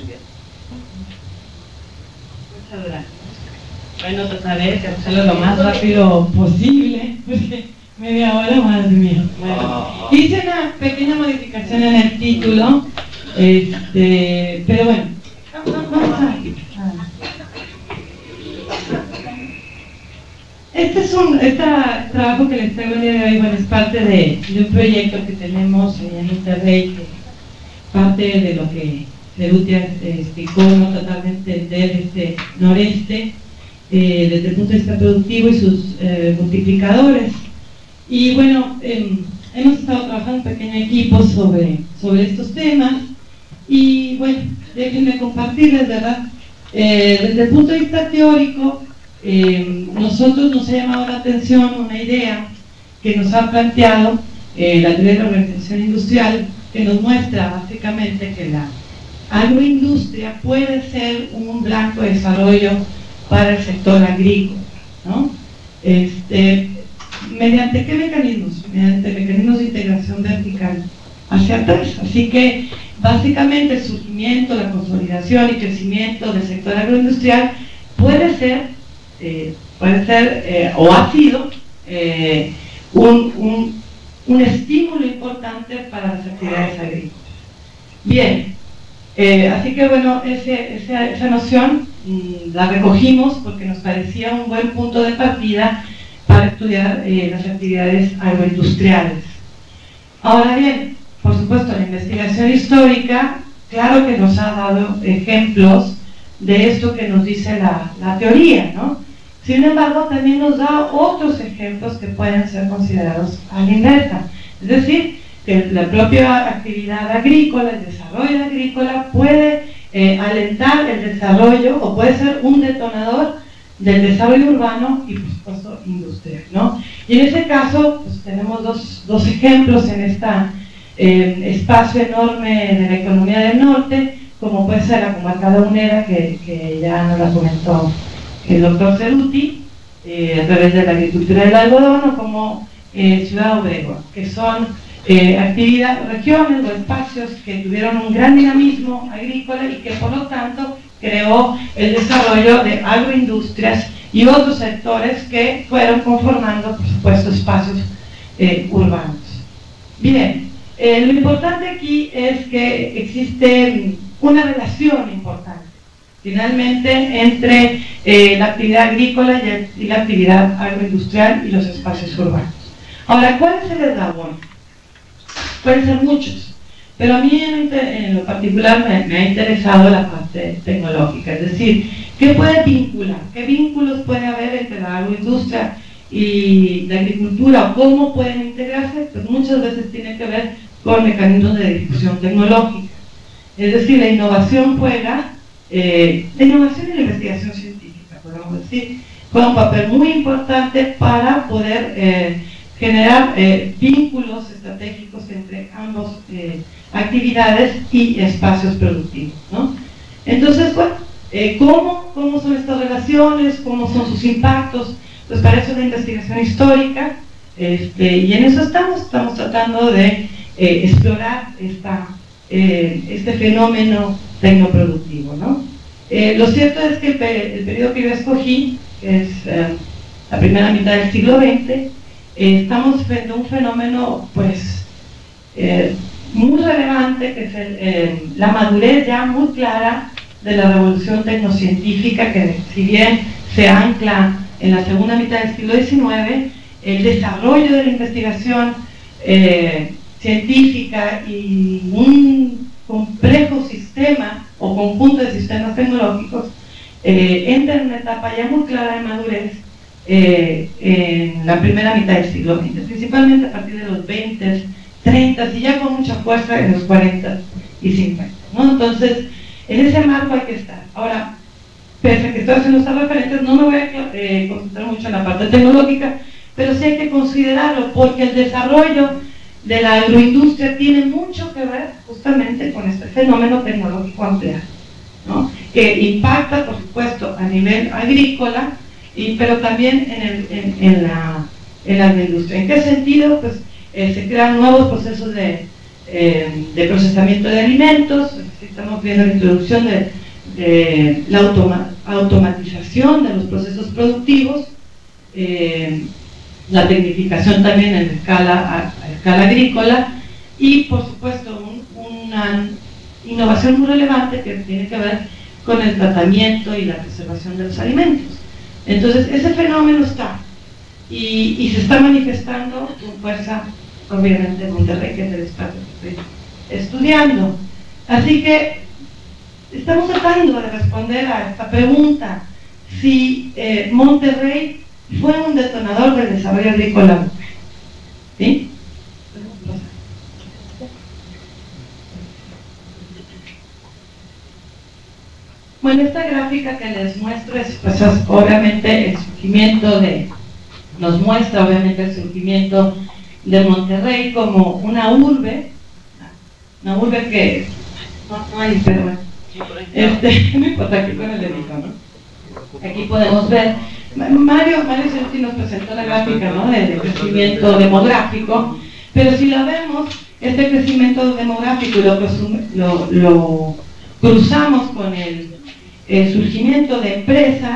Muchas gracias. Bueno, trataré de hacerlo lo más rápido posible, porque media hora más mío. Bueno, hice una pequeña modificación en el título, este, pero bueno, vamos a... Este es un este trabajo que les traigo el día de hoy, bueno, es parte de, de un proyecto que tenemos en Monterrey, que parte de lo que Cerruti explicó, no tratar de entender este noreste eh, desde el punto de vista productivo y sus eh, multiplicadores. Y bueno, eh, hemos estado trabajando en pequeño equipo sobre, sobre estos temas y bueno, déjenme compartirles, ¿verdad? Eh, desde el punto de vista teórico, Eh, nosotros nos ha llamado la atención una idea que nos ha planteado eh, la teoría de la organización industrial, que nos muestra básicamente que la agroindustria puede ser un blanco de desarrollo para el sector agrícola, ¿no? Este, ¿mediante qué mecanismos? Mediante mecanismos de integración vertical hacia atrás. Así que básicamente el surgimiento, la consolidación y crecimiento del sector agroindustrial puede ser Eh, puede ser eh, o ha sido eh, un, un, un estímulo importante para las actividades agrícolas. Bien, eh, así que bueno, ese, esa, esa noción mmm, la recogimos porque nos parecía un buen punto de partida para estudiar eh, las actividades agroindustriales. Ahora bien, por supuesto, la investigación histórica, claro que nos ha dado ejemplos de esto que nos dice la, la teoría, ¿no? Sin embargo, también nos da otros ejemplos que pueden ser considerados a la inversa. Es decir, que la propia actividad agrícola, el desarrollo agrícola puede eh, alentar el desarrollo o puede ser un detonador del desarrollo urbano y, por supuesto, industrial, ¿no? Y en ese caso, pues, tenemos dos, dos ejemplos en este eh, espacio enorme de la economía del norte, como puede ser la comarca lagunera, que, que ya nos la comentó el doctor Ceruti, eh, a través de la agricultura del algodón, o como eh, Ciudad Obregón, que son eh, actividades, regiones o espacios que tuvieron un gran dinamismo agrícola y que por lo tanto creó el desarrollo de agroindustrias y otros sectores que fueron conformando, por supuesto, espacios eh, urbanos. Bien, eh, lo importante aquí es que existe una relación importante, finalmente, entre eh, la actividad agrícola y, y la actividad agroindustrial y los espacios urbanos. Ahora, ¿cuál es el eslabón? Pueden ser muchos, pero a mí en, en lo particular me, me ha interesado la parte tecnológica, es decir, ¿qué puede vincular? ¿Qué vínculos puede haber entre la agroindustria y la agricultura o cómo pueden integrarse? Pues muchas veces tiene que ver con mecanismos de difusión tecnológica. Es decir, la innovación juega, eh, la innovación y la investigación científica, podemos decir, juega un papel muy importante para poder eh, generar eh, vínculos estratégicos entre ambas eh, actividades y espacios productivos, ¿no? Entonces, bueno, eh, ¿cómo, ¿cómo son estas relaciones? ¿Cómo son sus impactos? Pues para eso es la investigación histórica, este, y en eso estamos, estamos tratando de eh, explorar esta Eh, este fenómeno tecnoproductivo, ¿no? Eh, lo cierto es que el, pe el periodo que yo escogí, que es eh, la primera mitad del siglo veinte, eh, estamos frente a un fenómeno pues eh, muy relevante, que es el, eh, la madurez ya muy clara de la revolución tecnocientífica, que si bien se ancla en la segunda mitad del siglo diecinueve, el desarrollo de la investigación eh, científica y un complejo sistema o conjunto de sistemas tecnológicos eh, entra en una etapa ya muy clara de madurez eh, en la primera mitad del siglo veinte, principalmente a partir de los veinte, treinta y ya con mucha fuerza en los cuarenta y cincuenta, ¿no? Entonces, en ese marco hay que estar. Ahora, pese a que estoy haciendo estas referencias, no me voy a eh, concentrar mucho en la parte tecnológica, pero sí hay que considerarlo, porque el desarrollo de la agroindustria tiene mucho que ver justamente con este fenómeno tecnológico ampliado, ¿no? Que impacta, por supuesto, a nivel agrícola, y, pero también en, el, en, en, la, en la agroindustria. ¿En qué sentido? Pues eh, se crean nuevos procesos de, eh, de procesamiento de alimentos. Estamos viendo la introducción de, de la automa automatización de los procesos productivos, eh, la tecnificación también en escala, a, a escala agrícola, y por supuesto un, una innovación muy relevante que tiene que ver con el tratamiento y la preservación de los alimentos. Entonces ese fenómeno está y, y se está manifestando con fuerza, obviamente, en Monterrey, que es el espacio que estoy estudiando. Así que estamos tratando de responder a esta pregunta: si eh, Monterrey fue un detonador del desarrollo agrícola, ¿sí? Bueno, esta gráfica que les muestro es, pues, es obviamente el surgimiento de, nos muestra obviamente el surgimiento de Monterrey como una urbe, una urbe que, no, no hay, pero bueno, este, no importa, aquí con el dedito, ¿no? Aquí podemos ver, Mario, Mario Ceruti nos presentó la gráfica, ¿no?, de, de crecimiento demográfico, pero si lo vemos, este crecimiento demográfico y lo, lo, lo cruzamos con el, el surgimiento de empresas,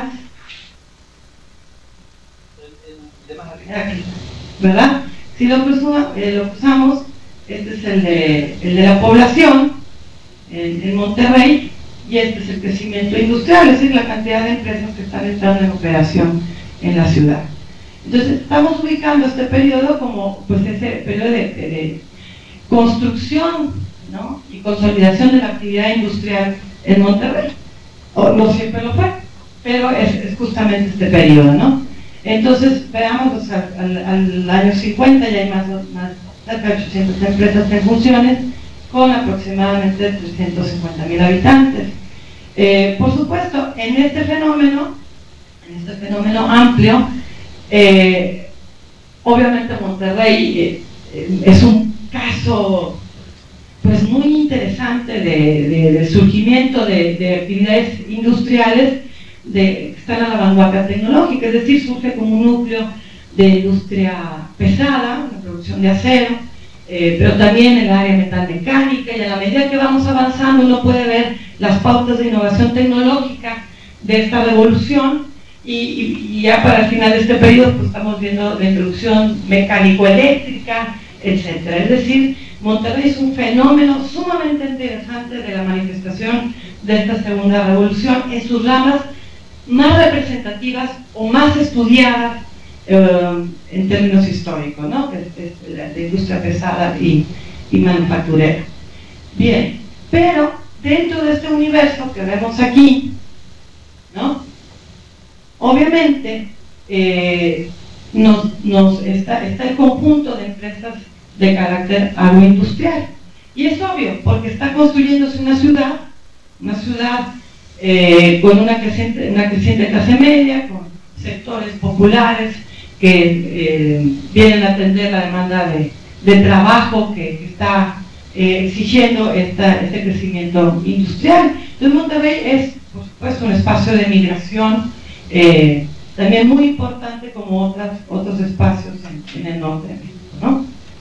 ¿verdad? Si lo, cruzamos, eh, lo cruzamos, este es el de, el de la población en, en Monterrey, y este es el crecimiento industrial, es decir, la cantidad de empresas que están entrando en operación en la ciudad. Entonces estamos ubicando este periodo como, pues, ese periodo de, de, construcción, ¿no?, y consolidación de la actividad industrial en Monterrey. O, no siempre lo fue, pero es, es justamente este periodo, ¿no? Entonces, veamos, o sea, al, al año cincuenta ya hay más, más cerca de ochocientas empresas en funciones, con aproximadamente trescientos cincuenta mil habitantes. Eh, por supuesto, en este fenómeno, en este fenómeno amplio, eh, obviamente Monterrey eh, eh, es un caso pues muy interesante de, de, de surgimiento de, de actividades industriales de, que están a la vanguardia tecnológica, es decir, surge como un núcleo de industria pesada, la producción de acero, eh, pero también en el área metalmecánica, y a la medida que vamos avanzando uno puede ver las pautas de innovación tecnológica de esta revolución, y, y, y ya para el final de este periodo pues estamos viendo la introducción mecánico-eléctrica, etcétera. Es decir, Monterrey es un fenómeno sumamente interesante de la manifestación de esta segunda revolución en sus ramas más representativas o más estudiadas eh, en términos históricos, ¿no?, que es, es la, la industria pesada y, y manufacturera. Bien, pero dentro de este universo que vemos aquí, ¿no?, obviamente eh, nos, nos está, está el conjunto de empresas de carácter agroindustrial, y es obvio porque está construyéndose una ciudad, una ciudad eh, con una creciente, una creciente clase media, con sectores populares que eh, vienen a atender la demanda de, de trabajo que, que está eh, exigiendo esta, este crecimiento industrial. Entonces Monterrey es, por supuesto, un espacio de migración eh, también muy importante como otras, otros espacios en, en el norte de México, ¿no?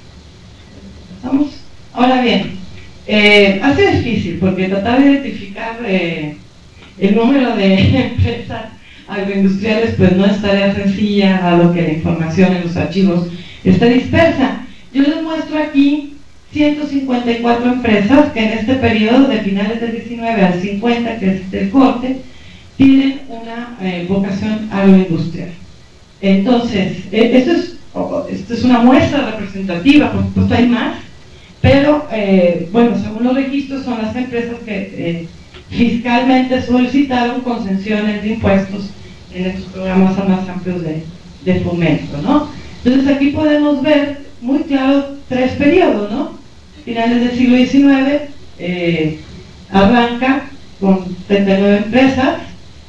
¿Estamos? Ahora bien, eh, ha sido difícil porque tratar de identificar eh, el número de empresas agroindustriales pues no es tarea sencilla, dado que la información en los archivos está dispersa. Yo les muestro aquí ciento cincuenta y cuatro empresas que en este periodo de finales del diecinueve al cincuenta, que es el corte, tienen una eh, vocación agroindustrial. Entonces, eh, esto, es, oh, esto es una muestra representativa, por supuesto hay más, pero eh, bueno, según los registros son las empresas que eh, fiscalmente solicitaron concesiones de impuestos en estos programas más amplios de, de fomento, ¿no? Entonces aquí podemos ver muy claro tres periodos, ¿no? Finales del siglo diecinueve, eh, arranca con treinta y nueve empresas,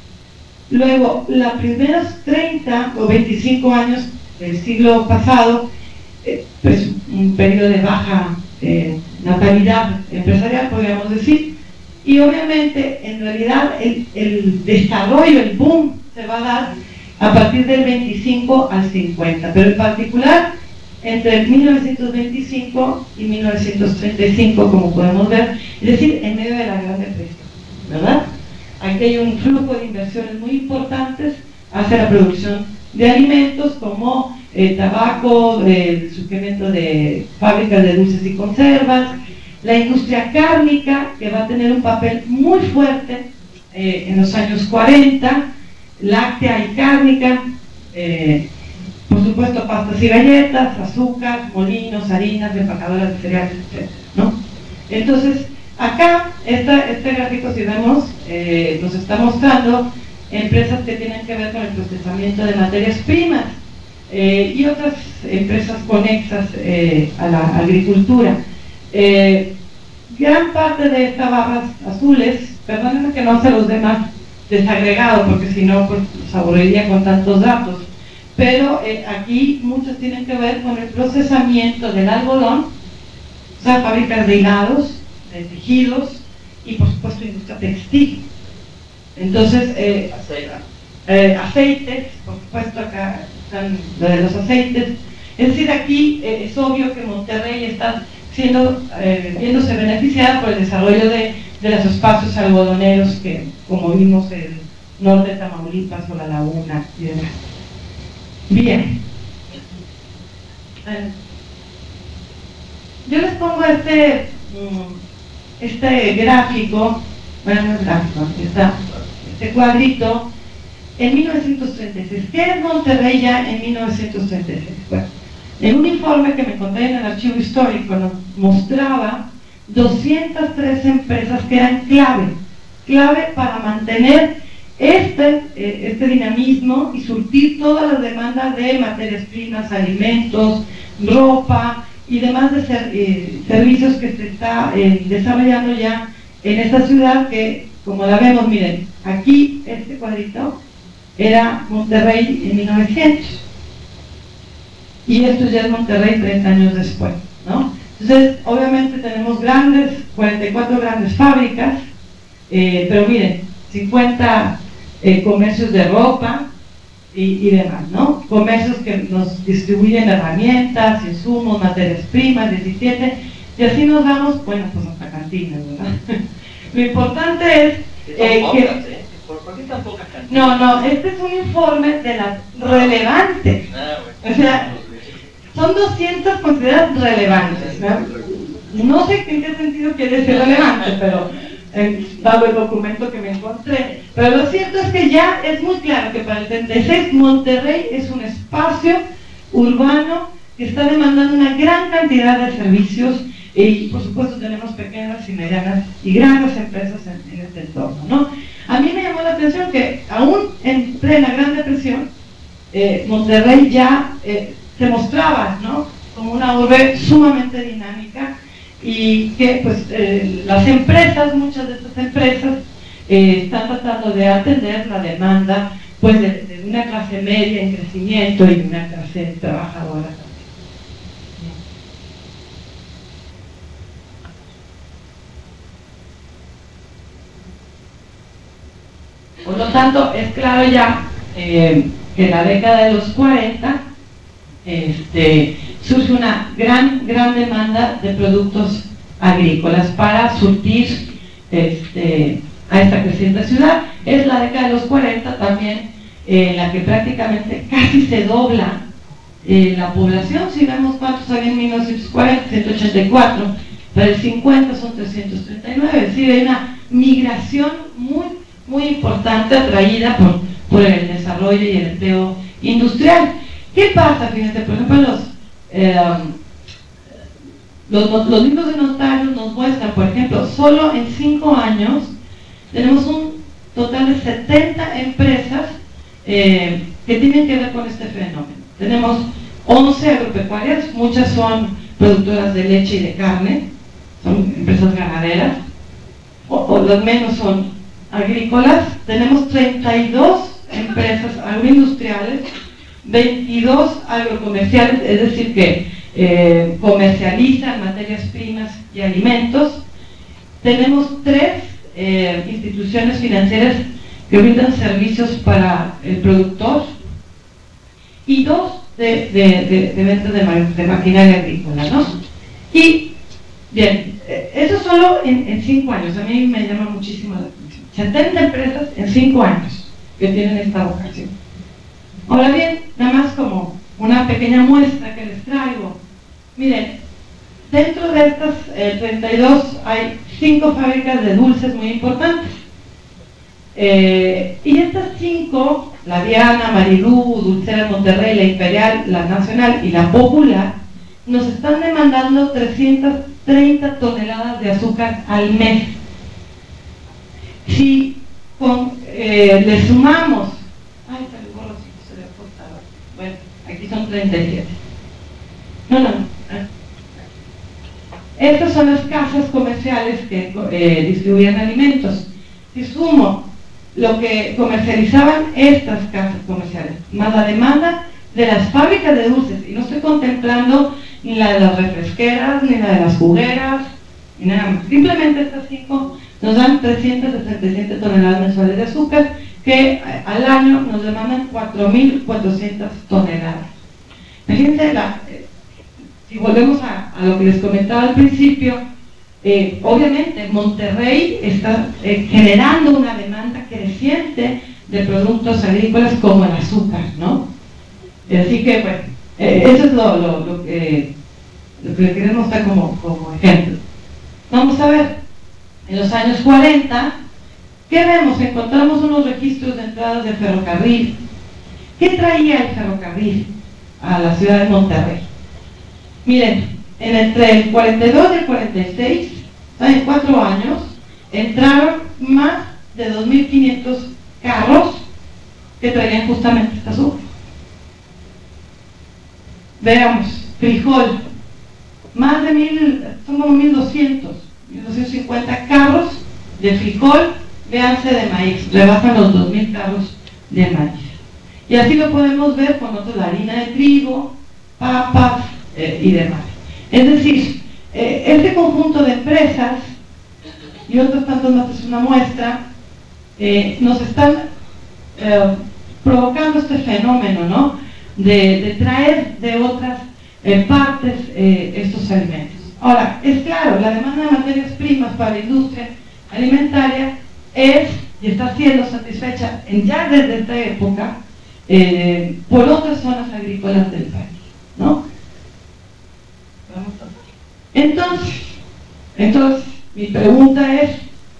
luego los primeros treinta o veinticinco años del siglo pasado, eh, pues un periodo de baja eh, natalidad empresarial, podríamos decir, y obviamente en realidad el, el desarrollo, el boom se va a dar a partir del veinticinco al cincuenta, pero en particular entre mil novecientos veinticinco y mil novecientos treinta y cinco, como podemos ver, es decir, en medio de la Gran Depresión, ¿verdad? Aquí hay un flujo de inversiones muy importantes hacia la producción de alimentos como eh, tabaco, el surgimiento de fábricas de dulces y conservas, la industria cárnica, que va a tener un papel muy fuerte eh, en los años cuarenta, láctea y cárnica, eh, por supuesto pastas y galletas, azúcar, molinos, harinas, empacadoras de cereales, etcétera, ¿no? Entonces, acá, esta, este gráfico, si vemos, eh, nos está mostrando empresas que tienen que ver con el procesamiento de materias primas eh, y otras empresas conexas eh, a la agricultura. Eh, gran parte de estas barras azules, perdónenme que no se los dé más desagregado porque si no pues los aburriría con tantos datos, pero eh, aquí muchos tienen que ver con el procesamiento del algodón, o sea, fábricas de hilados, de tejidos y por supuesto industria textil. Entonces, eh, eh, aceites, por supuesto acá están lo de los aceites. Es decir, aquí eh, es obvio que Monterrey está siendo, eh, viéndose beneficiada por el desarrollo de, de los espacios algodoneros que, como vimos, el norte de Tamaulipas o la Laguna y demás. Bien. Eh, yo les pongo este, este gráfico, bueno, no es gráfico, aquí está, este cuadrito, en mil novecientos treinta y seis. ¿Qué es Monterrey ya en mil novecientos treinta y seis? Bueno, En un informe que me encontré en el archivo histórico nos mostraba doscientas tres empresas que eran clave, clave para mantener este, eh, este dinamismo y surtir todas las demandas de materias primas, alimentos, ropa y demás de ser, eh, servicios que se está eh, desarrollando ya en esta ciudad que, como la vemos, miren, aquí este cuadrito era Monterrey en mil novecientos y esto ya es Monterrey treinta años después, ¿no? Entonces, obviamente tenemos grandes, cuarenta y cuatro grandes fábricas, eh, pero miren, cincuenta eh, comercios de ropa y, y demás, ¿no? Comercios que nos distribuyen herramientas, insumos, materias primas, diecisiete, y así nos vamos, bueno, pues hasta cantinas, ¿verdad? Lo importante es eh, pocas, que... ¿eh? ¿Por qué tan pocas cantinas? No, no, este es un informe de las relevantes. Ah, bueno. O sea, son doscientas consideradas relevantes, ¿no? No sé en qué sentido quiere decir relevante, pero eh, dado el documento que me encontré. Pero lo cierto es que ya es muy claro que para el treinta y seis Monterrey es un espacio urbano que está demandando una gran cantidad de servicios y por supuesto tenemos pequeñas y medianas y grandes empresas en, en este entorno, ¿no? A mí me llamó la atención que aún en plena Gran Depresión eh, Monterrey ya eh, se mostraba, ¿no?, como una urbe sumamente dinámica y que pues eh, las empresas, muchas de estas empresas eh, están tratando de atender la demanda pues de, de una clase media en crecimiento y una clase trabajadora también. Por lo tanto, es claro ya eh, que en la década de los cuarenta este, surge una gran, gran demanda de productos agrícolas para surtir este, a esta creciente ciudad. Es la década de los cuarenta también en eh, la que prácticamente casi se dobla eh, la población. Si vemos cuántos había en mil novecientos cuarenta, ciento ochenta y cuatro, para el cincuenta son trescientos treinta y nueve, es decir, hay una migración muy muy importante atraída por, por el desarrollo y el empleo industrial. ¿Qué pasa? Fíjense, por ejemplo, los, eh, los, los libros de notarios nos muestran, por ejemplo, solo en cinco años tenemos un total de setenta empresas eh, que tienen que ver con este fenómeno. Tenemos once agropecuarias, muchas son productoras de leche y de carne, son empresas ganaderas, o, o las menos son agrícolas. Tenemos treinta y dos empresas agroindustriales, veintidós agrocomerciales, es decir, que eh, comercializan materias primas y alimentos. Tenemos tres eh, instituciones financieras que brindan servicios para el productor y dos de, de, de, de ventas de, ma de maquinaria agrícola, ¿no? Y bien, eh, eso solo en, en cinco años, a mí me llama muchísimo la atención. setenta empresas en cinco años que tienen esta vocación. Ahora bien, nada más como una pequeña muestra que les traigo. Miren, dentro de estas eh, treinta y dos hay cinco fábricas de dulces muy importantes. Eh, y estas cinco, la Diana, Marilú, Dulceras Monterrey, la Imperial, la Nacional y la Popular, nos están demandando trescientas treinta toneladas de azúcar al mes. Si con, eh, le sumamos, ay, se le borró, se le cortaba. Bueno, aquí son treinta y siete. No, no, no. Estas son las casas comerciales que eh, distribuían alimentos. Si sumo lo que comercializaban estas casas comerciales, más la demanda de las fábricas de dulces, y no estoy contemplando ni la de las refresqueras, ni la de las jugueras, ni nada más. Simplemente estas cinco nos dan trescientas sesenta y siete toneladas mensuales de azúcar, que al año nos demandan cuatro mil cuatrocientas toneladas. Fíjense, la, eh, si volvemos a, a lo que les comentaba al principio, eh, obviamente Monterrey está eh, generando una demanda creciente de productos agrícolas como el azúcar, ¿no? Así que, bueno, eh, eso es lo, lo, lo, que, lo que queremos mostrar como, como ejemplo. Vamos a ver, en los años cuarenta, ¿qué vemos? Encontramos unos registros de entradas de ferrocarril. ¿Qué traía el ferrocarril a la ciudad de Monterrey? Miren, en entre el cuarenta y dos y el cuarenta y seis, en cuatro años, entraron más de dos mil quinientos carros que traían justamente esta azúcar. Veamos, frijol, más de mil, son como mil doscientos, mil doscientos cincuenta carros de frijol, véanse de maíz, rebasan los dos mil carros de maíz. Y así lo podemos ver con otros, la harina de trigo, papas eh, y demás. Es decir, eh, este conjunto de empresas y otros tantos más, es una muestra, eh, nos están eh, provocando este fenómeno, ¿no? de, de traer de otras eh, partes eh, estos alimentos. Ahora, es claro, la demanda de materias primas para la industria alimentaria es y está siendo satisfecha en, ya desde esta época eh, por otras zonas agrícolas del país, ¿no? Entonces, entonces mi pregunta es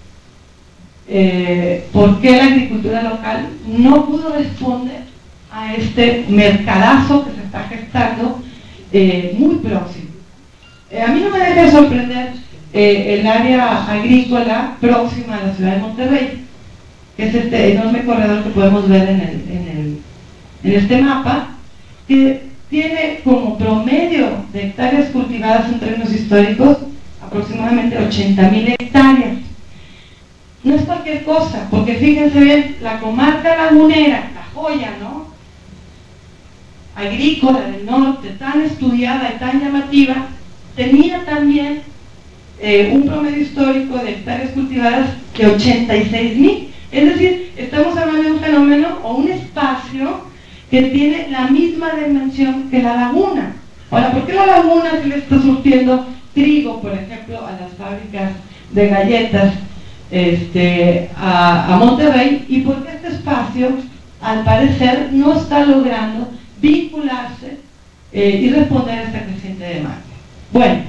eh, ¿por qué la agricultura local no pudo responder a este mercadazo que se está gestando eh, muy próximo? Eh, a mí no me deja de sorprender eh, el área agrícola próxima a la ciudad de Monterrey, que es este enorme corredor que podemos ver en, el, en, el, en este mapa, que tiene como promedio de hectáreas cultivadas en términos históricos aproximadamente ochenta mil hectáreas. No es cualquier cosa, porque fíjense bien, la comarca lagunera, la joya, ¿no? agrícola del norte, tan estudiada y tan llamativa, tenía también eh, un promedio histórico de hectáreas cultivadas de ochenta y seis mil. Es decir, estamos hablando de un fenómeno o un espacio que tiene la misma dimensión que la laguna. Ahora, ¿por qué la laguna se le está surtiendo trigo, por ejemplo, a las fábricas de galletas este, a, a Monterrey? ¿Y por qué este espacio, al parecer, no está logrando vincularse eh, y responder a esta creciente demanda? Bueno,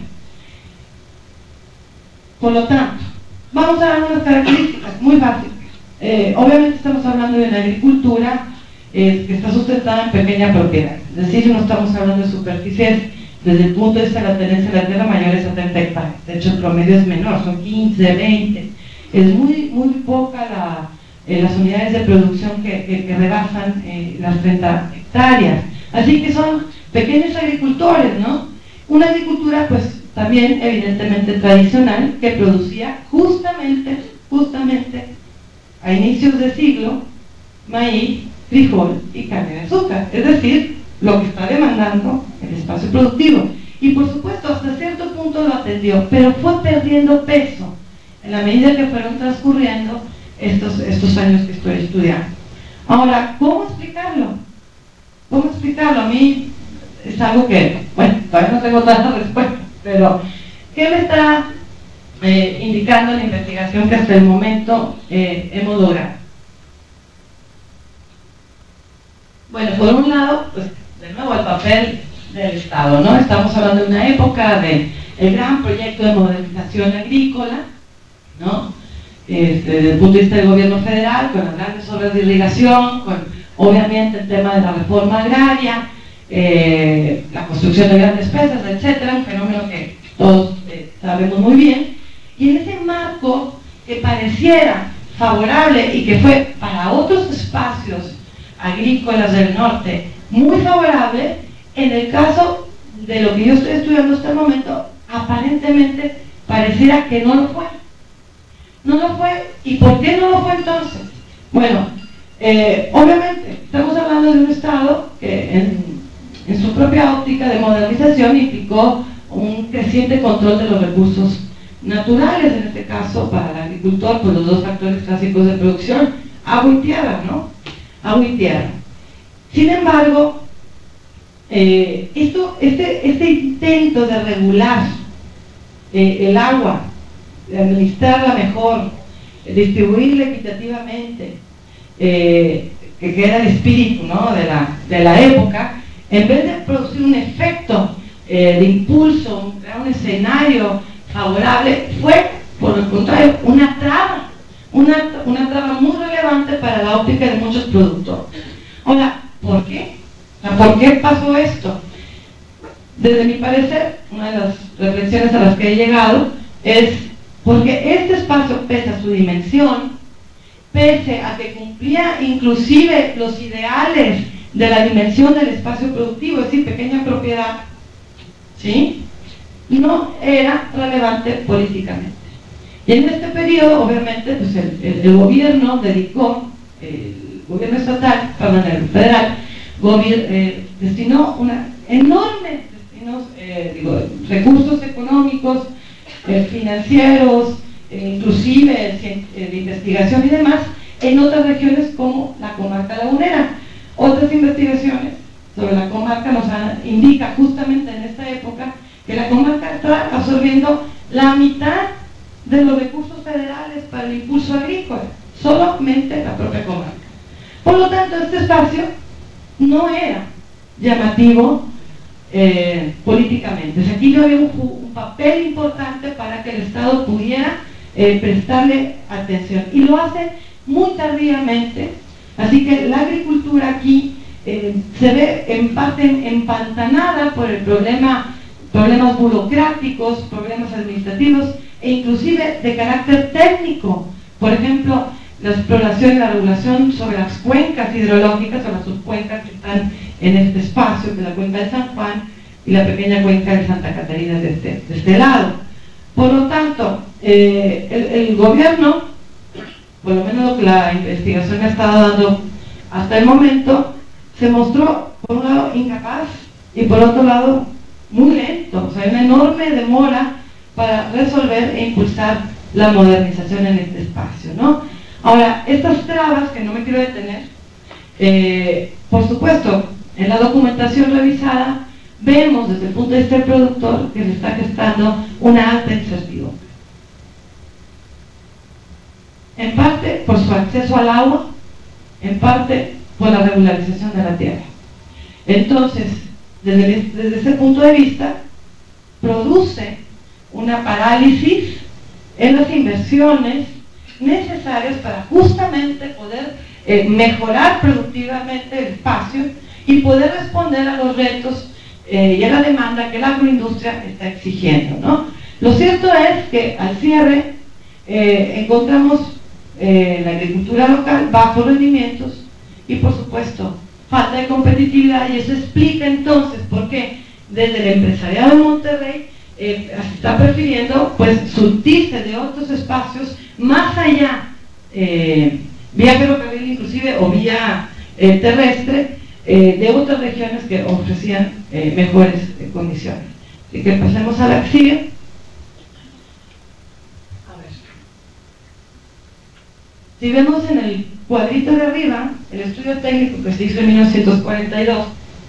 por lo tanto, vamos a dar unas características muy básicas. Eh, obviamente estamos hablando de una agricultura eh, que está sustentada en pequeña propiedad, es decir, no estamos hablando de superficies desde el punto de vista de la tenencia de la tierra mayores a setenta hectáreas. De hecho, el promedio es menor, son quince, veinte. Es muy, muy poca la, eh, las unidades de producción que, que, que rebasan eh, las treinta hectáreas. Así que son pequeños agricultores, ¿no? Una agricultura, pues, también evidentemente tradicional, que producía justamente, justamente, a inicios de siglo, maíz, frijol y carne de azúcar. Es decir, lo que está demandando el espacio productivo. Y por supuesto, hasta cierto punto lo atendió, pero fue perdiendo peso en la medida que fueron transcurriendo estos, estos años que estoy estudiando. Ahora, ¿cómo explicarlo? ¿Cómo explicarlo? A mí es algo que, bueno, todavía no tengo tanta respuesta, pero ¿qué me está eh, indicando la investigación que hasta el momento eh, hemos logrado? Bueno, por un lado, pues, de nuevo el papel del Estado, ¿no? Estamos hablando de una época de el gran proyecto de modernización agrícola, ¿no? Este, desde el punto de vista del gobierno federal, con las grandes obras de irrigación, con obviamente el tema de la reforma agraria, eh, la construcción de grandes presas, etcétera, un fenómeno que todos eh, sabemos muy bien, y en ese marco que pareciera favorable y que fue para otros espacios agrícolas del norte muy favorable, en el caso de lo que yo estoy estudiando hasta el momento, aparentemente pareciera que no lo fue. No lo fue. ¿Y por qué no lo fue entonces? Bueno, eh, obviamente estamos hablando de un Estado que en, en su propia óptica de modernización implicó un creciente control de los recursos naturales, en este caso para el agricultor, pues los dos factores clásicos de producción, agua y tierra, ¿no? Agua y tierra. Sin embargo, eh, esto, este, este intento de regular eh, el agua, de administrarla mejor, eh, distribuirla equitativamente, eh, que, que era el espíritu, ¿no? de, la, de la época, en vez de producir un efecto eh, de impulso, un, un escenario favorable, fue, por el contrario, una traba. Una, una trama muy relevante para la óptica de muchos productores. Ahora, ¿por qué? ¿Por qué pasó esto? Desde mi parecer, una de las reflexiones a las que he llegado es porque este espacio, pese a su dimensión, pese a que cumplía inclusive los ideales de la dimensión del espacio productivo, es decir, pequeña propiedad, ¿sí?, no era relevante políticamente. Y en este periodo, obviamente, pues el, el, el gobierno dedicó, el gobierno estatal, perdón, el federal, gobier, eh, destinó una enorme destinos, eh, digo, recursos económicos, eh, financieros, eh, inclusive eh, de investigación y demás, en otras regiones como la comarca lagunera. Otras investigaciones sobre la comarca nos han, indica justamente en esta época que la comarca está absorbiendo la mitad de los recursos federales para el impulso agrícola, solamente la propia comarca. Por lo tanto, este espacio no era llamativo eh, políticamente. O sea, aquí no había un, un papel importante para que el Estado pudiera eh, prestarle atención, y lo hace muy tardíamente. Así que la agricultura aquí eh, se ve en parte empantanada por el problema, problemas burocráticos, problemas administrativos e inclusive de carácter técnico. Por ejemplo, la exploración y la regulación sobre las cuencas hidrológicas o las subcuencas que están en este espacio, que es la cuenca de San Juan y la pequeña cuenca de Santa Catarina de este, de este lado. Por lo tanto, eh, el, el gobierno, por lo menos lo que la investigación me ha estado dando hasta el momento, se mostró por un lado incapaz y por otro lado muy lento. O sea, hay una enorme demora para resolver e impulsar la modernización en este espacio, ¿no? Ahora, estas trabas, que no me quiero detener, eh, por supuesto, en la documentación revisada vemos desde el punto de vista del productor que se está gestando una alta incertidumbre. En parte por su acceso al agua, en parte por la regularización de la tierra. Entonces, desde, desde ese punto de vista, produce una parálisis en las inversiones necesarias para justamente poder eh, mejorar productivamente el espacio y poder responder a los retos eh, y a la demanda que la agroindustria está exigiendo, ¿no? Lo cierto es que al cierre eh, encontramos eh, la agricultura local, bajos rendimientos y por supuesto falta de competitividad, y eso explica entonces por qué desde el empresariado de Monterrey eh, se está prefiriendo pues surtirse de otros espacios más allá, eh, vía ferrocarril inclusive o vía eh, terrestre, eh, de otras regiones que ofrecían eh, mejores eh, condiciones. Así que pasemos a la que sigue. A ver. Si vemos en el cuadrito de arriba, el estudio técnico que se hizo en mil novecientos cuarenta y dos,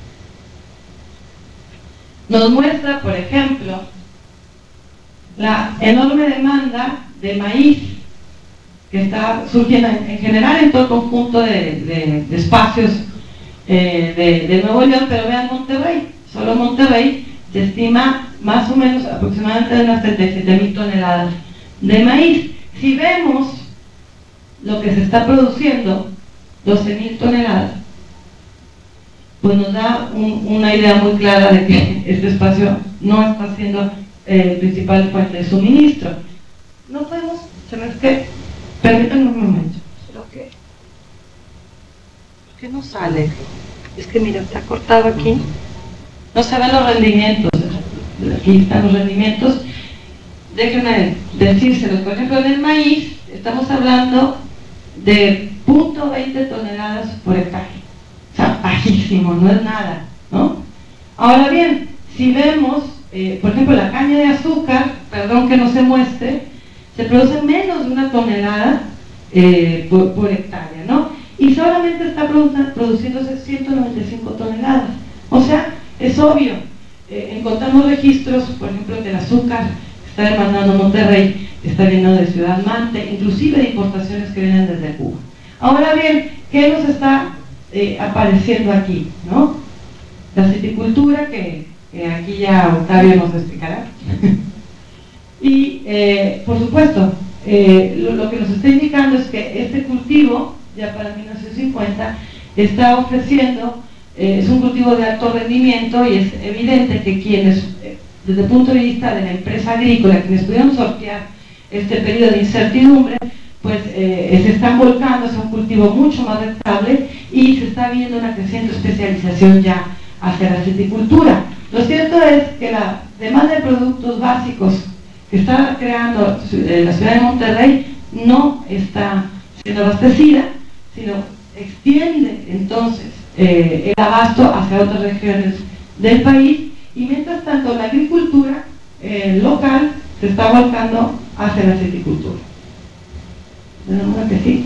nos muestra, por ejemplo, la enorme demanda de maíz que está surgiendo en, en general en todo el conjunto de, de, de espacios eh, de, de Nuevo León, pero vean Monterrey, solo Monterrey se estima más o menos aproximadamente unas treinta y siete mil toneladas de maíz. Si vemos lo que se está produciendo, doce mil toneladas, pues nos da un, una idea muy clara de que este espacio no está siendo el eh, principal fuente de suministro. No podemos, se me es que, permítanme un momento, ¿pero qué? ¿Por qué no sale? Es que mira, está cortado aquí, no se ven los rendimientos, aquí están los rendimientos. Déjenme decírselos, por ejemplo en el maíz estamos hablando de punto veinte toneladas por hectárea, o sea, bajísimo, no es nada, ¿no? Ahora bien, si vemos, eh, por ejemplo, la caña de azúcar, perdón que no se muestre, se produce menos de una tonelada eh, por, por hectárea, ¿no? Y solamente está produ produciéndose ciento noventa y cinco toneladas, o sea, es obvio, eh, encontramos registros, por ejemplo, del azúcar que está demandando Monterrey, está viniendo de Ciudad Mante, inclusive de importaciones que vienen desde Cuba. Ahora bien, ¿qué nos está eh, apareciendo aquí? ¿No? La silvicultura, que, que aquí ya Octavio nos explicará. Y, eh, por supuesto, eh, lo, lo que nos está indicando es que este cultivo, ya para mil novecientos cincuenta, está ofreciendo eh, es un cultivo de alto rendimiento y es evidente que quienes, eh, desde el punto de vista de la empresa agrícola, quienes pudieron sortear este periodo de incertidumbre, pues eh, se están volcando hacia un cultivo mucho más rentable y se está viendo una creciente especialización ya hacia la silvicultura. Lo cierto es que la demanda de productos básicos que está creando eh, la ciudad de Monterrey no está siendo abastecida, sino extiende entonces eh, el abasto hacia otras regiones del país, y mientras tanto la agricultura eh, local se está volcando hacia la silvicultura. ¿No que sí?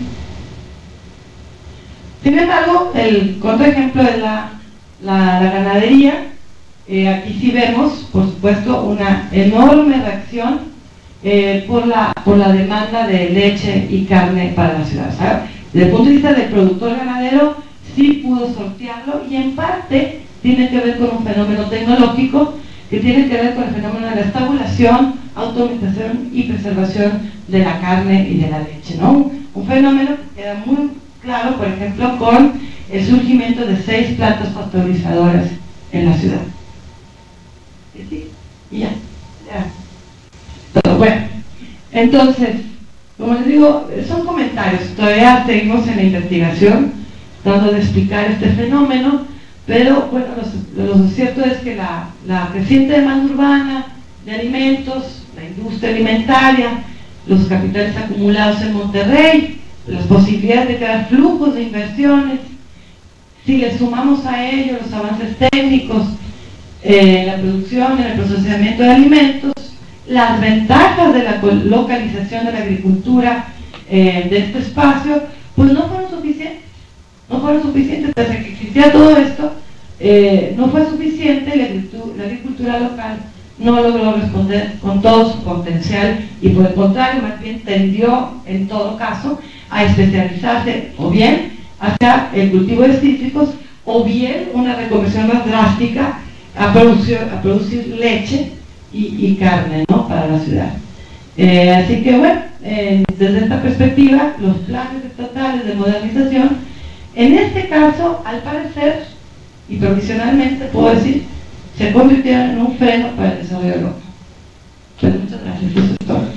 Sin embargo, el contraejemplo es la, la, la ganadería. Eh, aquí sí vemos, por supuesto, una enorme reacción eh, por, la, por la demanda de leche y carne para la ciudad. ¿Sabe? Desde el punto de vista del productor ganadero, sí pudo sortearlo, y en parte tiene que ver con un fenómeno tecnológico que tiene que ver con el fenómeno de la estabulación, automatización y preservación de la carne y de la leche, ¿no? Un, un fenómeno que queda muy claro, por ejemplo, con el surgimiento de seis plantas pasteurizadoras en la ciudad. ¿Sí? Y ya, ya. Pero bueno, entonces, como les digo, son comentarios, todavía seguimos en la investigación, tratando de explicar este fenómeno, pero bueno, lo, lo cierto es que la, la creciente demanda urbana de alimentos, la industria alimentaria, los capitales acumulados en Monterrey, las posibilidades de crear flujos de inversiones, si le sumamos a ello los avances técnicos en eh, la producción, en el procesamiento de alimentos, las ventajas de la localización de la agricultura eh, de este espacio, pues no fueron suficientes. No fueron suficientes, pese a que existía todo esto, eh, no fue suficiente, la agricultura, la agricultura local no logró responder con todo su potencial, y por el contrario, más bien tendió, en todo caso, a especializarse o bien hacia el cultivo de cítricos, o bien una reconversión más drástica a producir, a producir leche y, y carne, ¿no?, para la ciudad. Eh, así que bueno, eh, desde esta perspectiva, los planes estatales de modernización, en este caso, al parecer, y provisionalmente puedo decir, se convirtieron en un freno para el desarrollo local. Pero muchas gracias, eso es todo.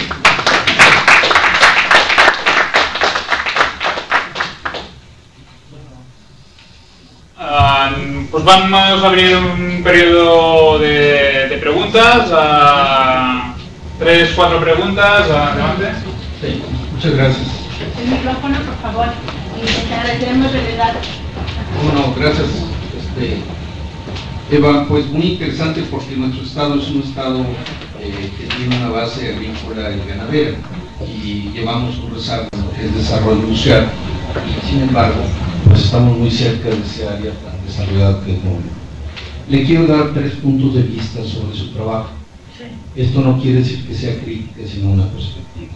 Uh, pues vamos a abrir un periodo de, de preguntas, uh, tres, cuatro preguntas, uh, adelante. Sí, muchas gracias. El micrófono, por favor, y te agradeceremos de verdad. Bueno, gracias, este, Eva. Pues muy interesante, porque nuestro estado es un estado eh, que tiene una base agrícola y ganadera, y llevamos un rezago en lo que es desarrollo industrial, y sin embargo, pues estamos muy cerca de ese área tan desarrollada que es Móvil. Le quiero dar tres puntos de vista sobre su trabajo. Esto no quiere decir que sea crítica, sino una perspectiva.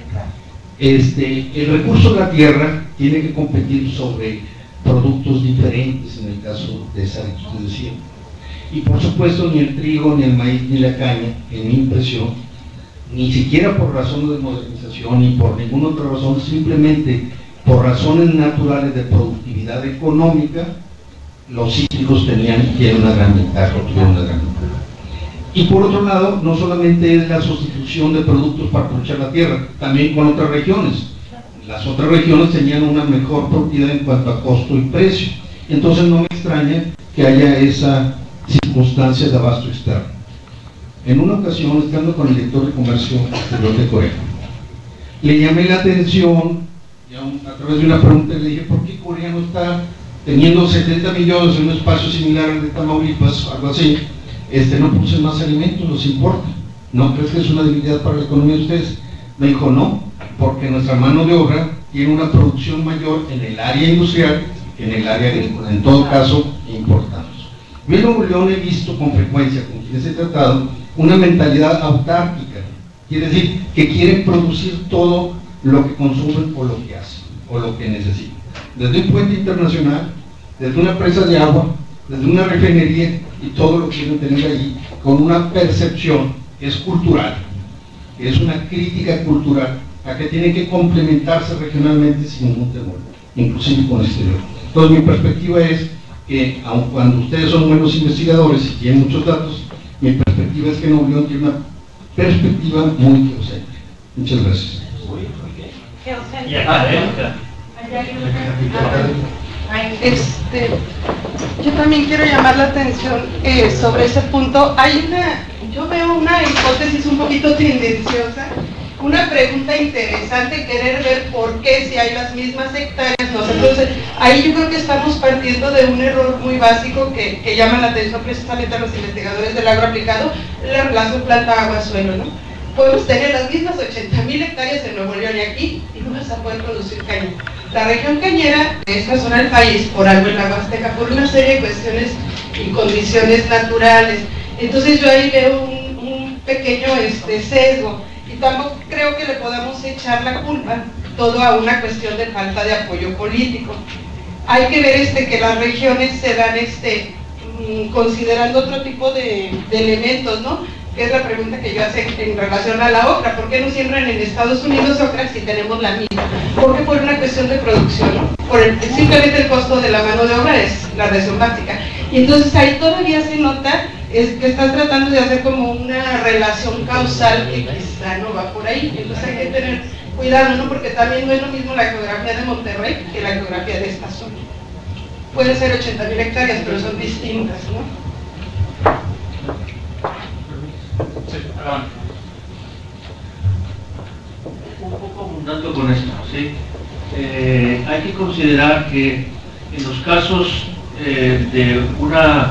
Este, el recurso de la tierra tiene que competir sobre productos diferentes, en el caso de esa que usted decía. Y por supuesto, ni el trigo, ni el maíz, ni la caña, en mi impresión, ni siquiera por razones de modernización, ni por ninguna otra razón, simplemente por razones naturales de productividad económica, los cítricos tenían, tienen una gran ventaja, tuvieron una gran ventaja. Y por otro lado, no solamente es la sustitución de productos para aprovechar la tierra, también con otras regiones. Las otras regiones tenían una mejor productividad en cuanto a costo y precio. Entonces no me extraña que haya esa circunstancia de abasto externo. En una ocasión, estando con el director de Comercio Exterior de Corea, le llamé la atención, a través de una pregunta, le dije, ¿por qué Corea no está teniendo setenta millones en un espacio similar al de Tamaulipas, algo así? Este, no producen más alimentos, los importan. ¿No crees que es una debilidad para la economía de ustedes? Me dijo, no, porque nuestra mano de obra tiene una producción mayor en el área industrial que en el área agrícola. En todo caso, importamos. Yo en Nuevo León he visto con frecuencia, con quienes he tratado, una mentalidad autárquica. Quiere decir que quieren producir todo lo que consumen o lo que hacen, o lo que necesitan. Desde un puente internacional, desde una presa de agua, desde una refinería, y todo lo que quieren tener allí, con una percepción que es cultural, que es una crítica cultural, a que tiene que complementarse regionalmente sin ningún temor, inclusive con el exterior. Entonces mi perspectiva es que aun cuando ustedes son buenos investigadores y tienen muchos datos, mi perspectiva es que Nuevo León tiene una perspectiva muy geocéntrica. Muchas gracias. Y académica. Este, yo también quiero llamar la atención eh, sobre ese punto. Hay una, yo veo una hipótesis un poquito tendenciosa, una pregunta interesante, querer ver por qué si hay las mismas hectáreas, no sé. Entonces, ahí yo creo que estamos partiendo de un error muy básico que, que llama la atención precisamente a los investigadores del agro aplicado, la relación planta-agua-suelo, ¿no? Podemos tener las mismas ochenta mil hectáreas en Nuevo León y aquí, y no vas a poder producir caña. La región cañera de esta zona del país, por algo en la Huasteca, por una serie de cuestiones y condiciones naturales. Entonces yo ahí veo un, un pequeño este, sesgo, y tampoco creo que le podamos echar la culpa todo a una cuestión de falta de apoyo político. Hay que ver este, que las regiones se dan este, considerando otro tipo de, de elementos, ¿no? Que es la pregunta que yo hace en relación a la ocra. ¿Por qué no siembran en Estados Unidos ocra si tenemos la misma? Porque por una cuestión de producción, ¿no? Por el, simplemente el costo de la mano de obra es la razón básica. Y entonces ahí todavía se nota es que están tratando de hacer como una relación causal que quizá no va por ahí. Entonces hay que tener cuidado, ¿no? Porque también no es lo mismo la geografía de Monterrey que la geografía de esta zona. Puede ser ochenta mil hectáreas, pero son distintas, ¿no? Sí, un poco abundando con esto, ¿sí? Eh, hay que considerar que en los casos eh, de un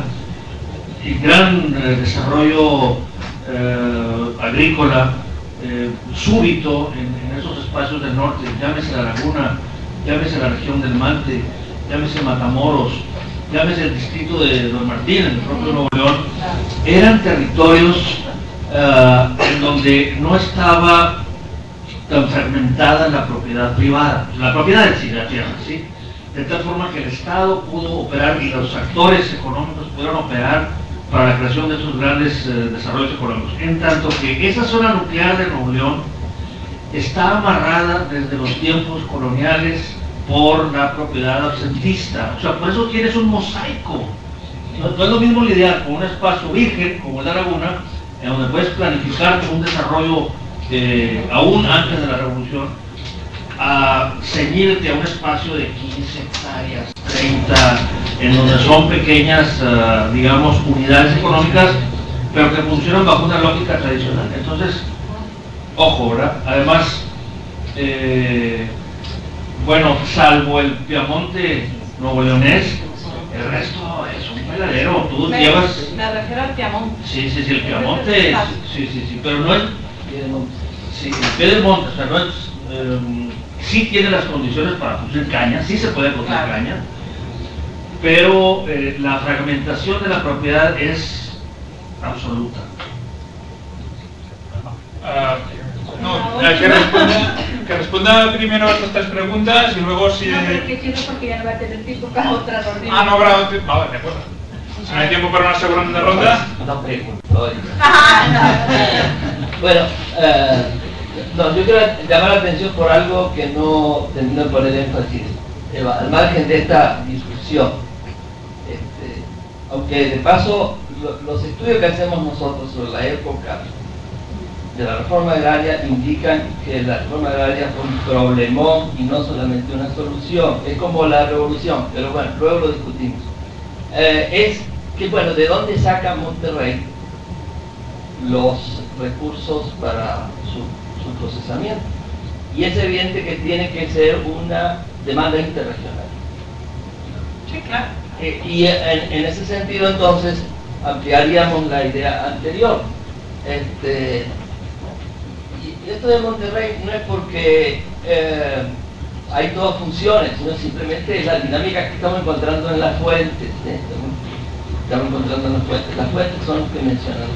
gran eh, desarrollo eh, agrícola eh, súbito en, en esos espacios del norte, llámese la Laguna, llámese la región del Mante, llámese Matamoros, llámese el distrito de Don Martín, en el propio Nuevo León, eran territorios Uh, en donde no estaba tan fragmentada la propiedad privada, la propiedad de la tierra, ¿sí? De tal forma que el Estado pudo operar y los actores económicos pudieron operar para la creación de esos grandes eh, desarrollos económicos. En tanto que esa zona nuclear de Nuevo León está amarrada desde los tiempos coloniales por la propiedad absentista. O sea, por eso tienes un mosaico. No, no es lo mismo lidiar con un espacio virgen como la Laguna, en donde puedes planificar un desarrollo eh, aún antes de la revolución, a ceñirte a un espacio de quince hectáreas, treinta, en donde son pequeñas, uh, digamos, unidades económicas, pero que funcionan bajo una lógica tradicional. Entonces, ojo, ¿verdad? Además, eh, bueno, salvo el Piamonte nuevo leonés, el resto es un peladero. Tú me, llevas... Me refiero al Piamonte. Sí, sí, sí, el Piamonte, es, sí, sí, sí, pero no es... Sí, el Piedemonte, o sea, no es... Eh, sí tiene las condiciones para producir caña, sí se puede producir claro. caña, pero eh, la fragmentación de la propiedad es absoluta. Uh, no, que responda, que responda primero a estas tres preguntas y luego si... No, pero que quiero porque ya no va a tener tiempo para otra ronda. Ah, no habrá otro... Vale, de acuerdo. Si no hay tiempo para una segunda ronda... No pregunto. Bueno, uh, no, yo quiero llamar la atención por algo que no termino de poner énfasis. Eva, al margen de esta discusión, este, aunque de paso lo, los estudios que hacemos nosotros sobre la época de la reforma agraria indican que la reforma agraria fue un problemón y no solamente una solución. Es como la revolución, pero bueno, luego lo discutimos. Eh, es que, bueno, ¿de dónde saca Monterrey los recursos para su, su procesamiento? Y es evidente que tiene que ser una demanda interregional. Sí, claro. Eh, y en, en ese sentido, entonces, ampliaríamos la idea anterior. Este, y esto de Monterrey no es porque eh, hay todas funciones, sino simplemente la dinámica que estamos encontrando en las fuentes. ¿eh? Estamos encontrando en las fuentes. Las fuentes son las que mencionan.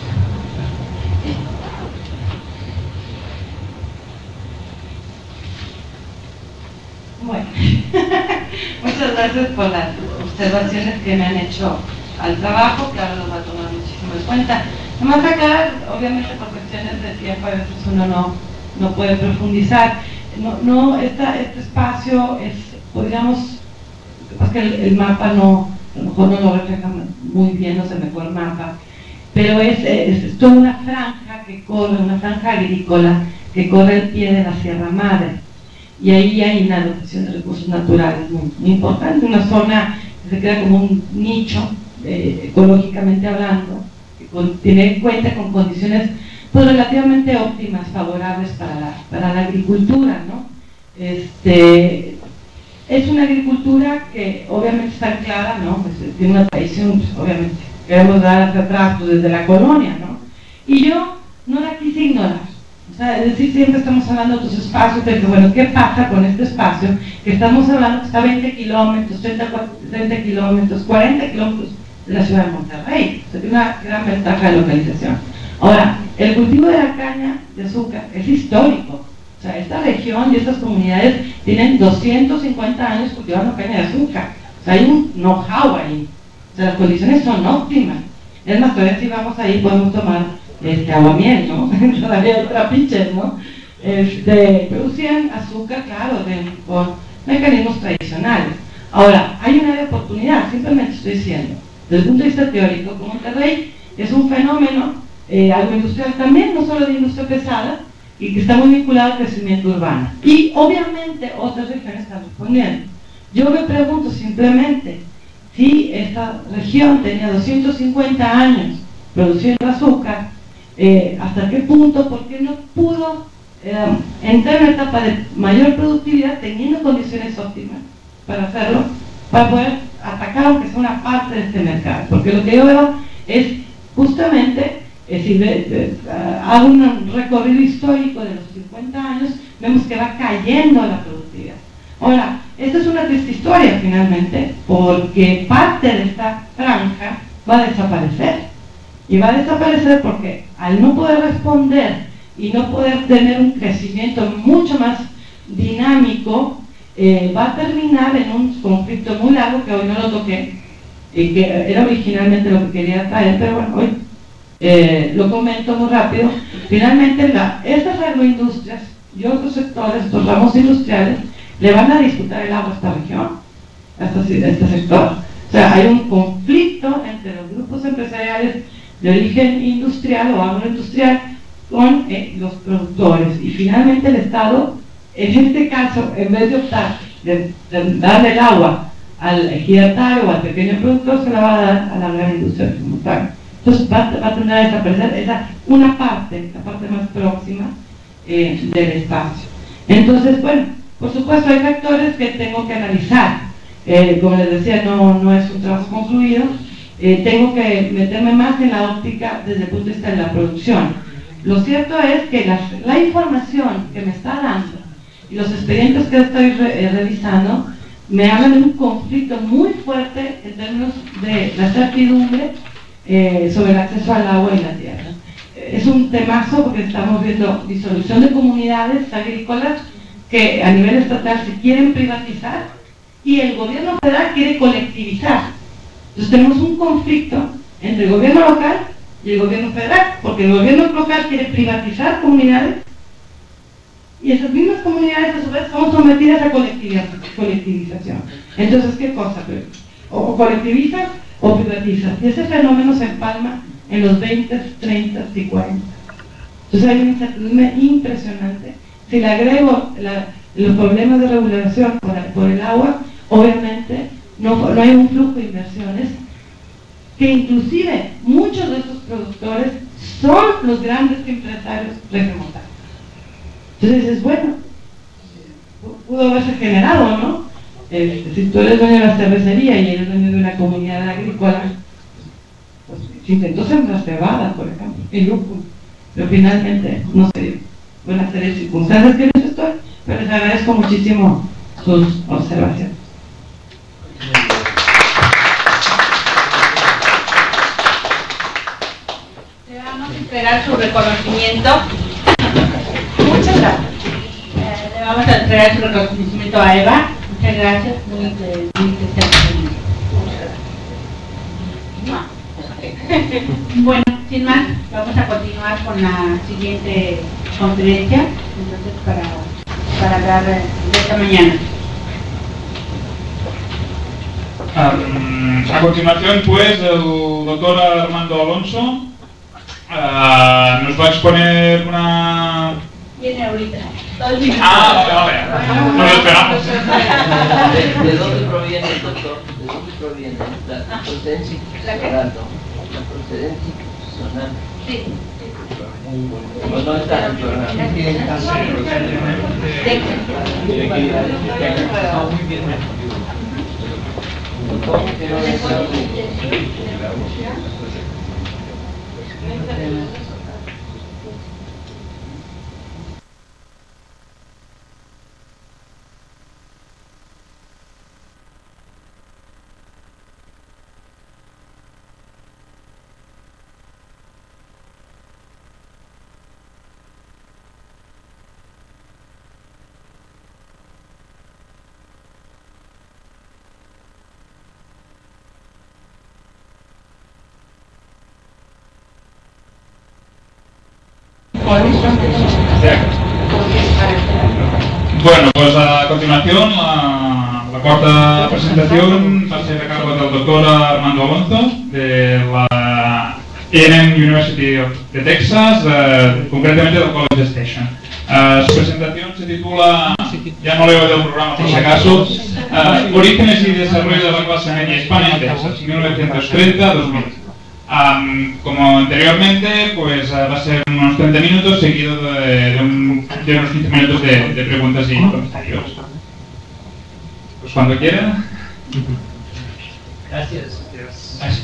Bueno, muchas gracias por las observaciones que me han hecho al trabajo, que ahora lo va a tomar muchísimo en cuenta. Nomás acá, obviamente por cuestiones de tiempo, a veces uno no, no puede profundizar. No, no esta, este espacio es, podríamos, es que el, el mapa no, a lo mejor no lo refleja muy bien, no se me fue el mapa, pero es, es, es toda una franja que corre, una franja agrícola que corre al pie de la Sierra Madre, y ahí hay una dotación de recursos naturales muy, muy importante, una zona que se crea como un nicho, eh, ecológicamente hablando, que con, tiene, cuenta con condiciones pues, relativamente óptimas, favorables para la, para la agricultura, ¿no? Este, es una agricultura que obviamente está anclada, ¿no? Pues, tiene una tradición, pues, obviamente, queremos dar hacia atrás pues, desde la colonia, ¿no? Y yo no la quise ignorar. O sea, es decir, siempre estamos hablando de otros espacios, pero bueno, ¿qué pasa con este espacio? Que estamos hablando que está a veinte kilómetros, treinta kilómetros, cuarenta kilómetros de la ciudad de Monterrey. O sea, tiene una gran ventaja de localización. Ahora, el cultivo de la caña de azúcar es histórico. O sea, esta región y estas comunidades tienen doscientos cincuenta años cultivando caña de azúcar. O sea, hay un know-how ahí. O sea, las condiciones son óptimas. Es más, todavía si vamos ahí podemos tomar este, aguamiel, ¿no? Todavía hay trapiches, ¿no? Este, producían azúcar, claro, de, por mecanismos tradicionales. Ahora, hay una oportunidad, simplemente estoy diciendo, desde el punto de vista teórico, como Monterrey es un fenómeno eh, agroindustrial también, no solo de industria pesada, y que está muy vinculado al crecimiento urbano. Y obviamente otras regiones están respondiendo. Yo me pregunto simplemente, si esta región tenía doscientos cincuenta años produciendo azúcar, eh, ¿hasta qué punto, por qué no pudo eh, entrar en una etapa de mayor productividad teniendo condiciones óptimas para hacerlo, para poder atacar aunque sea una parte de este mercado? Porque lo que yo veo es justamente, es decir, de, de, uh, hago un recorrido histórico de los cincuenta años, vemos que va cayendo la productividad. Ahora, esta es una triste historia finalmente, porque parte de esta franja va a desaparecer. Y va a desaparecer porque al no poder responder y no poder tener un crecimiento mucho más dinámico, eh, va a terminar en un conflicto muy largo que hoy no lo toqué, y que era originalmente lo que quería traer, pero bueno, hoy eh, lo comento muy rápido. Finalmente, la, estas agroindustrias y otros sectores, estos ramos industriales, le van a disputar el agua a esta región, a este, a este sector. O sea, hay un conflicto entre los grupos empresariales de origen industrial o agroindustrial con eh, los productores, y finalmente el Estado, en este caso, en vez de optar de, de darle el agua al ejidatario o al pequeño productor, se la va a dar a la gran industria tributaria. Entonces va, va a tener a desaparecer esa una parte, la parte más próxima eh, del espacio. Entonces, bueno, por supuesto hay factores que tengo que analizar. Eh, como les decía, no, no es un trabajo concluido. Eh, tengo que meterme más en la óptica desde el punto de vista de la producción. Lo cierto es que la, la información que me está dando y los expedientes que estoy re, eh, revisando me hablan de un conflicto muy fuerte en términos de la certidumbre eh, sobre el acceso al agua y la tierra. Eh, es un temazo porque estamos viendo disolución de comunidades agrícolas que a nivel estatal se quieren privatizar y el gobierno federal quiere colectivizar. Entonces tenemos un conflicto entre el gobierno local y el gobierno federal, porque el gobierno local quiere privatizar comunidades y esas mismas comunidades a su vez son sometidas a colectivización. Entonces, ¿qué cosa? O colectivizas o privatizas, y ese fenómeno se empalma en los veinte, treinta y cuarenta. Entonces hay una incertidumbre impresionante. Si le agrego la, los problemas de regulación por, por el agua, obviamente no, no hay un flujo de inversiones, que inclusive muchos de estos productores son los grandes empresarios regiomontanos. Entonces dices, bueno, pudo haberse generado, ¿no? Este, si tú eres dueño de la cervecería y eres dueño de una comunidad agrícola, pues se intentó sembrar cebada, por ejemplo, y lúpulo, pero finalmente no se dio. Fue una serie de circunstancias que no estoy, pero les agradezco muchísimo sus observaciones. Le vamos a entregar su reconocimiento. Muchas gracias. Eh, le vamos a entregar su reconocimiento a Eva. Muchas gracias. Muy interesante. Bueno, sin más, vamos a continuar con la siguiente conferencia, entonces para, para hablar de esta mañana. Um, a continuación, pues, el doctor Armando Alonso uh, nos va a exponer una... Viene ahorita. Ah, vale, vale. Nos esperamos. ¿De, ¿De dónde proviene el doctor? ¿De dónde proviene la procedencia institucional? La procedencia institucional. Sí. ¿O no está en el programa? ¿Cómo que no está? Bueno, pues a continuación la, la cuarta presentación va a ser a cargo del doctor Armando Alonso de la A and M University of, de Texas, eh, concretamente del College Station. Uh, su presentación se titula, ya no leo del programa por si acaso, uh, Orígenes y desarrollo de la clase media hispana en Texas, mil novecientos treinta a dos mil. Um, como anteriormente, pues uh, va a ser unos treinta minutos seguido de, de, un, de unos quince minutos de, de preguntas y comentarios. Pues cuando quiera. Gracias. Gracias.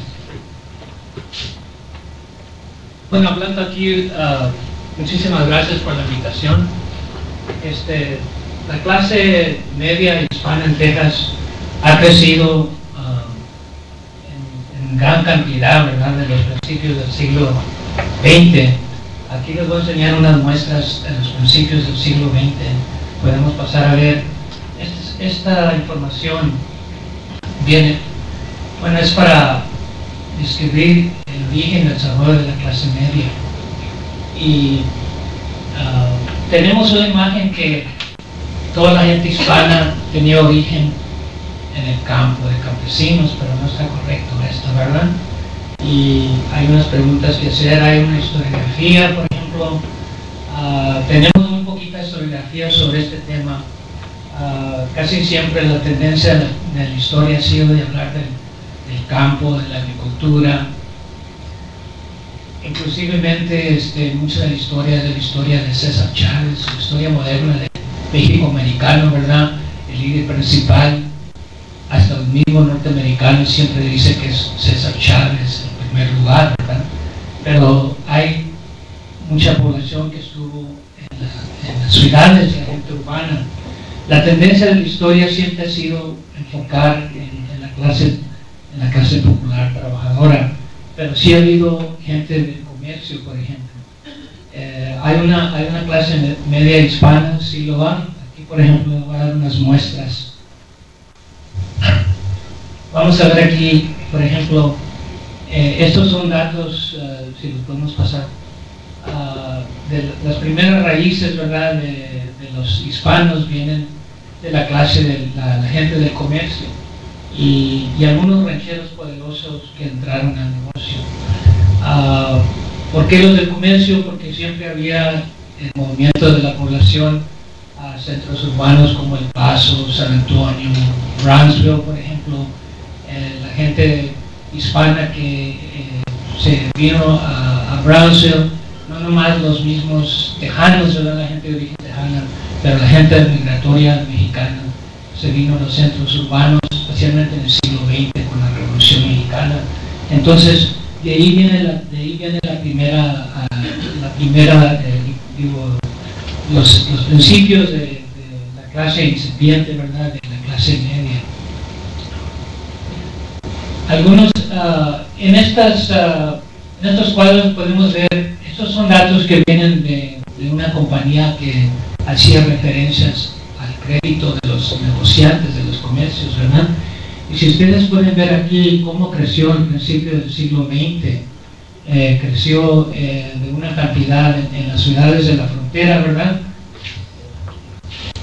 Bueno, hablando aquí, uh, muchísimas gracias por la invitación. Este, la clase media hispana en Texas ha crecido en gran cantidad, ¿verdad?, de los principios del siglo veinte. Aquí les voy a enseñar unas muestras de los principios del siglo veinte. Podemos pasar a ver esta, esta información. Viene, bueno, es para describir el origen y el desarrollo de la clase media. Y uh, tenemos una imagen que toda la gente hispana tenía origen en el campo, de campesinos, pero no está correcto esto, ¿verdad? Y hay unas preguntas que hacer, hay una historiografía, por ejemplo, uh, tenemos muy poquita historiografía sobre este tema. Uh, casi siempre la tendencia de, de la historia ha sido de hablar del, del campo, de la agricultura. Inclusivemente este, mucha de la historia es de la historia de César Chávez, la historia moderna de México americano, ¿verdad? El líder principal. Hasta los mismos norteamericanos siempre dice que es César Chávez en primer lugar, ¿verdad? Pero hay mucha población que estuvo en, la, en las ciudades, la gente urbana. La tendencia de la historia siempre ha sido enfocar en, en la clase, en la clase popular trabajadora, pero sí ha habido gente del comercio, por ejemplo. Eh, hay una hay una clase media hispana, sí lo hay. Aquí, por ejemplo, les voy a dar unas muestras. Vamos a ver aquí, por ejemplo, eh, estos son datos, uh, si los podemos pasar, uh, de las primeras raíces, ¿verdad?, de, de los hispanos vienen de la clase de la, la gente del comercio y, y algunos rancheros poderosos que entraron al negocio. Uh, ¿Por qué los del comercio? Porque siempre había el movimiento de la población a centros urbanos como El Paso, San Antonio, Brownsville, por ejemplo. Eh, la gente hispana que eh, se vino a, a Brownsville, no nomás los mismos tejanos, ¿verdad?, la gente de origen tejana, pero la gente migratoria mexicana se vino a los centros urbanos, especialmente en el siglo veinte con la Revolución Mexicana. Entonces, de ahí viene la, de ahí viene la primera, uh, la primera eh, digo, los, los principios de, de la clase incipiente, ¿verdad?, de la clase media. Algunos, uh, en, estas, uh, en estos cuadros podemos ver, estos son datos que vienen de, de una compañía que hacía referencias al crédito de los negociantes, de los comercios, ¿verdad? Y si ustedes pueden ver aquí cómo creció al principio del siglo veinte, eh, creció eh, de una cantidad en, en las ciudades de la frontera, ¿verdad?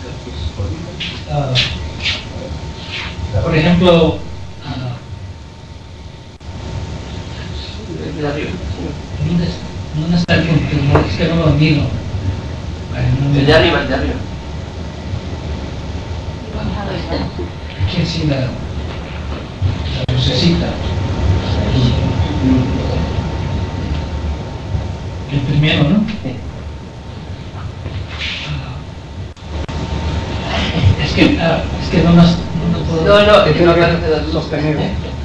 Uh, por ejemplo, de arriba. ¿Dónde, dónde está el punto? No, es que no lo miro. No el de arriba, el de arriba. Aquí sí la, la lucecita. El primero, ¿no? Sí. Es que, ah, es que no más no, no puedo... No, no, es que no aparece la luz. Sostener.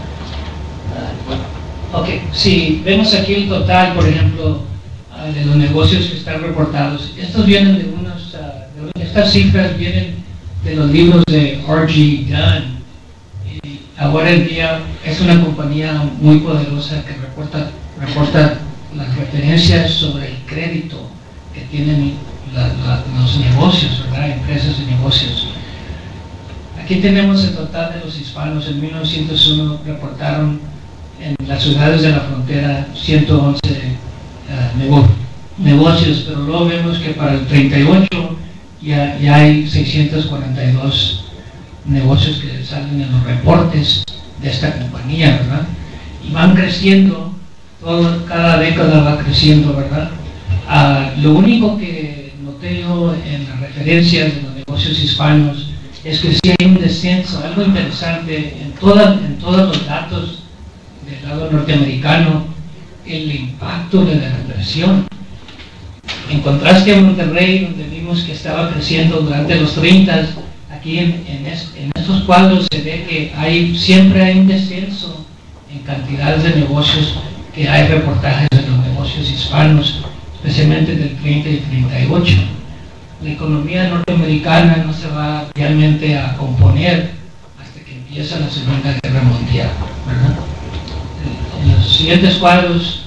Ok, si vemos aquí el total, por ejemplo, uh, de los negocios que están reportados, estos vienen de unos, uh, de, estas cifras vienen de los libros de R G Dunn. Y ahora en día es una compañía muy poderosa que reporta, reporta las referencias sobre el crédito que tienen la, la, los negocios, ¿verdad? Empresas y negocios. Aquí tenemos el total de los hispanos. En mil novecientos uno reportaron en las ciudades de la frontera ciento once uh, nego negocios, pero luego vemos que para el treinta y ocho ya, ya hay seiscientos cuarenta y dos negocios que salen en los reportes de esta compañía, ¿verdad? Y van creciendo, todo, cada década va creciendo, ¿verdad? Uh, lo único que noté yo en las referencias de los negocios hispanos es que sí hay un descenso, algo interesante en, toda, en todos los datos del lado norteamericano, el impacto de la depresión. En contraste a Monterrey, donde vimos que estaba creciendo durante los treinta, aquí en, en, es, en estos cuadros se ve que hay, siempre hay un descenso en cantidades de negocios, que hay reportajes de los negocios hispanos, especialmente del treinta y treinta y ocho. La economía norteamericana no se va realmente a componer hasta que empieza la Segunda Guerra Mundial, ¿verdad? En los siguientes cuadros,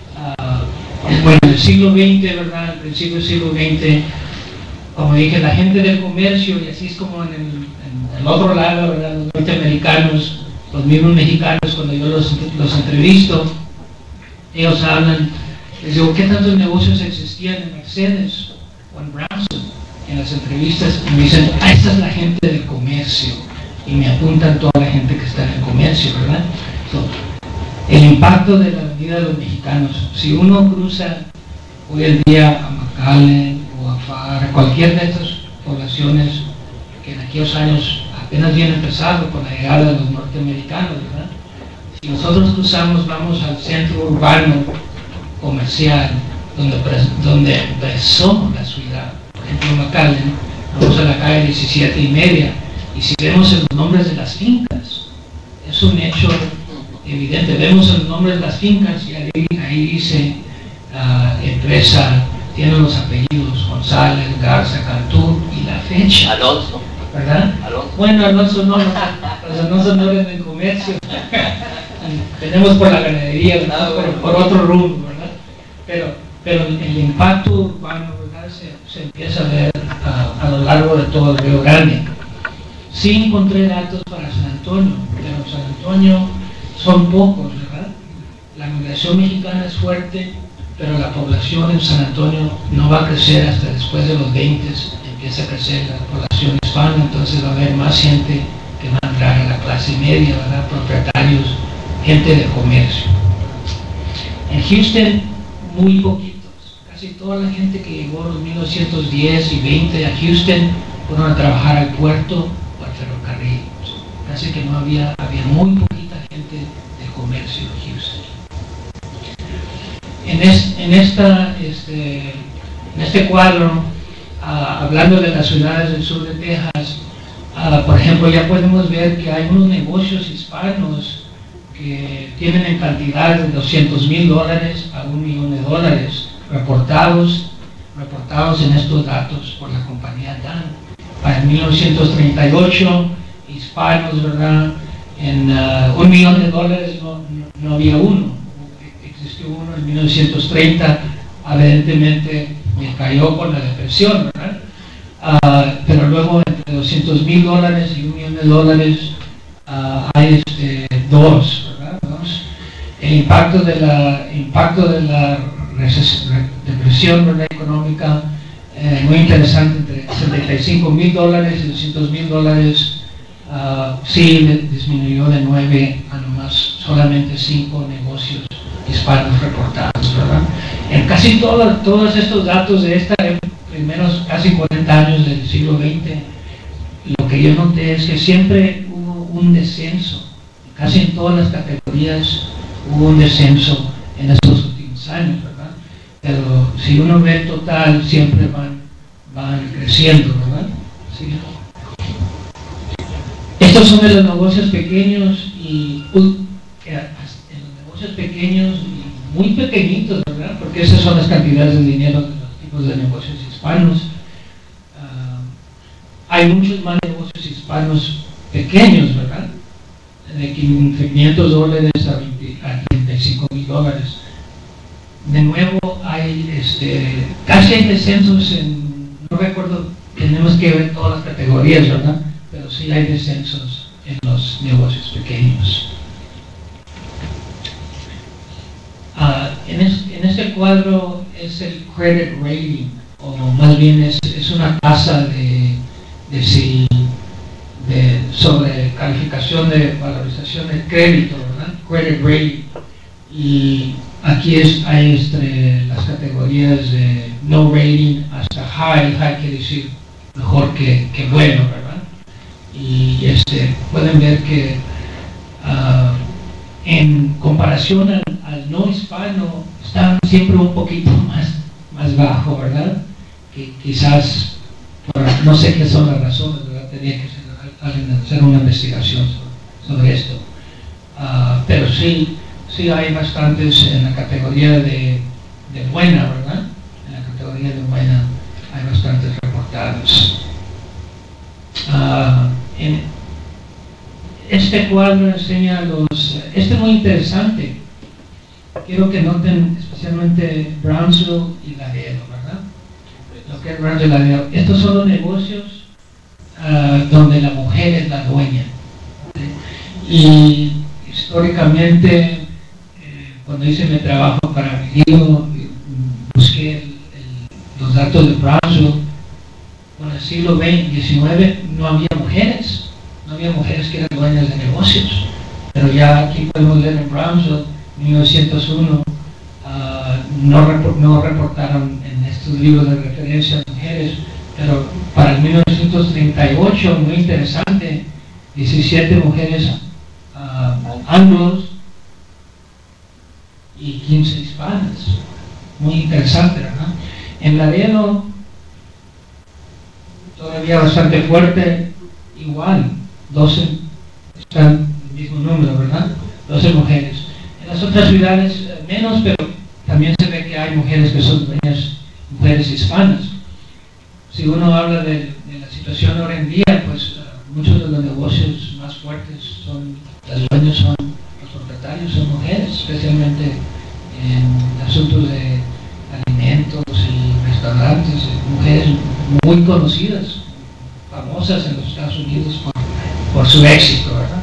uh, bueno, en el siglo veinte, ¿verdad? Al principio del siglo veinte, como dije, la gente del comercio, y así es como en el, en el otro lado, ¿verdad? Los norteamericanos, los mismos mexicanos, cuando yo los, los entrevisto, ellos hablan, les digo, ¿qué tantos negocios existían en Mercedes o en Brownson? En las entrevistas me dicen, ah, esta es la gente del comercio, y me apuntan toda la gente que está en el comercio, ¿verdad? So, el impacto de la vida de los mexicanos, si uno cruza hoy en día a McAllen o a Far, cualquier de estas poblaciones que en aquellos años apenas viene empezado con la llegada de los norteamericanos, ¿verdad? Si nosotros cruzamos, vamos al centro urbano comercial donde, donde empezó la ciudad, por ejemplo McAllen, vamos a la calle diecisiete y media, y si vemos los nombres de las fincas, es un hecho evidente. Vemos el nombre de las fincas y ahí, ahí dice uh, empresa, tienen los apellidos González, Garza, Cantú y la fecha. Alonso. ¿Verdad? Alonso. Bueno, Alonso no, los Alonso no eres del comercio. Tenemos por la ganadería, ¿verdad? Por, por otro rumbo, ¿verdad? Pero, pero el, el impacto urbano, ¿verdad? Se, se empieza a ver uh, a lo largo de todo el Río Grande. Sí encontré datos para San Antonio, pero San Antonio son pocos, ¿verdad? La migración mexicana es fuerte, pero la población en San Antonio no va a crecer hasta después de los veinte, empieza a crecer la población hispana, entonces va a haber más gente que va a entrar a la clase media, ¿verdad? Propietarios, gente de comercio. En Houston, muy poquitos. Casi toda la gente que llegó en los mil novecientos diez y veinte a Houston fueron a trabajar al puerto o al ferrocarril. Casi que no había, había muy poquita gente de comercio en Houston. En, es, en, esta, este, en este cuadro, uh, hablando de las ciudades del sur de Texas, uh, por ejemplo, ya podemos ver que hay unos negocios hispanos que tienen en cantidad de doscientos mil dólares a un millón de dólares reportados, reportados en estos datos por la compañía Dunn. Para el mil novecientos treinta y ocho, hispanos, ¿verdad? En uh, un millón de dólares no, no, no había uno. Existió uno en mil novecientos treinta, evidentemente me cayó con la depresión, ¿verdad? Uh, pero luego entre doscientos mil dólares y un millón de dólares uh, hay este, dos, ¿verdad? Dos. El impacto de la, impacto de la depresión, ¿verdad? Económica, eh, muy interesante, entre setenta y cinco mil dólares y doscientos mil dólares. Uh, sí disminuyó de nueve a nomás solamente cinco negocios hispanos reportados, ¿verdad? En casi todos, todos estos datos de estos primeros casi cuarenta años del siglo veinte, lo que yo noté es que siempre hubo un descenso, casi en todas las categorías hubo un descenso en estos últimos años, ¿verdad? Pero si uno ve el total, siempre van, van creciendo, ¿verdad? Sí. Estos son de los negocios pequeños y en los negocios pequeños y muy pequeñitos, ¿verdad? Porque esas son las cantidades de dinero de los tipos de negocios hispanos. Uh, hay muchos más negocios hispanos pequeños, ¿verdad? De quinientos dólares a, veinte, a treinta y cinco mil dólares. De nuevo, hay este, casi hay descensos en, no recuerdo, tenemos que ver todas las categorías, ¿verdad? Pero sí hay descensos en los negocios pequeños. Uh, en, es, en este cuadro es el credit rating, o más bien es, es una tasa de, de si de, sobre calificación de valorización del crédito, ¿verdad? Credit rating. Y aquí es, hay este, las categorías de no rating hasta high. High quiere decir mejor que, que bueno, ¿verdad? Y este, pueden ver que uh, en comparación al, al no hispano están siempre un poquito más, más bajo, ¿verdad? Que quizás, por, no sé qué son las razones, ¿verdad? Tenía que ser, hacer una investigación sobre, sobre esto. Uh, pero sí, sí hay bastantes en la categoría de, de buena, ¿verdad? En la categoría de buena hay bastantes reportados. Uh, en este cuadro enseña los... Este es muy interesante. Quiero que noten especialmente Brownsville y Laredo, ¿verdad? Lo que es Brownsville y Laredo. Estos son los negocios uh, donde la mujer es la dueña. ¿Sí? Y históricamente, eh, cuando hice mi trabajo para mi libro, busqué el, el, los datos de Brownsville. En el siglo diecinueve no había mujeres, no había mujeres que eran dueñas de negocios, pero ya aquí podemos ver en Brownsville, mil novecientos uno, uh, no, report, no reportaron en estos libros de referencia a mujeres, pero para el mil novecientos treinta y ocho, muy interesante, diecisiete mujeres uh, anglos y quince hispanas, muy interesante, ¿verdad? En Laredo, todavía bastante fuerte, igual, doce, están el mismo número, ¿verdad? doce mujeres. En las otras ciudades eh, menos, pero también se ve que hay mujeres que son dueñas, mujeres hispanas. Si uno habla de, de la situación ahora en día, pues uh, muchos de los negocios más fuertes son, las dueñas son, los propietarios son mujeres, especialmente en asuntos de alimentos y restaurantes, mujeres muy conocidas, famosas en los Estados Unidos por, por su éxito, ¿verdad?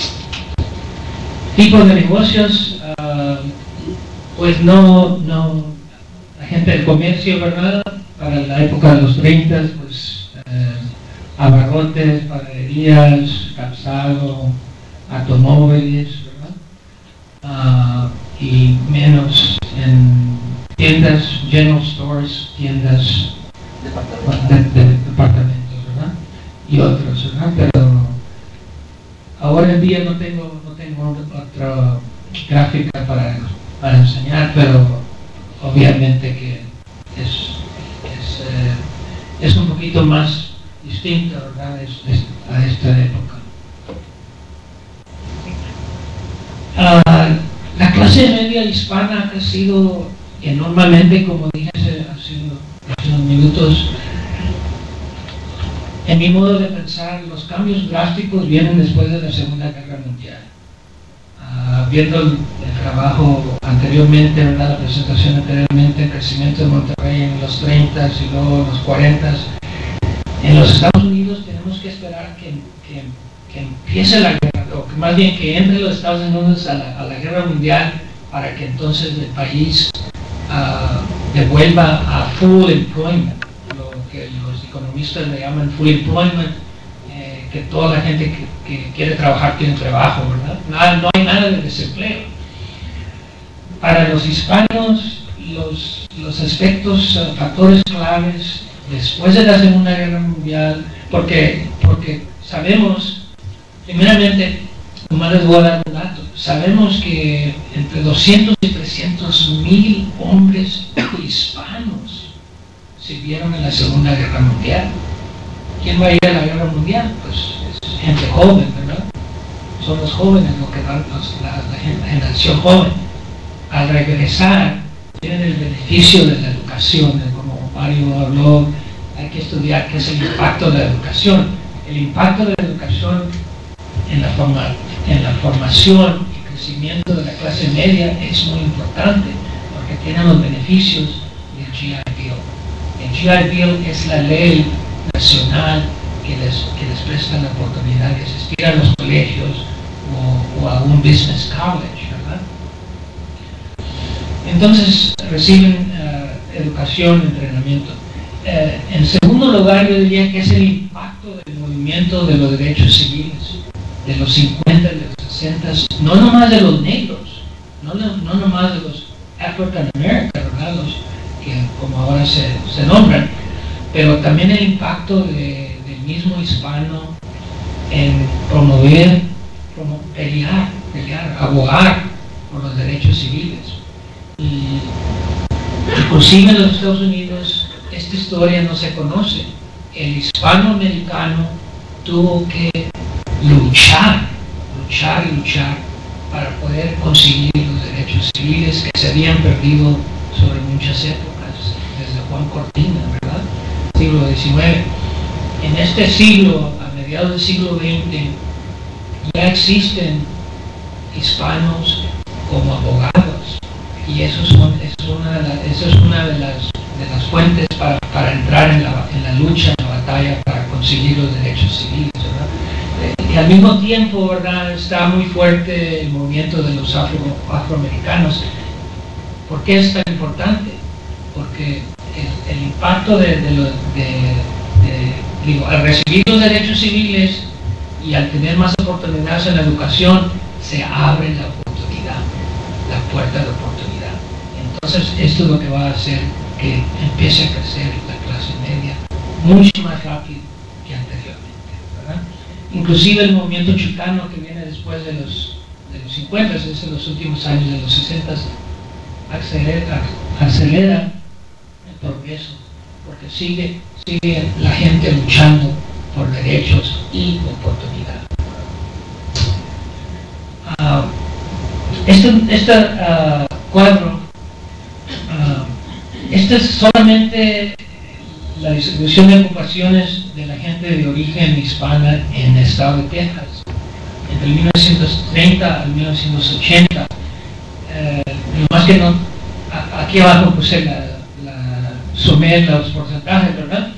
Tipo de negocios, uh, pues no, no, la gente del comercio, ¿verdad? Para la época de los treinta, pues uh, abarrotes, panaderías, calzado, automóviles, ¿verdad? Uh, y menos en tiendas, general stores, tiendas de, de departamentos, ¿verdad? Y otros, ¿verdad? Pero ahora en día no tengo, no tengo otra gráfica para, para enseñar, pero obviamente que es, es, eh, es un poquito más distinto, ¿verdad? Es, es, a esta época. Uh, la clase media hispana ha crecido enormemente, como dije hace, hace, hace unos minutos. En mi modo de pensar, los cambios drásticos vienen después de la Segunda Guerra Mundial. Uh, viendo el, el trabajo anteriormente, ¿verdad? La presentación anteriormente, el crecimiento de Monterrey en los treinta y luego en los cuarenta. En los Estados Unidos tenemos que esperar que, que, que empiece la guerra, o que más bien que entre los Estados Unidos a la, a la guerra mundial, para que entonces el país uh, devuelva a full employment, lo que los economistas le llaman full employment, eh, que toda la gente que, que quiere trabajar tiene trabajo, ¿verdad? No, no hay nada de desempleo. para los hispanos, los, los aspectos, uh, factores claves después de la Segunda Guerra Mundial, porque, porque sabemos, primeramente, nomás les voy a dar un dato, sabemos que entre doscientos y trescientos mil hombres hispanos sirvieron en la Segunda Guerra Mundial. ¿Quién va a ir a la Guerra Mundial? Pues es gente joven, ¿verdad? Son los jóvenes lo que dan los, la, la, la generación joven. Al regresar, tienen el beneficio de la educación, como Mario habló, hay que estudiar qué es el impacto de la educación. El impacto de la educación en la, forma, en la formación y crecimiento de la clase media es muy importante, porque tienen los beneficios del G I Bill. El G I Bill es la ley nacional que les, que les presta la oportunidad de asistir a los colegios o, o a un business college, ¿verdad? Entonces reciben uh, educación, entrenamiento. Uh, en segundo lugar, yo diría que es el impacto del movimiento de los derechos civiles, de los cincuenta, de los sesenta, no nomás de los negros, no, no nomás de los African American, ¿verdad? Los que como ahora se, se nombran, pero también el impacto de, del mismo hispano en promover, promo, pelear, pelear, abogar por los derechos civiles. Y inclusive en los Estados Unidos esta historia no se conoce. El hispanoamericano tuvo que luchar, luchar y luchar para poder conseguir los derechos civiles que se habían perdido sobre muchas épocas, desde Juan Cortina, ¿verdad? Siglo diecinueve. En este siglo, a mediados del siglo veinte, ya existen hispanos como abogados, y eso es, un, es, una, de la, eso es una de las, de las fuentes para, para entrar en la, en la lucha, en la batalla para conseguir los derechos civiles, ¿verdad? Y al mismo tiempo, ¿verdad?, está muy fuerte el movimiento de los afro, afroamericanos. ¿Por qué es tan importante? Porque el, el impacto de, de, lo, de, de digo, al recibir los derechos civiles y al tener más oportunidades en la educación, se abre la oportunidad, la puerta de oportunidad. Entonces, esto es lo que va a hacer que empiece a crecer la clase media mucho más rápido que anteriormente, ¿verdad? Inclusive el movimiento chicano que viene después de los, de los cincuenta, es en los últimos años de los sesenta, acelera, acelera el progreso, porque sigue, sigue la gente luchando por derechos y oportunidad. Uh, este este uh, cuadro, uh, este es solamente la distribución de ocupaciones de la gente de origen hispana en el estado de Texas, entre mil novecientos treinta al mil novecientos ochenta. Eh, más que no, a, aquí abajo puse la, la, sumé los porcentajes, ¿verdad?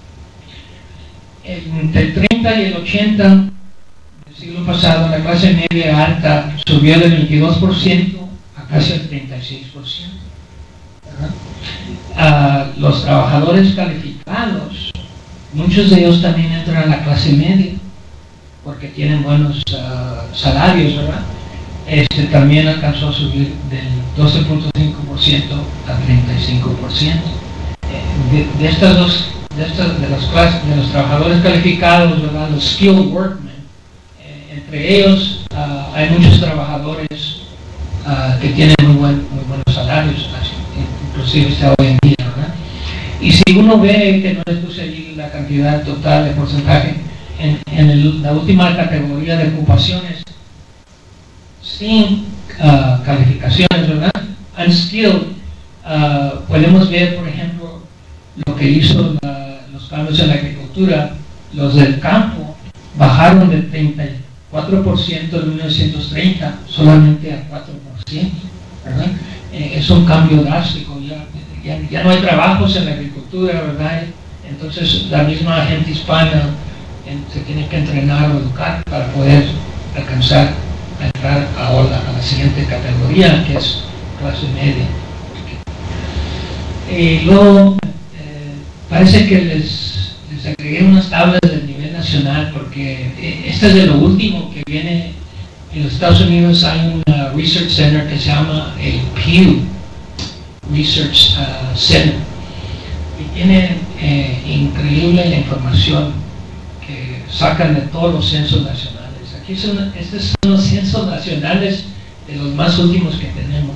Entre el treinta y el ochenta del siglo pasado, la clase media alta subió del veintidós por ciento a casi el treinta y seis por ciento, ¿verdad? Uh, los trabajadores calificados, muchos de ellos también entran a la clase media porque tienen buenos uh, salarios, ¿verdad? Este también alcanzó a subir del doce punto cinco por ciento a treinta y cinco por ciento. Eh, de, de estas dos, de, estas, de, los clases, de los trabajadores calificados, ¿verdad?, los skilled workmen, eh, entre ellos uh, hay muchos trabajadores uh, que tienen muy, buen, muy buenos salarios, inclusive está hoy en día, ¿verdad? Y si uno ve, que no les puse allí la cantidad total de porcentaje, en, en el, la última categoría de ocupaciones sin uh, calificaciones, ¿verdad?, unskilled, uh, podemos ver, por ejemplo, lo que hizo la, los cambios en la agricultura. Los del campo bajaron del treinta y cuatro por ciento en mil novecientos treinta solamente a cuatro por ciento, ¿verdad? Eh, es un cambio drástico, ya, ya, ya no hay trabajos en la agricultura, ¿verdad? Entonces la misma gente hispana en, se tiene que entrenar o educar para poder alcanzar a entrar ahora a la siguiente categoría, que es clase media. Y luego eh, parece que les, les agregué unas tablas del nivel nacional, porque eh, esta es de lo último que viene en los Estados Unidos hay un uh, research center que se llama el Pew Research uh, Center, y tiene eh, increíble la información que sacan de todos los censos nacionales. Aquí son, estos son los censos nacionales de los más últimos que tenemos.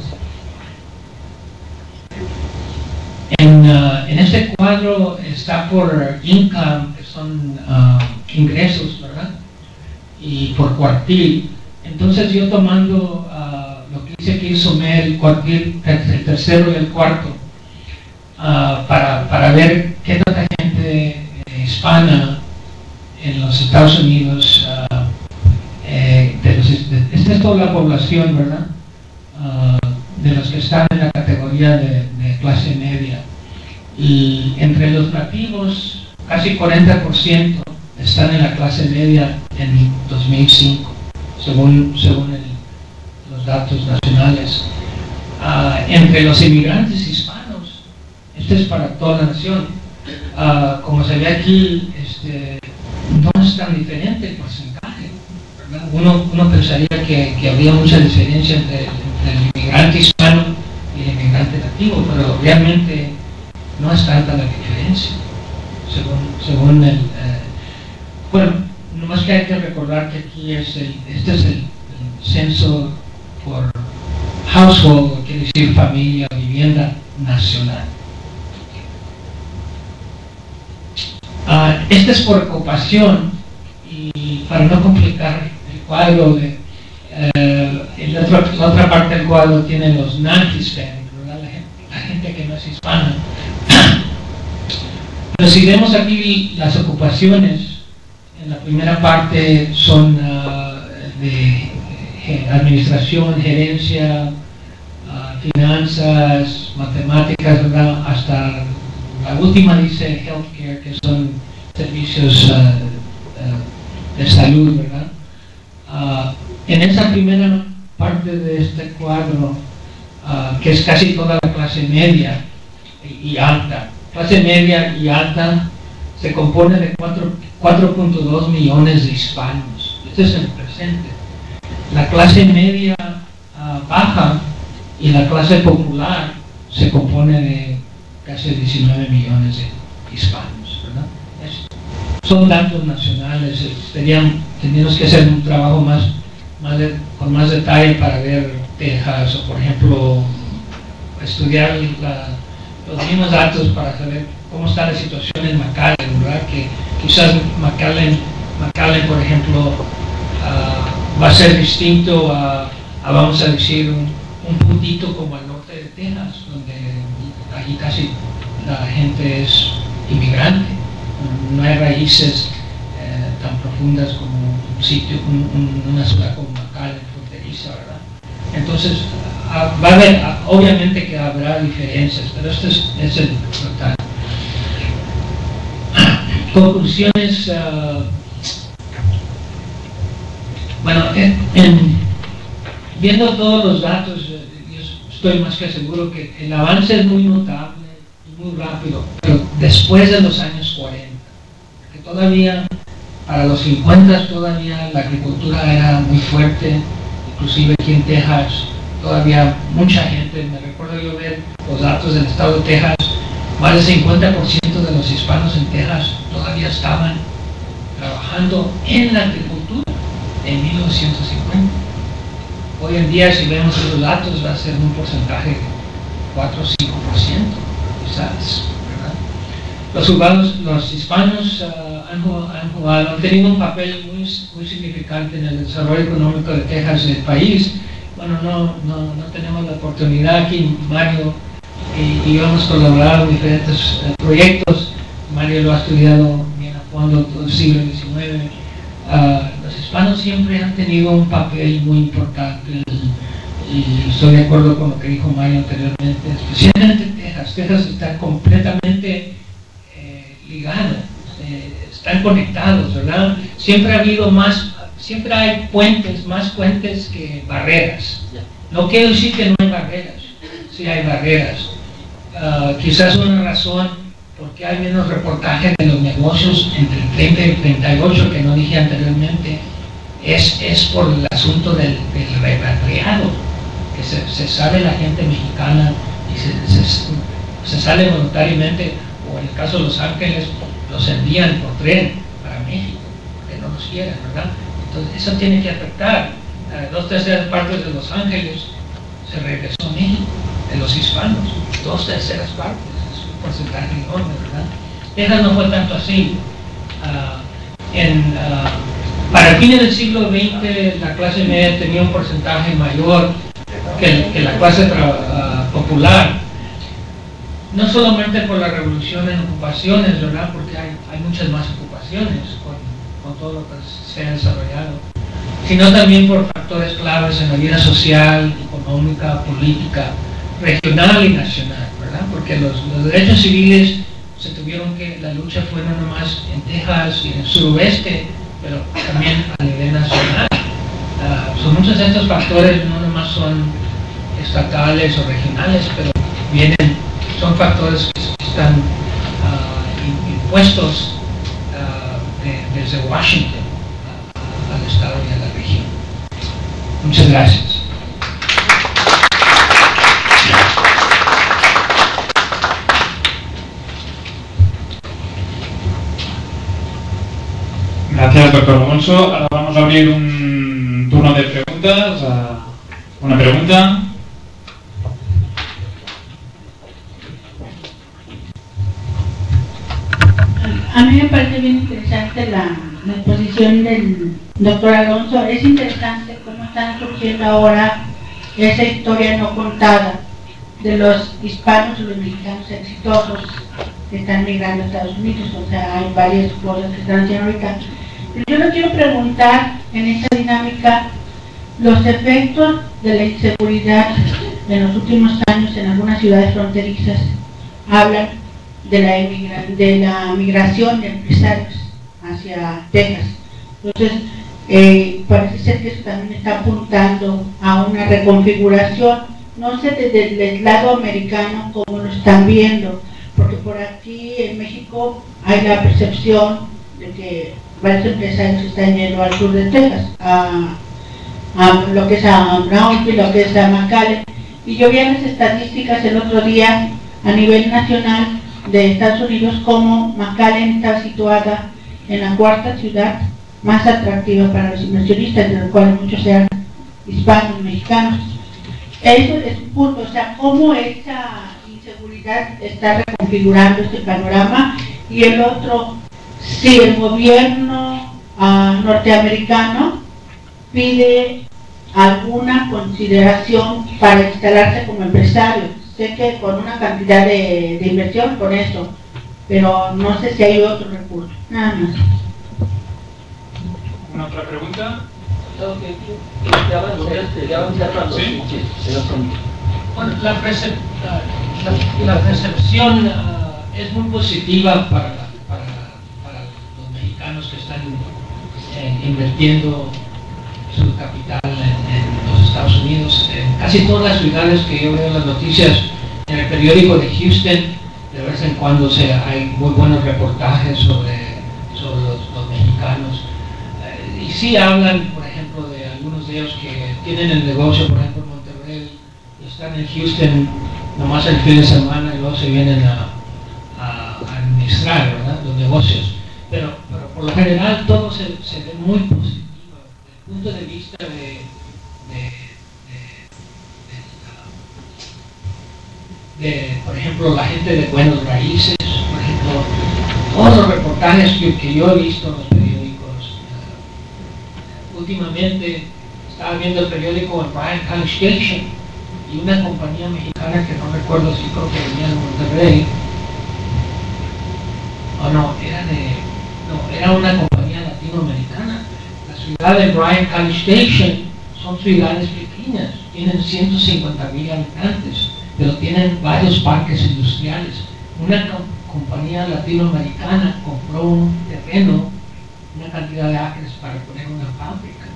En, uh, en este cuadro está por income, que son uh, ingresos, ¿verdad? Y por cuartil. Entonces yo tomando uh, lo que dice aquí, sumé el cuartil, el tercero y el cuarto, uh, para, para ver qué tanta gente eh, hispana en los Estados Unidos, uh, eh, de los, de, esta es toda la población, ¿verdad? Uh, de los que están en la categoría de, de clase media. Y entre los nativos, casi cuarenta por ciento están en la clase media en dos mil cinco, según, según el, los datos nacionales. Uh, entre los inmigrantes hispanos, este es para toda la nación, uh, como se ve aquí, este, no es tan diferente el porcentaje, ¿verdad? Uno, uno pensaría que, que habría mucha diferencia entre, entre el inmigrante hispano y el inmigrante nativo, pero realmente no es tanta la diferencia, según, según el... Eh, bueno, nomás que hay que recordar que aquí es el, este es el, el censo por household, quiere decir familia o vivienda nacional. Uh, este es por ocupación, y para no complicar el cuadro, de, uh, el otro, la otra parte del cuadro tiene los non-hispanic, ¿verdad? La gente, la gente que no es hispana. Pero si vemos aquí las ocupaciones, en la primera parte son uh, de eh, administración, gerencia, uh, finanzas, matemáticas, ¿verdad? Hasta la última dice healthcare, que son servicios uh, uh, de salud, ¿verdad? Uh, en esa primera parte de este cuadro, uh, que es casi toda la clase media y, y alta, clase media y alta se compone de cuatro punto dos millones de hispanos. Este es el presente. La clase media uh, baja y la clase popular se compone de casi diecinueve millones de hispanos, ¿verdad? Es, son datos nacionales. Tenían, teníamos que hacer un trabajo más, más de, con más detalle para ver Texas, o por ejemplo estudiar la, los mismos datos para saber cómo está la situación en McAllen, ¿verdad? Que quizás McAllen, McAllen por ejemplo, uh, va a ser distinto a, a vamos a decir, un, un puntito como al norte de Texas, donde allí casi la gente es inmigrante, no hay raíces eh, tan profundas como un sitio, un, un, una ciudad como McAllen, fronteriza, ¿verdad? Entonces, uh, va a haber, uh, obviamente que habrá diferencias, pero este es, es el total. Conclusiones, uh, bueno, en, en, viendo todos los datos, eh, yo estoy más que seguro que el avance es muy notable y muy rápido, pero después de los años cuarenta, que todavía, para los cincuenta todavía la agricultura era muy fuerte, inclusive aquí en Texas, todavía mucha gente, me recuerdo yo ver los datos del estado de Texas, más del cincuenta por ciento de los hispanos en Texas todavía estaban trabajando en la agricultura en mil novecientos cincuenta. Hoy en día, si vemos esos datos, va a ser un porcentaje de cuatro o cinco por ciento, quizás, ¿verdad? Los, jugados, los hispanos uh, han, han, jugado, han tenido un papel muy, muy significante en el desarrollo económico de Texas, del país. Bueno, no, no, no tenemos la oportunidad aquí, Mario y, y yo hemos colaborado en diferentes uh, proyectos. Mario lo ha estudiado bien a fondo todo el siglo diecinueve. Uh, los hispanos siempre han tenido un papel muy importante, y, y estoy de acuerdo con lo que dijo Mario anteriormente, especialmente en Texas. Texas está completamente eh, ligado, eh, están conectados, ¿verdad? Siempre ha habido más, siempre hay puentes, más puentes que barreras. No quiero decir que no hay barreras, sí hay barreras. Uh, quizás una razón porque hay menos reportajes de los negocios entre el treinta y el treinta y ocho, que no dije anteriormente, es, es por el asunto del, del repatriado, que se, se sale la gente mexicana y se, se, se sale voluntariamente, o en el caso de Los Ángeles, los envían por tren para México, porque no los quieren, ¿verdad? Entonces eso tiene que afectar. Uh, dos terceras partes de Los Ángeles se regresó a México, de los hispanos, dos terceras partes, es un porcentaje enorme, ¿verdad? Texas no fue tanto así. Uh, en, uh, para el fin del siglo veinte la clase media tenía un porcentaje mayor que, que la clase uh, popular, no solamente por la revolución en ocupaciones, ¿verdad? Porque hay, hay muchas más ocupaciones con, con todo lo que se ha desarrollado, sino también por factores claves en la vida social, económica, política, regional y nacional, ¿verdad? Porque los, los derechos civiles se tuvieron que, la lucha fue no nomás en Texas y en el suroeste, pero también a nivel nacional. Uh, son muchos de estos factores no nomás son estatales o regionales, pero vienen, son factores que están uh, impuestos uh, de, desde Washington uh, al estado y a la región. Muchas gracias. Gracias, doctor Alonso. Ahora vamos a abrir un turno de preguntas. Una pregunta. A mí me parece bien interesante la, la exposición del doctor Alonso. Es interesante cómo están surgiendo ahora esa historia no contada de los hispanos y los mexicanos exitosos que están migrando a Estados Unidos. O sea, hay varias cosas que están haciendo ahorita. Pero yo le quiero preguntar en esta dinámica los efectos de la inseguridad en los últimos años en algunas ciudades fronterizas. Hablan de la, emigra de la migración de empresarios hacia Texas. Entonces, eh, parece ser que eso también está apuntando a una reconfiguración. No sé desde el lado americano cómo lo están viendo, porque por aquí en México hay la percepción de que varios empresarios están yendo al sur de Texas, a, a lo que es a Brownsville, lo que es a McAllen, y yo vi en las estadísticas el otro día a nivel nacional de Estados Unidos como McAllen está situada en la cuarta ciudad más atractiva para los inversionistas, de los cuales muchos sean hispanos, mexicanos. Eso es un punto, o sea, cómo esa inseguridad está reconfigurando este panorama. Y el otro, si el gobierno uh, norteamericano pide alguna consideración para instalarse como empresario. Sé que con una cantidad de, de inversión con eso, pero no sé si hay otro recurso. Nada más. ¿Una otra pregunta? ¿Sí? Bueno, la, percep la, la percepción uh, es muy positiva para, para, para los mexicanos que están eh, invirtiendo su capital en, en los Estados Unidos. En casi todas las ciudades que yo veo en las noticias, en el periódico de Houston, de vez en cuando se, hay muy buenos reportajes sobre, sobre los, los mexicanos. Eh, y sí hablan, por ejemplo, de algunos de ellos que tienen el negocio, por ejemplo, en Monterrey, y están en Houston nomás el fin de semana y luego se vienen a, a, a administrar, ¿verdad?, los negocios. Pero, pero por lo general todo se, se ve muy positivo punto de vista de, de, de, de, de, por ejemplo, la gente de buenos raíces, por ejemplo, todos los reportajes que, que yo he visto en los periódicos. Uh, últimamente estaba viendo el periódico en Bryan College Station y una compañía mexicana que no recuerdo si creo que venía de Monterrey, o no, era de, no, era una compañía latinoamericana. La ciudad de Bryan College Station son ciudades pequeñas, tienen ciento cincuenta mil habitantes, pero tienen varios parques industriales. Una co compañía latinoamericana compró un terreno, una cantidad de acres para poner una fábrica.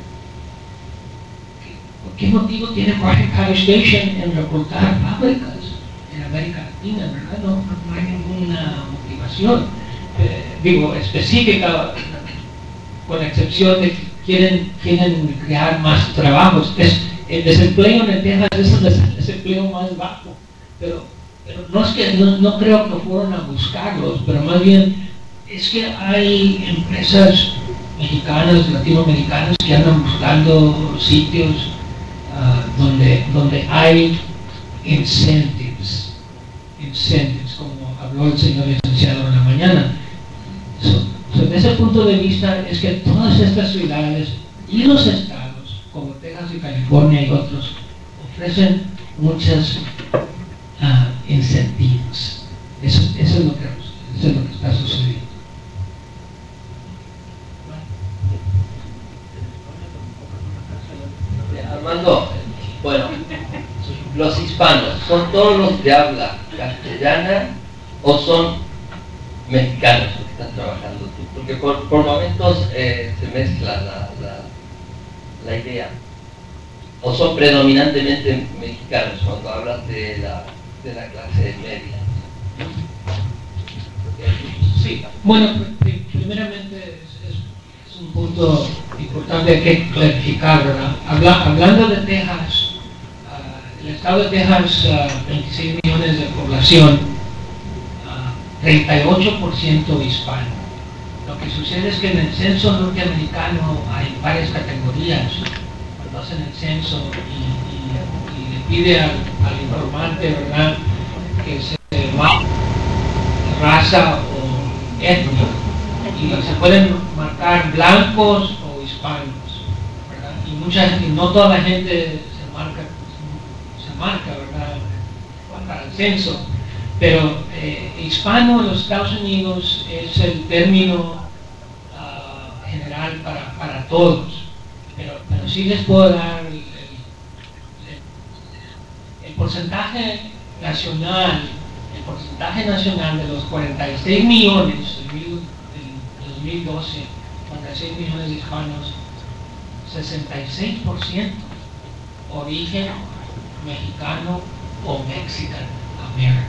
¿Por qué motivo tiene Bryan College Station en reclutar fábricas en América Latina, verdad? No, no hay ninguna motivación, eh, digo, específica, con la excepción de que quieren, quieren crear más trabajos. Es, el desempleo en Texas es el des- desempleo más bajo, pero, pero no es que no, no creo que fueron a buscarlos, pero más bien es que hay empresas mexicanas, latinoamericanas que andan buscando sitios uh, donde, donde hay incentives, incentives, como habló el señor licenciado en la mañana. So, so, desde ese punto de vista es que todas estas ciudades y los estados, como Texas y California y otros, ofrecen muchas uh, incentivos. Eso, eso, es lo que, eso es lo que está sucediendo. Armando, bueno, los hispanos, ¿son todos los de habla castellana o son mexicanos los que están trabajando? Porque por, por momentos eh, se mezcla la, la, la idea. ¿O son predominantemente mexicanos cuando hablas de la, de la clase media? Sí, bueno, primeramente es, es, es un punto importante que clarificar, ¿verdad? Habla, hablando de Texas, uh, el estado de Texas, uh, veintiséis millones de población, uh, treinta y ocho por ciento hispano. Lo que sucede es que en el censo norteamericano hay varias categorías. Cuando hacen el censo y, y, y le pide al, al informante, ¿verdad?, que se marque raza o etnia, y se pueden marcar blancos o hispanos, ¿verdad? Y mucha y no toda la gente se marca, se marca, ¿verdad?, para el censo, pero eh, hispano en los Estados Unidos es el término uh, general para, para todos, pero, pero sí les puedo dar el, el, el porcentaje nacional. El porcentaje nacional de los cuarenta y seis millones del dos mil doce, cuarenta y seis millones de hispanos, sesenta y seis por ciento origen mexicano o mexican american,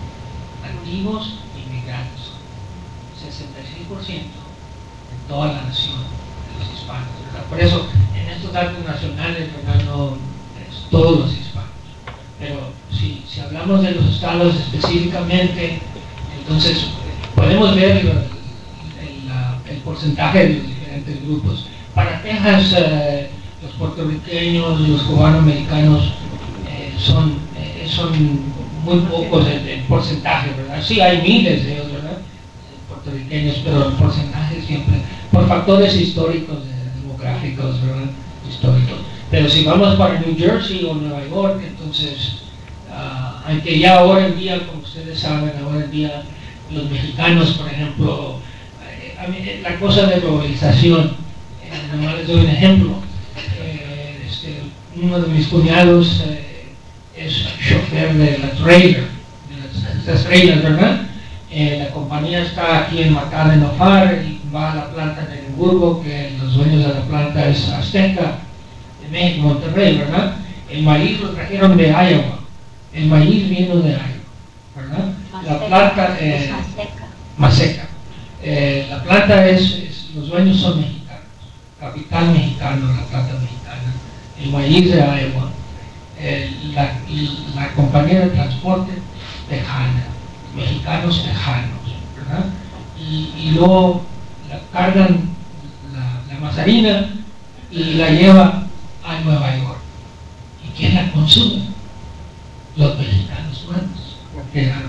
nativos inmigrantes, sesenta y seis por ciento de toda la nación de los hispanos, ¿verdad? Por eso en estos datos nacionales, ¿verdad?, no es todos los hispanos. Pero si, si hablamos de los estados específicamente, entonces podemos ver el, el, el, el porcentaje de los diferentes grupos. Para Texas, eh, los puertorriqueños y los cubanoamericanos eh, son, eh, son muy pocos el, el porcentaje, ¿verdad? Sí, hay miles de ellos, ¿verdad?, puertorriqueños, pero el porcentaje siempre, por factores históricos, eh, demográficos, ¿verdad?, históricos. Pero si vamos para New Jersey o Nueva York, entonces, uh, aunque ya ahora en día, como ustedes saben, ahora en día los mexicanos, por ejemplo, eh, a mí, la cosa de globalización, eh, nomás les doy un ejemplo. Eh, este, uno de mis cuñados eh, es chofer de la trailer, de las, estas trailers, ¿verdad? Eh, la compañía está aquí en Macala, en Ofar, y va a la planta de Edimburgo, que los dueños de la planta es Azteca, México, Monterrey, ¿verdad? El maíz lo trajeron de Iowa. El maíz vino de Iowa, ¿verdad? La planta eh, Maseca. Eh, la planta es, es, los dueños son mexicanos, capital mexicano, la planta mexicana. El maíz de Iowa. Eh, la, la compañía de transporte tejana, mexicanos tejanos, ¿verdad? Y, y luego la, cargan la, la mazarina y la lleva a Nueva York. ¿Y quién la consume? Los mexicanos buenos, porque ¿verdad?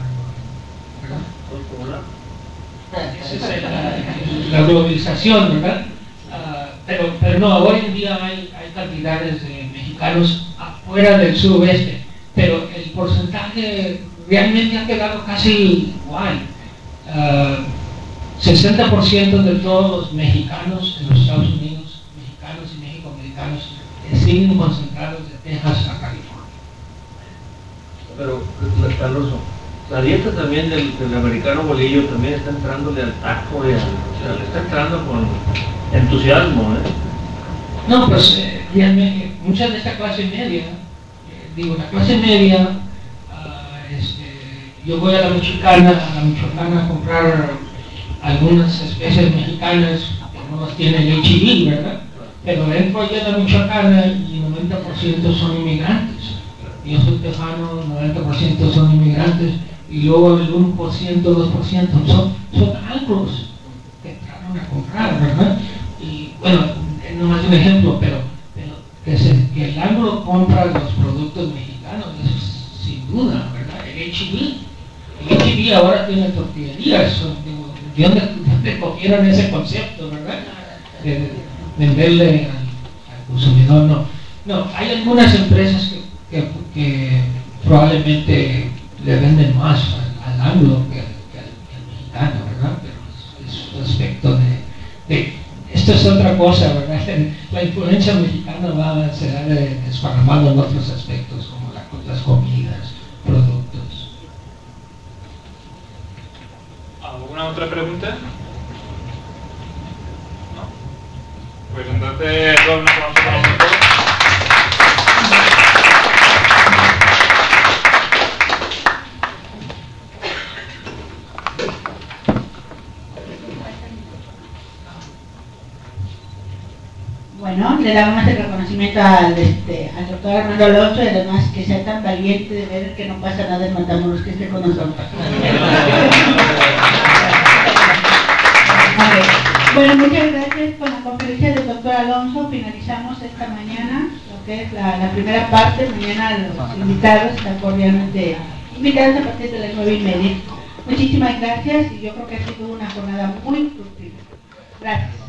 Esa es la, la globalización, ¿verdad? Uh, pero, pero no, hoy en día hay, hay cantidades de mexicanos afuera del suroeste, pero el porcentaje realmente ha quedado casi igual. Uh, sesenta por ciento de todos los mexicanos en los Estados Unidos, mexicanos y mexicoamericanos, siguen concentrados de Texas a California. Pero, Carlos, la dieta también del, del americano bolillo también está entrándole al taco y al, o sea, le está entrando con entusiasmo, ¿eh? No, pues eh, realmente, mucha de esta clase media, eh, digo, la clase media, uh, este, yo voy a la Michoacana, a la Michoacana a comprar algunas especies mexicanas que no las tiene el H E B, ¿verdad? pero entro allá de Michoacán y noventa por ciento son inmigrantes. Yo soy tejano, noventa por ciento son inmigrantes, y luego el uno por ciento, dos por ciento son, son anglos que entraron a comprar, ¿verdad? Y bueno, no más un ejemplo, pero, pero que, se, que el anglo compra los productos mexicanos, eso es sin duda, ¿verdad? El H E B, el H E B ahora tiene tortillerías, ¿de dónde, de dónde cogieron ese concepto, verdad? De, de venderle al, al consumidor, no. No, hay algunas empresas que Que, que probablemente le venden más al, al anglo que, que, al, que al mexicano, ¿verdad? Pero es, es un aspecto de, de... Esto es otra cosa, ¿verdad? La influencia mexicana va a ser desparramada en otros aspectos, como la, las comidas, productos. ¿Alguna otra pregunta? ¿No? Pues entonces, todos nos vamos a conocer. Bueno, le damos el reconocimiento al, este, al doctor Armando Alonso, y además que sea tan valiente de ver que no pasa nada en Matamoros, que esté con nosotros. Bueno, muchas gracias. Con la conferencia del doctor Alonso finalizamos esta mañana lo que es la, la primera parte. Mañana los invitados están cordialmente invitados a partir de las nueve y media. Muchísimas gracias, y yo creo que ha sido una jornada muy productiva. Gracias.